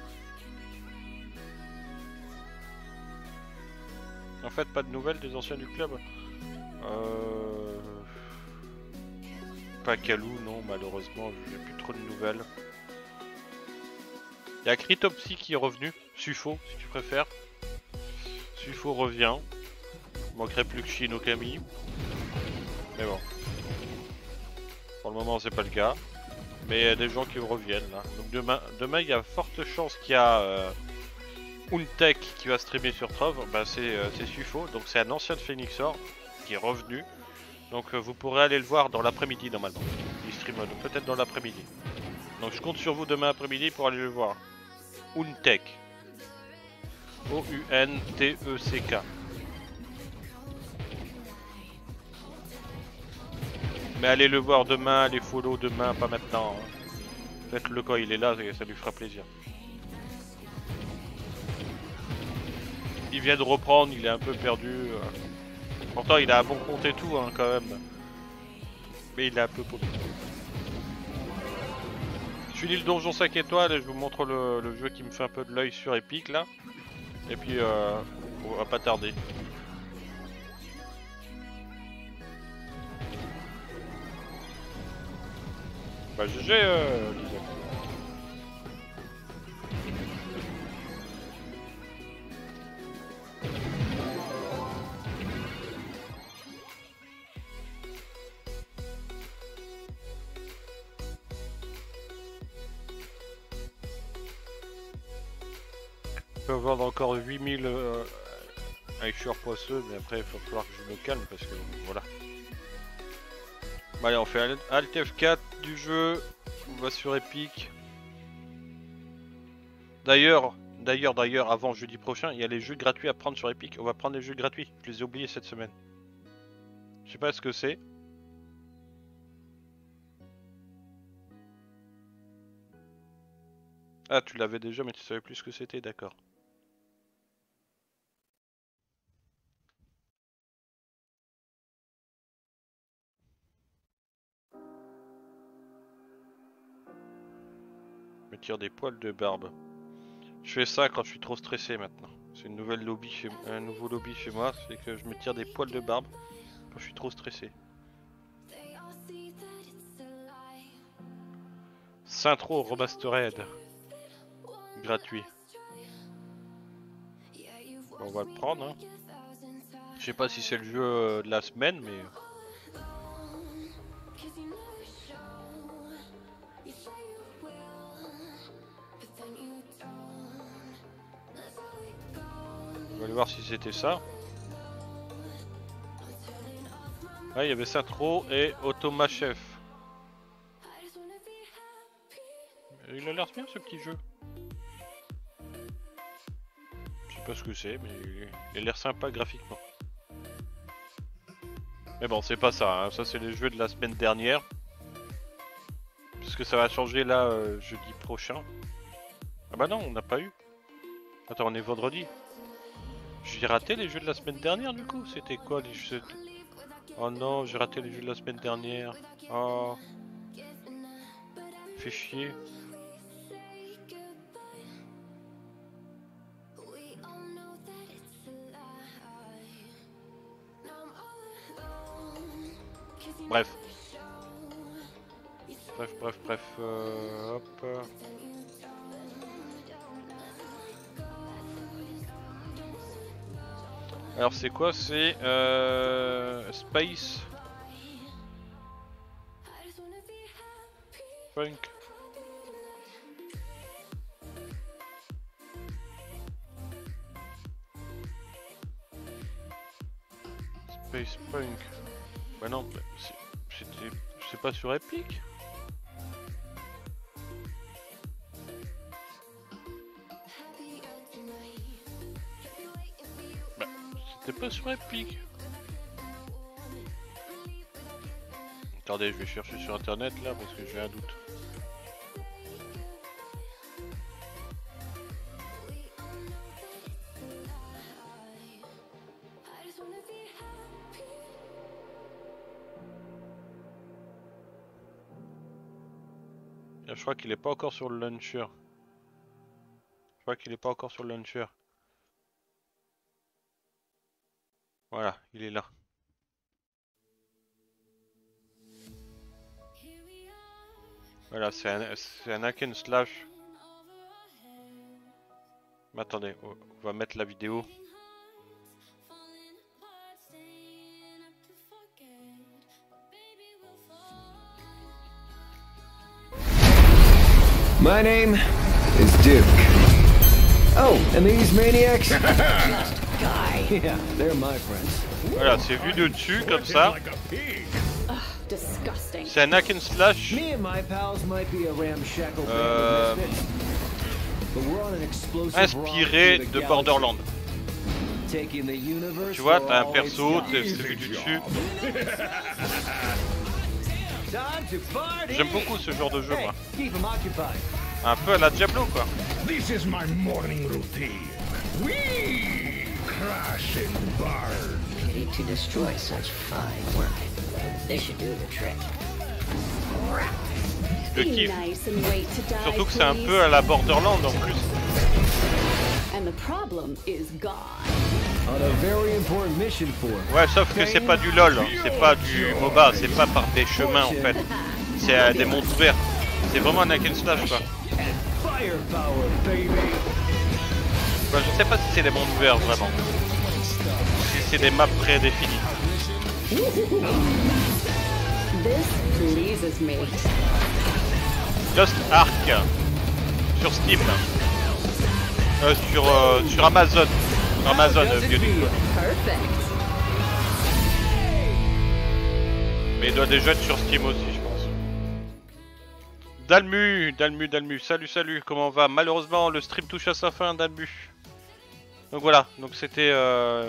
En fait, pas de nouvelles des anciens du club. Euh... Pas Calou, non, malheureusement, j'ai plus trop de nouvelles. Il y a Cryptopsy qui est revenu, Sufo, si tu préfères. Sufo revient. Il manquerait plus que Shin Okami. Mais bon. Pour le moment, c'est pas le cas. Mais il y a des gens qui reviennent là. Donc demain, demain il y a forte chance qu'il y a euh, Untek qui va streamer sur Trove. Bah, c'est euh, Sufo, donc c'est un ancien de Phoenixor qui est revenu. Donc euh, vous pourrez aller le voir dans l'après-midi normalement. Il stream euh, peut-être dans l'après-midi. Donc je compte sur vous demain après-midi pour aller le voir. Untek. O U N T E C K. Mais allez le voir demain, allez follow demain, pas maintenant. Hein. Faites-le quand il est là, ça lui fera plaisir. Il vient de reprendre, il est un peu perdu. Pourtant il a un bon compte et tout hein, quand même. Mais il est un peu paumé. Je finis le donjon cinq étoiles et je vous montre le, le jeu qui me fait un peu de l'œil sur Epic là. Et puis euh, on va pas tarder. Bah G G euh, Lisa. Je peux vendre encore huit mille euh, avec Chur Poisseux, mais après il va falloir que je me calme parce que voilà. Bah allez, on fait Alt F quatre du jeu, on va sur Epic. D'ailleurs, d'ailleurs, d'ailleurs, avant jeudi prochain, il y a les jeux gratuits à prendre sur Epic. On va prendre les jeux gratuits, je les ai oubliés cette semaine. Je sais pas ce que c'est. Ah, tu l'avais déjà, mais tu savais plus ce que c'était, d'accord. Me tire des poils de barbe. Je fais ça quand je suis trop stressé maintenant. C'est une nouvelle lobby chez un nouveau lobby chez moi, c'est que je me tire des poils de barbe quand je suis trop stressé. Saintro Remastered. Gratuit. Bon, on va le prendre. Hein. Je sais pas si c'est le jeu euh, de la semaine, mais... On va aller voir si c'était ça. Ouais, il y avait Saintro et Automachef. Il a l'air bien ce petit jeu. Je sais pas ce que c'est, mais il a l'air sympa graphiquement. Mais bon, c'est pas ça, hein. Ça c'est les jeux de la semaine dernière. Parce que ça va changer là euh, jeudi prochain. Ah bah non, on n'a pas eu. Attends, on est vendredi. J'ai raté les jeux de la semaine dernière du coup. C'était quoi les jeux de... Oh non, j'ai raté les jeux de la semaine dernière. Oh. Fait chier. Bref. Bref, bref, bref. Euh, hop. Alors c'est quoi? C'est euh, Space Punk. Space Punk. Bah non, c'était... C'est pas sur Epic? Bah, c'était pas sur Epic. Attendez, je vais chercher sur internet là parce que j'ai un doute. Je crois qu'il est pas encore sur le launcher. Je crois qu'il est pas encore sur le launcher. Voilà, il est là. Voilà, c'est un, c'est un hack and slash. Mais attendez, on va mettre la vidéo. My name is Duke. Oh, and these maniacs? Just guy. Yeah, they're my friends. Voilà, c'est vu de dessus comme ça. C'est un hack and slash. Me and my pals might be a ramshackle band Euh, of misfits, but we're on an explosive inspiré run through de the Borderlands. galaxy, taking the universe Tu vois, for t'as un all perso, it's t'es- got. c'est vu du dessus. Time to party. J'aime beaucoup ce genre de jeu, Hey, moi. keep 'em occupied. Un peu à la Diablo, quoi. This is my morning routine. We crash and burn. Pity to destroy such fine work. They should do the trick. Je Be kiffe. nice and wait to die, Surtout que c'est un please. peu à la Borderlands en plus. And the problem is gone. On a very important mission for Ouais, sauf que c'est pas du LOL, c'est pas du MOBA, c'est pas par des chemins en fait. C'est à des mondes ouverts. C'est vraiment un hack and slash, quoi. firepower, baby. Bah, je sais pas si c'est des mondes ouverts vraiment. Si c'est des maps prédéfinies. This pleases me. Lost Ark sur Steam. Euh, sur, euh, sur Amazon. Sur Amazon, euh, vieux du coup. Perfect. Mais il doit déjà être sur Steam aussi, je pense. Dalmu, Dalmu, Dalmu, salut, salut, comment on va? Malheureusement, le stream touche à sa fin, Dalmu. Donc voilà, donc c'était... Euh...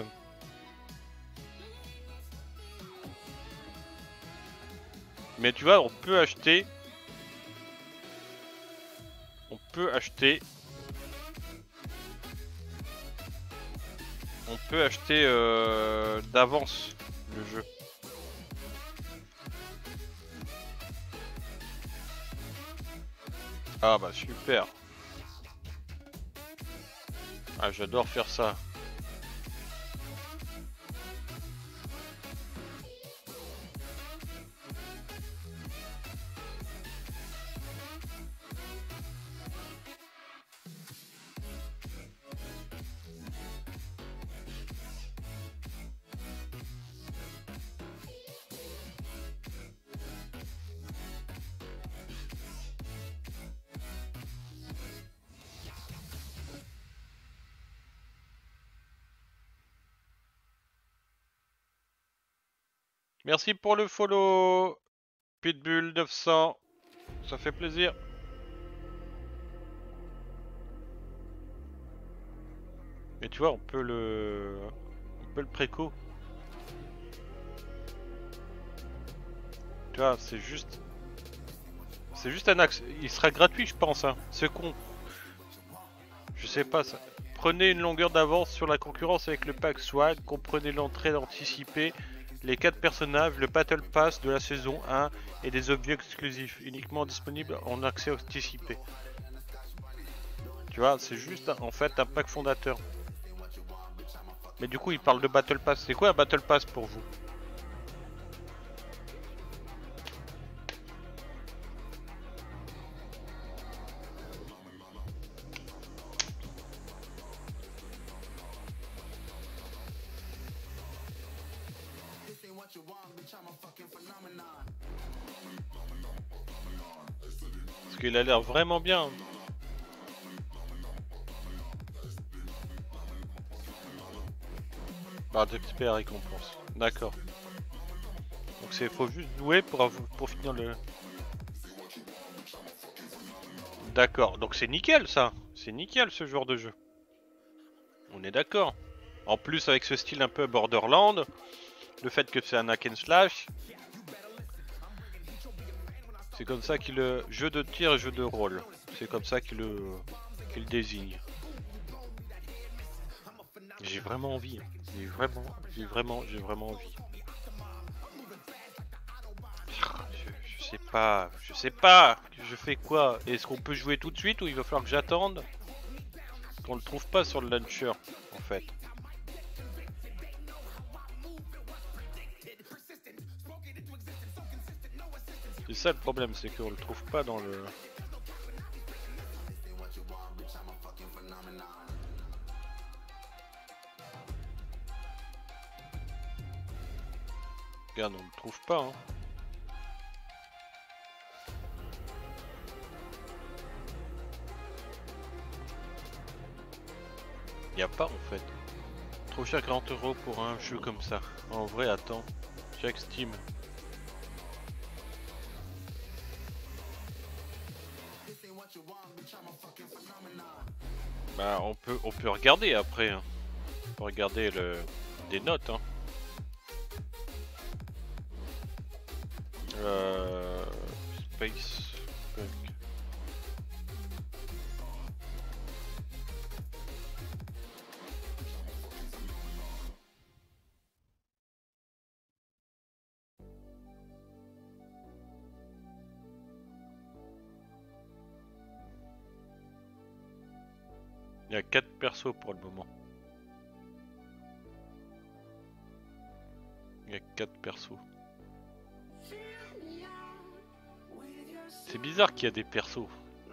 Mais tu vois, on peut acheter... On peut acheter... On peut acheter euh, d'avance le jeu. Ah bah super. Ah j'adore faire ça. Merci pour le follow, Pitbull neuf cents, ça fait plaisir. Et tu vois, on peut le, on peut le préco. Tu vois, c'est juste, c'est juste un axe. Il sera gratuit, je pense. Hein. C'est con. Je sais pas ça. Prenez une longueur d'avance sur la concurrence avec le pack Swag. Comprenez l'entrée anticipée. Les quatre personnages, le Battle Pass de la saison un et des objets exclusifs, uniquement disponibles en accès anticipé. Tu vois, c'est juste en fait un pack fondateur. Mais du coup, il parle de Battle Pass. C'est quoi un Battle Pass pour vous? Parce qu'il a l'air vraiment bien. Barre d'expert récompense. D'accord. Donc c'est faut juste jouer pour, pour finir le... D'accord. Donc c'est nickel ça. C'est nickel ce genre de jeu. On est d'accord. En plus avec ce style un peu Borderland. Le fait que c'est un hack and slash. C'est comme ça qu'il le jeu de tir et jeu de rôle. C'est comme ça qu'il le qu'il désigne. J'ai vraiment envie. J'ai vraiment, j'ai vraiment, j'ai vraiment envie. Je, je sais pas, je sais pas. Je fais quoi? Est-ce qu'on peut jouer tout de suite ou il va falloir que j'attende? Qu'on le trouve pas sur le launcher en fait. C'est ça le problème, c'est qu'on le trouve pas dans le... Regarde, on le trouve pas. Hein. Y a pas en fait. Trop cher, quarante euros pour un jeu comme ça. En vrai, attends. Check Steam. Bah on peut on peut regarder après. Hein. On peut regarder le des notes. Hein. Euh, Space Punk. Il y a quatre persos pour le moment. Il y a quatre persos. C'est bizarre qu'il y a des persos.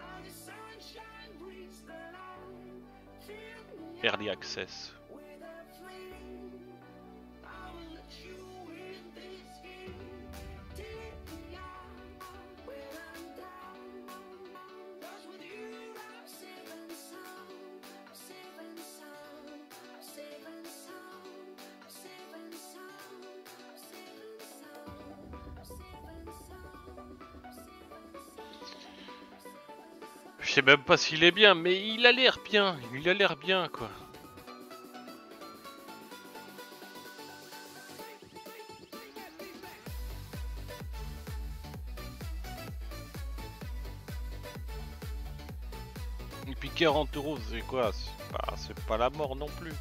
Early Access. Je sais même pas s'il est bien, mais il a l'air bien, il a l'air bien quoi. puis quarante euros, c'est quoi? C'est pas, c'est pas la mort non plus.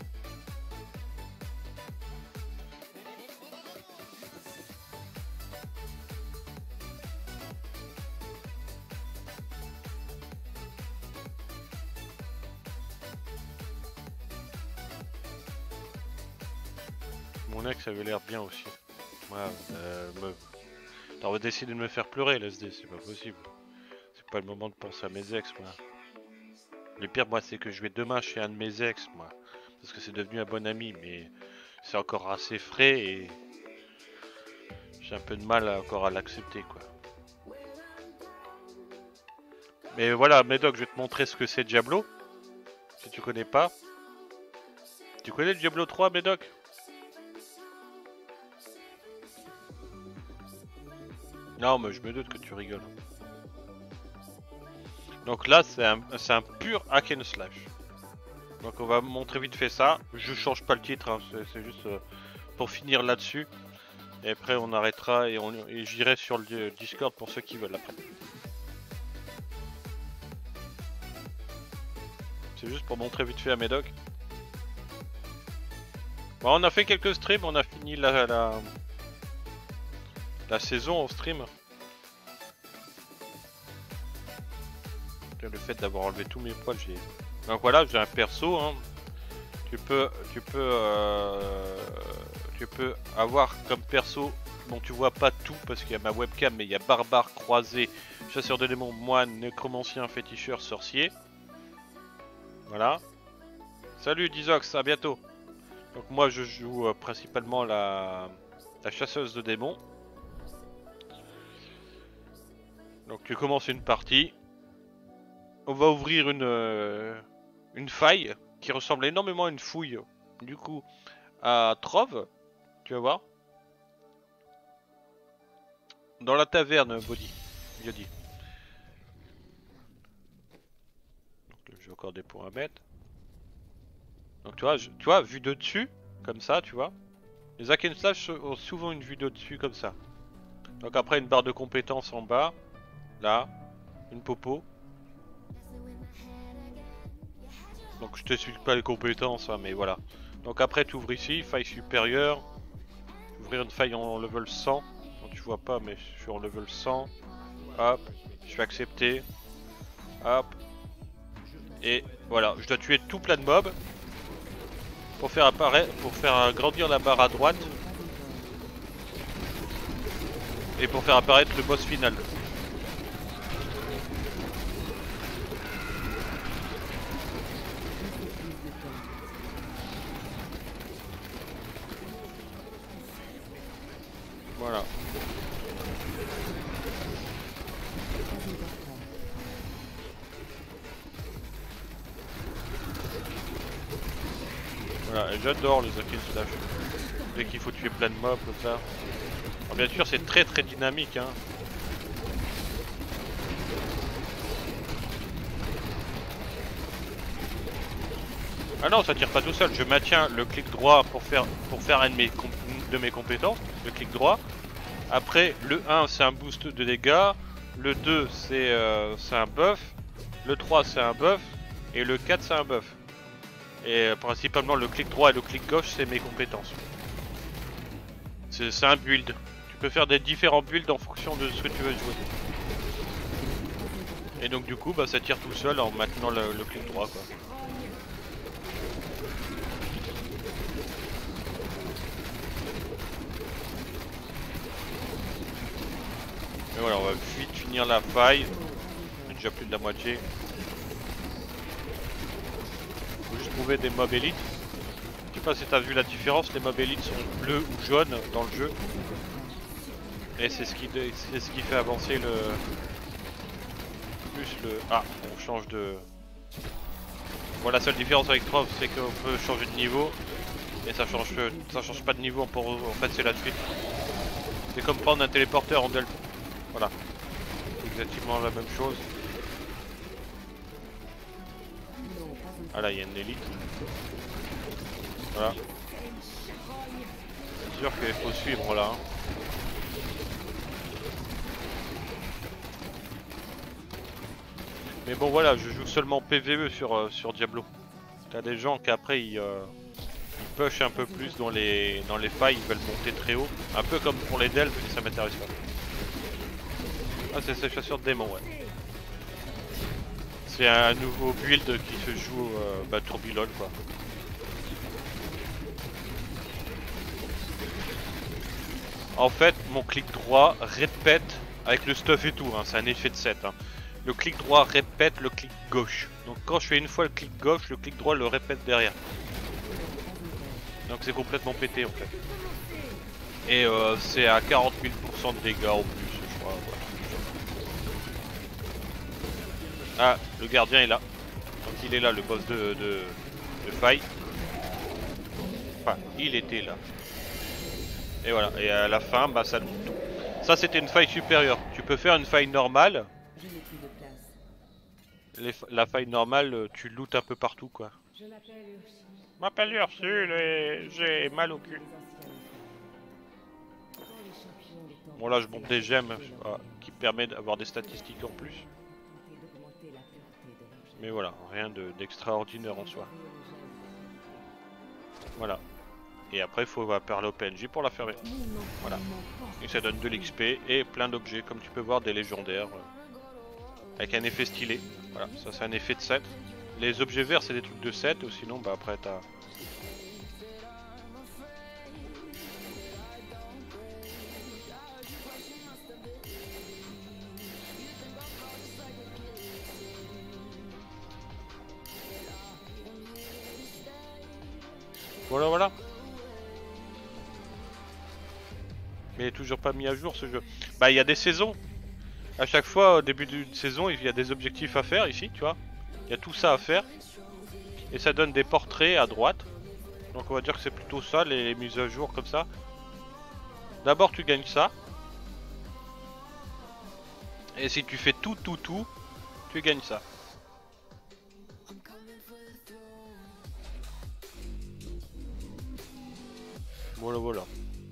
Mon ex avait l'air bien aussi. Ouais, euh, me... T'aurais décidé de me faire pleurer, l'S D, c'est pas possible. C'est pas le moment de penser à mes ex, moi. Le pire, moi, c'est que je vais demain chez un de mes ex, moi. Parce que c'est devenu un bon ami, mais c'est encore assez frais et j'ai un peu de mal à, encore à l'accepter, quoi. Mais voilà, Médoc, je vais te montrer ce que c'est Diablo. Si tu connais pas. Tu connais Diablo trois, Médoc? Non, mais je me doute que tu rigoles. Donc là, c'est un, c'est un pur hack and slash. Donc on va montrer vite fait ça. Je change pas le titre, hein, c'est juste euh, pour finir là-dessus. Et après on arrêtera et, on, et j'irai sur le Discord pour ceux qui veulent après. C'est juste pour montrer vite fait à Médoc. Bon, on a fait quelques streams, on a fini la... la... La saison en stream. Le fait d'avoir enlevé tous mes poils, j'ai. Donc voilà, j'ai un perso. Hein. Tu peux, tu peux, euh... tu peux avoir comme perso. Bon, tu vois pas tout parce qu'il y a ma webcam, mais il y a barbare, croisé, chasseur de démons, moine, nécromancien, féticheur, sorcier. Voilà. Salut Dizox, à bientôt. Donc moi, je joue euh, principalement la, la chasseuse de démons. Donc tu commences une partie. On va ouvrir une, euh, une faille qui ressemble énormément à une fouille. Du coup, à Trove, tu vas voir. Dans la taverne, Body. Yodi. Donc j'ai encore des points à mettre. Donc tu vois, je, tu vois, vue de dessus, comme ça, tu vois. Les hack and slash ont souvent une vue de dessus comme ça. Donc après une barre de compétences en bas. Là, une popo. Donc je t'explique pas les compétences, hein, mais voilà. Donc après tu ouvres ici, faille supérieure. Ouvrir une faille en level cent. Donc tu vois pas, mais je suis en level cent. Hop, je suis accepté. Hop. Et voilà, je dois tuer tout plein de mobs. Pour faire apparaître, pour faire grandir la barre à droite. Et pour faire apparaître le boss final. Voilà. Voilà, et j'adore les hack and slash. Dès qu'il faut tuer plein de mobs comme ça. Alors bien sûr, c'est très très dynamique, hein. Ah non, ça tire pas tout seul. Je maintiens le clic droit pour faire pour faire un de mes, de mes compétences. Le clic droit. Après, le un c'est un boost de dégâts. Le deux c'est euh, un buff. Le trois c'est un buff. Et le quatre c'est un buff. Et euh, principalement le clic droit et le clic gauche c'est mes compétences. C'est un build. Tu peux faire des différents builds en fonction de ce que tu veux jouer. Et donc du coup bah ça tire tout seul en maintenant le, le clic droit quoi. Et voilà, on va vite finir la faille. On est déjà plus de la moitié. Faut juste trouver des mobs élites. Je sais pas si t'as vu la différence, les mobs élites sont bleus ou jaunes dans le jeu. Et c'est ce qui c'est ce qui fait avancer le plus le. Ah, on change de. Bon, la seule différence avec Trove, c'est qu'on peut changer de niveau. Et ça change ça change pas de niveau pour en fait c'est la suite. C'est comme prendre un téléporteur en Delta. Voilà, exactement la même chose. Ah là, il y a une élite. Voilà. C'est sûr qu'il faut suivre là. Hein. Mais bon voilà, je joue seulement P V E sur, euh, sur Diablo. T'as des gens qui après ils, euh, ils push un peu plus dans les, dans les failles, ils veulent monter très haut. Un peu comme pour les delphes, mais ça m'intéresse pas. Ah c'est ces chasseurs de démons, ouais. C'est un nouveau build qui se joue euh, bah, Tourbillon quoi. En fait, mon clic droit répète avec le stuff et tout, hein, c'est un effet de set. Hein. Le clic droit répète le clic gauche. Donc quand je fais une fois le clic gauche, le clic droit le répète derrière. Donc c'est complètement pété en fait. Et euh, c'est à quarante mille pour cent de dégâts en plus, je crois. Ouais. Ah, le gardien est là. Donc il est là, le boss de, de, de faille. Enfin, il était là. Et voilà, et à la fin, bah ça loot tout. Ça c'était une faille supérieure. Tu peux faire une faille normale. Les, la faille normale, tu lootes un peu partout quoi. Je m'appelle Ursule et j'ai mal au cul. Bon là je monte des gemmes ah, qui permet d'avoir des statistiques en plus. Mais voilà, rien d'extraordinaire en soi. Voilà. Et après il faut parler au P N J pour la fermer. Voilà. Et ça donne de l'X P et plein d'objets comme tu peux voir des légendaires. Avec un effet stylé. Voilà, ça c'est un effet de set. Les objets verts c'est des trucs de set ou sinon bah après t'as... Voilà voilà. Mais il est toujours pas mis à jour ce jeu. Bah il y a des saisons. À chaque fois au début d'une saison il y a des objectifs à faire ici tu vois. Il y a tout ça à faire. Et ça donne des portraits à droite. Donc on va dire que c'est plutôt ça les, les mises à jour comme ça. D'abord tu gagnes ça. Et si tu fais tout tout tout, tu gagnes ça. Voilà voilà.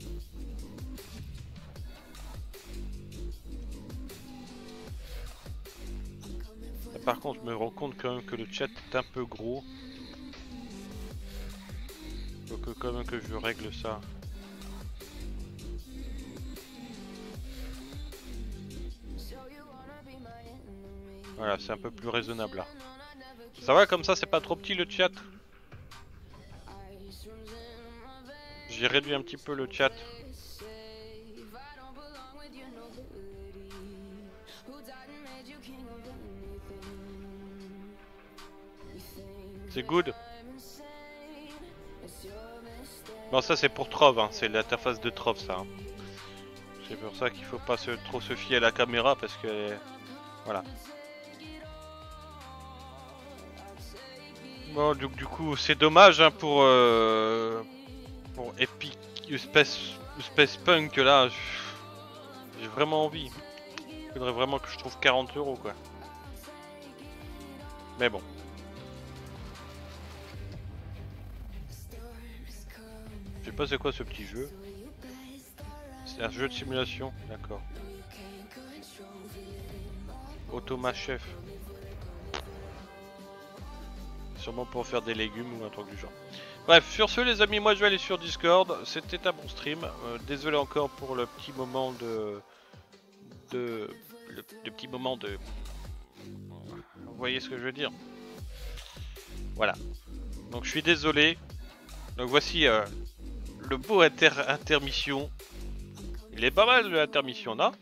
Par contre, je me rends compte quand même que le chat est un peu gros. Faut que quand même que je règle ça. Voilà, c'est un peu plus raisonnable là. Ça va comme ça, c'est pas trop petit le chat. J'ai réduit un petit peu le chat. C'est good. Bon ça c'est pour Trove, hein. C'est l'interface de Trove ça. Hein. C'est pour ça qu'il faut pas se, trop se fier à la caméra parce que... Voilà. Bon du, du coup c'est dommage hein, pour... Euh, pour Epic Space, Space Punk là. J'ai vraiment envie. Il faudrait vraiment que je trouve quarante euros quoi. Mais bon. Je sais pas c'est quoi ce petit jeu. C'est un jeu de simulation, d'accord. Automa Chef. Sûrement pour faire des légumes ou un truc du genre. Bref, sur ce les amis, moi je vais aller sur Discord. C'était un bon stream. Euh, désolé encore pour le petit moment de... de... Le, le petit moment de... Vous voyez ce que je veux dire? Voilà. Donc je suis désolé. Donc voici... Euh, le beau inter intermission. Il est pas mal l'intermission, non?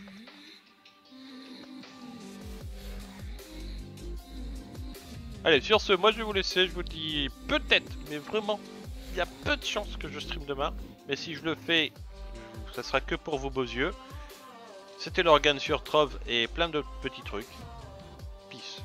Allez, sur ce, moi je vais vous laisser. Je vous dis peut-être, mais vraiment, il y a peu de chances que je stream demain. Mais si je le fais, ça sera que pour vos beaux yeux. C'était l'organe sur Trove et plein de petits trucs. Peace.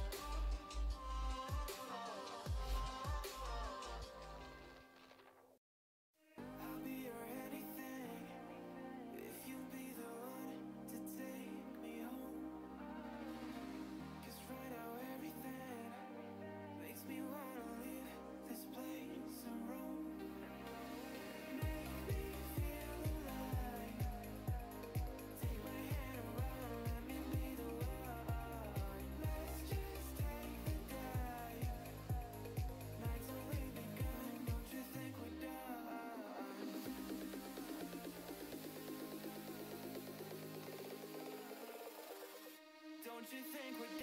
Don't you think we're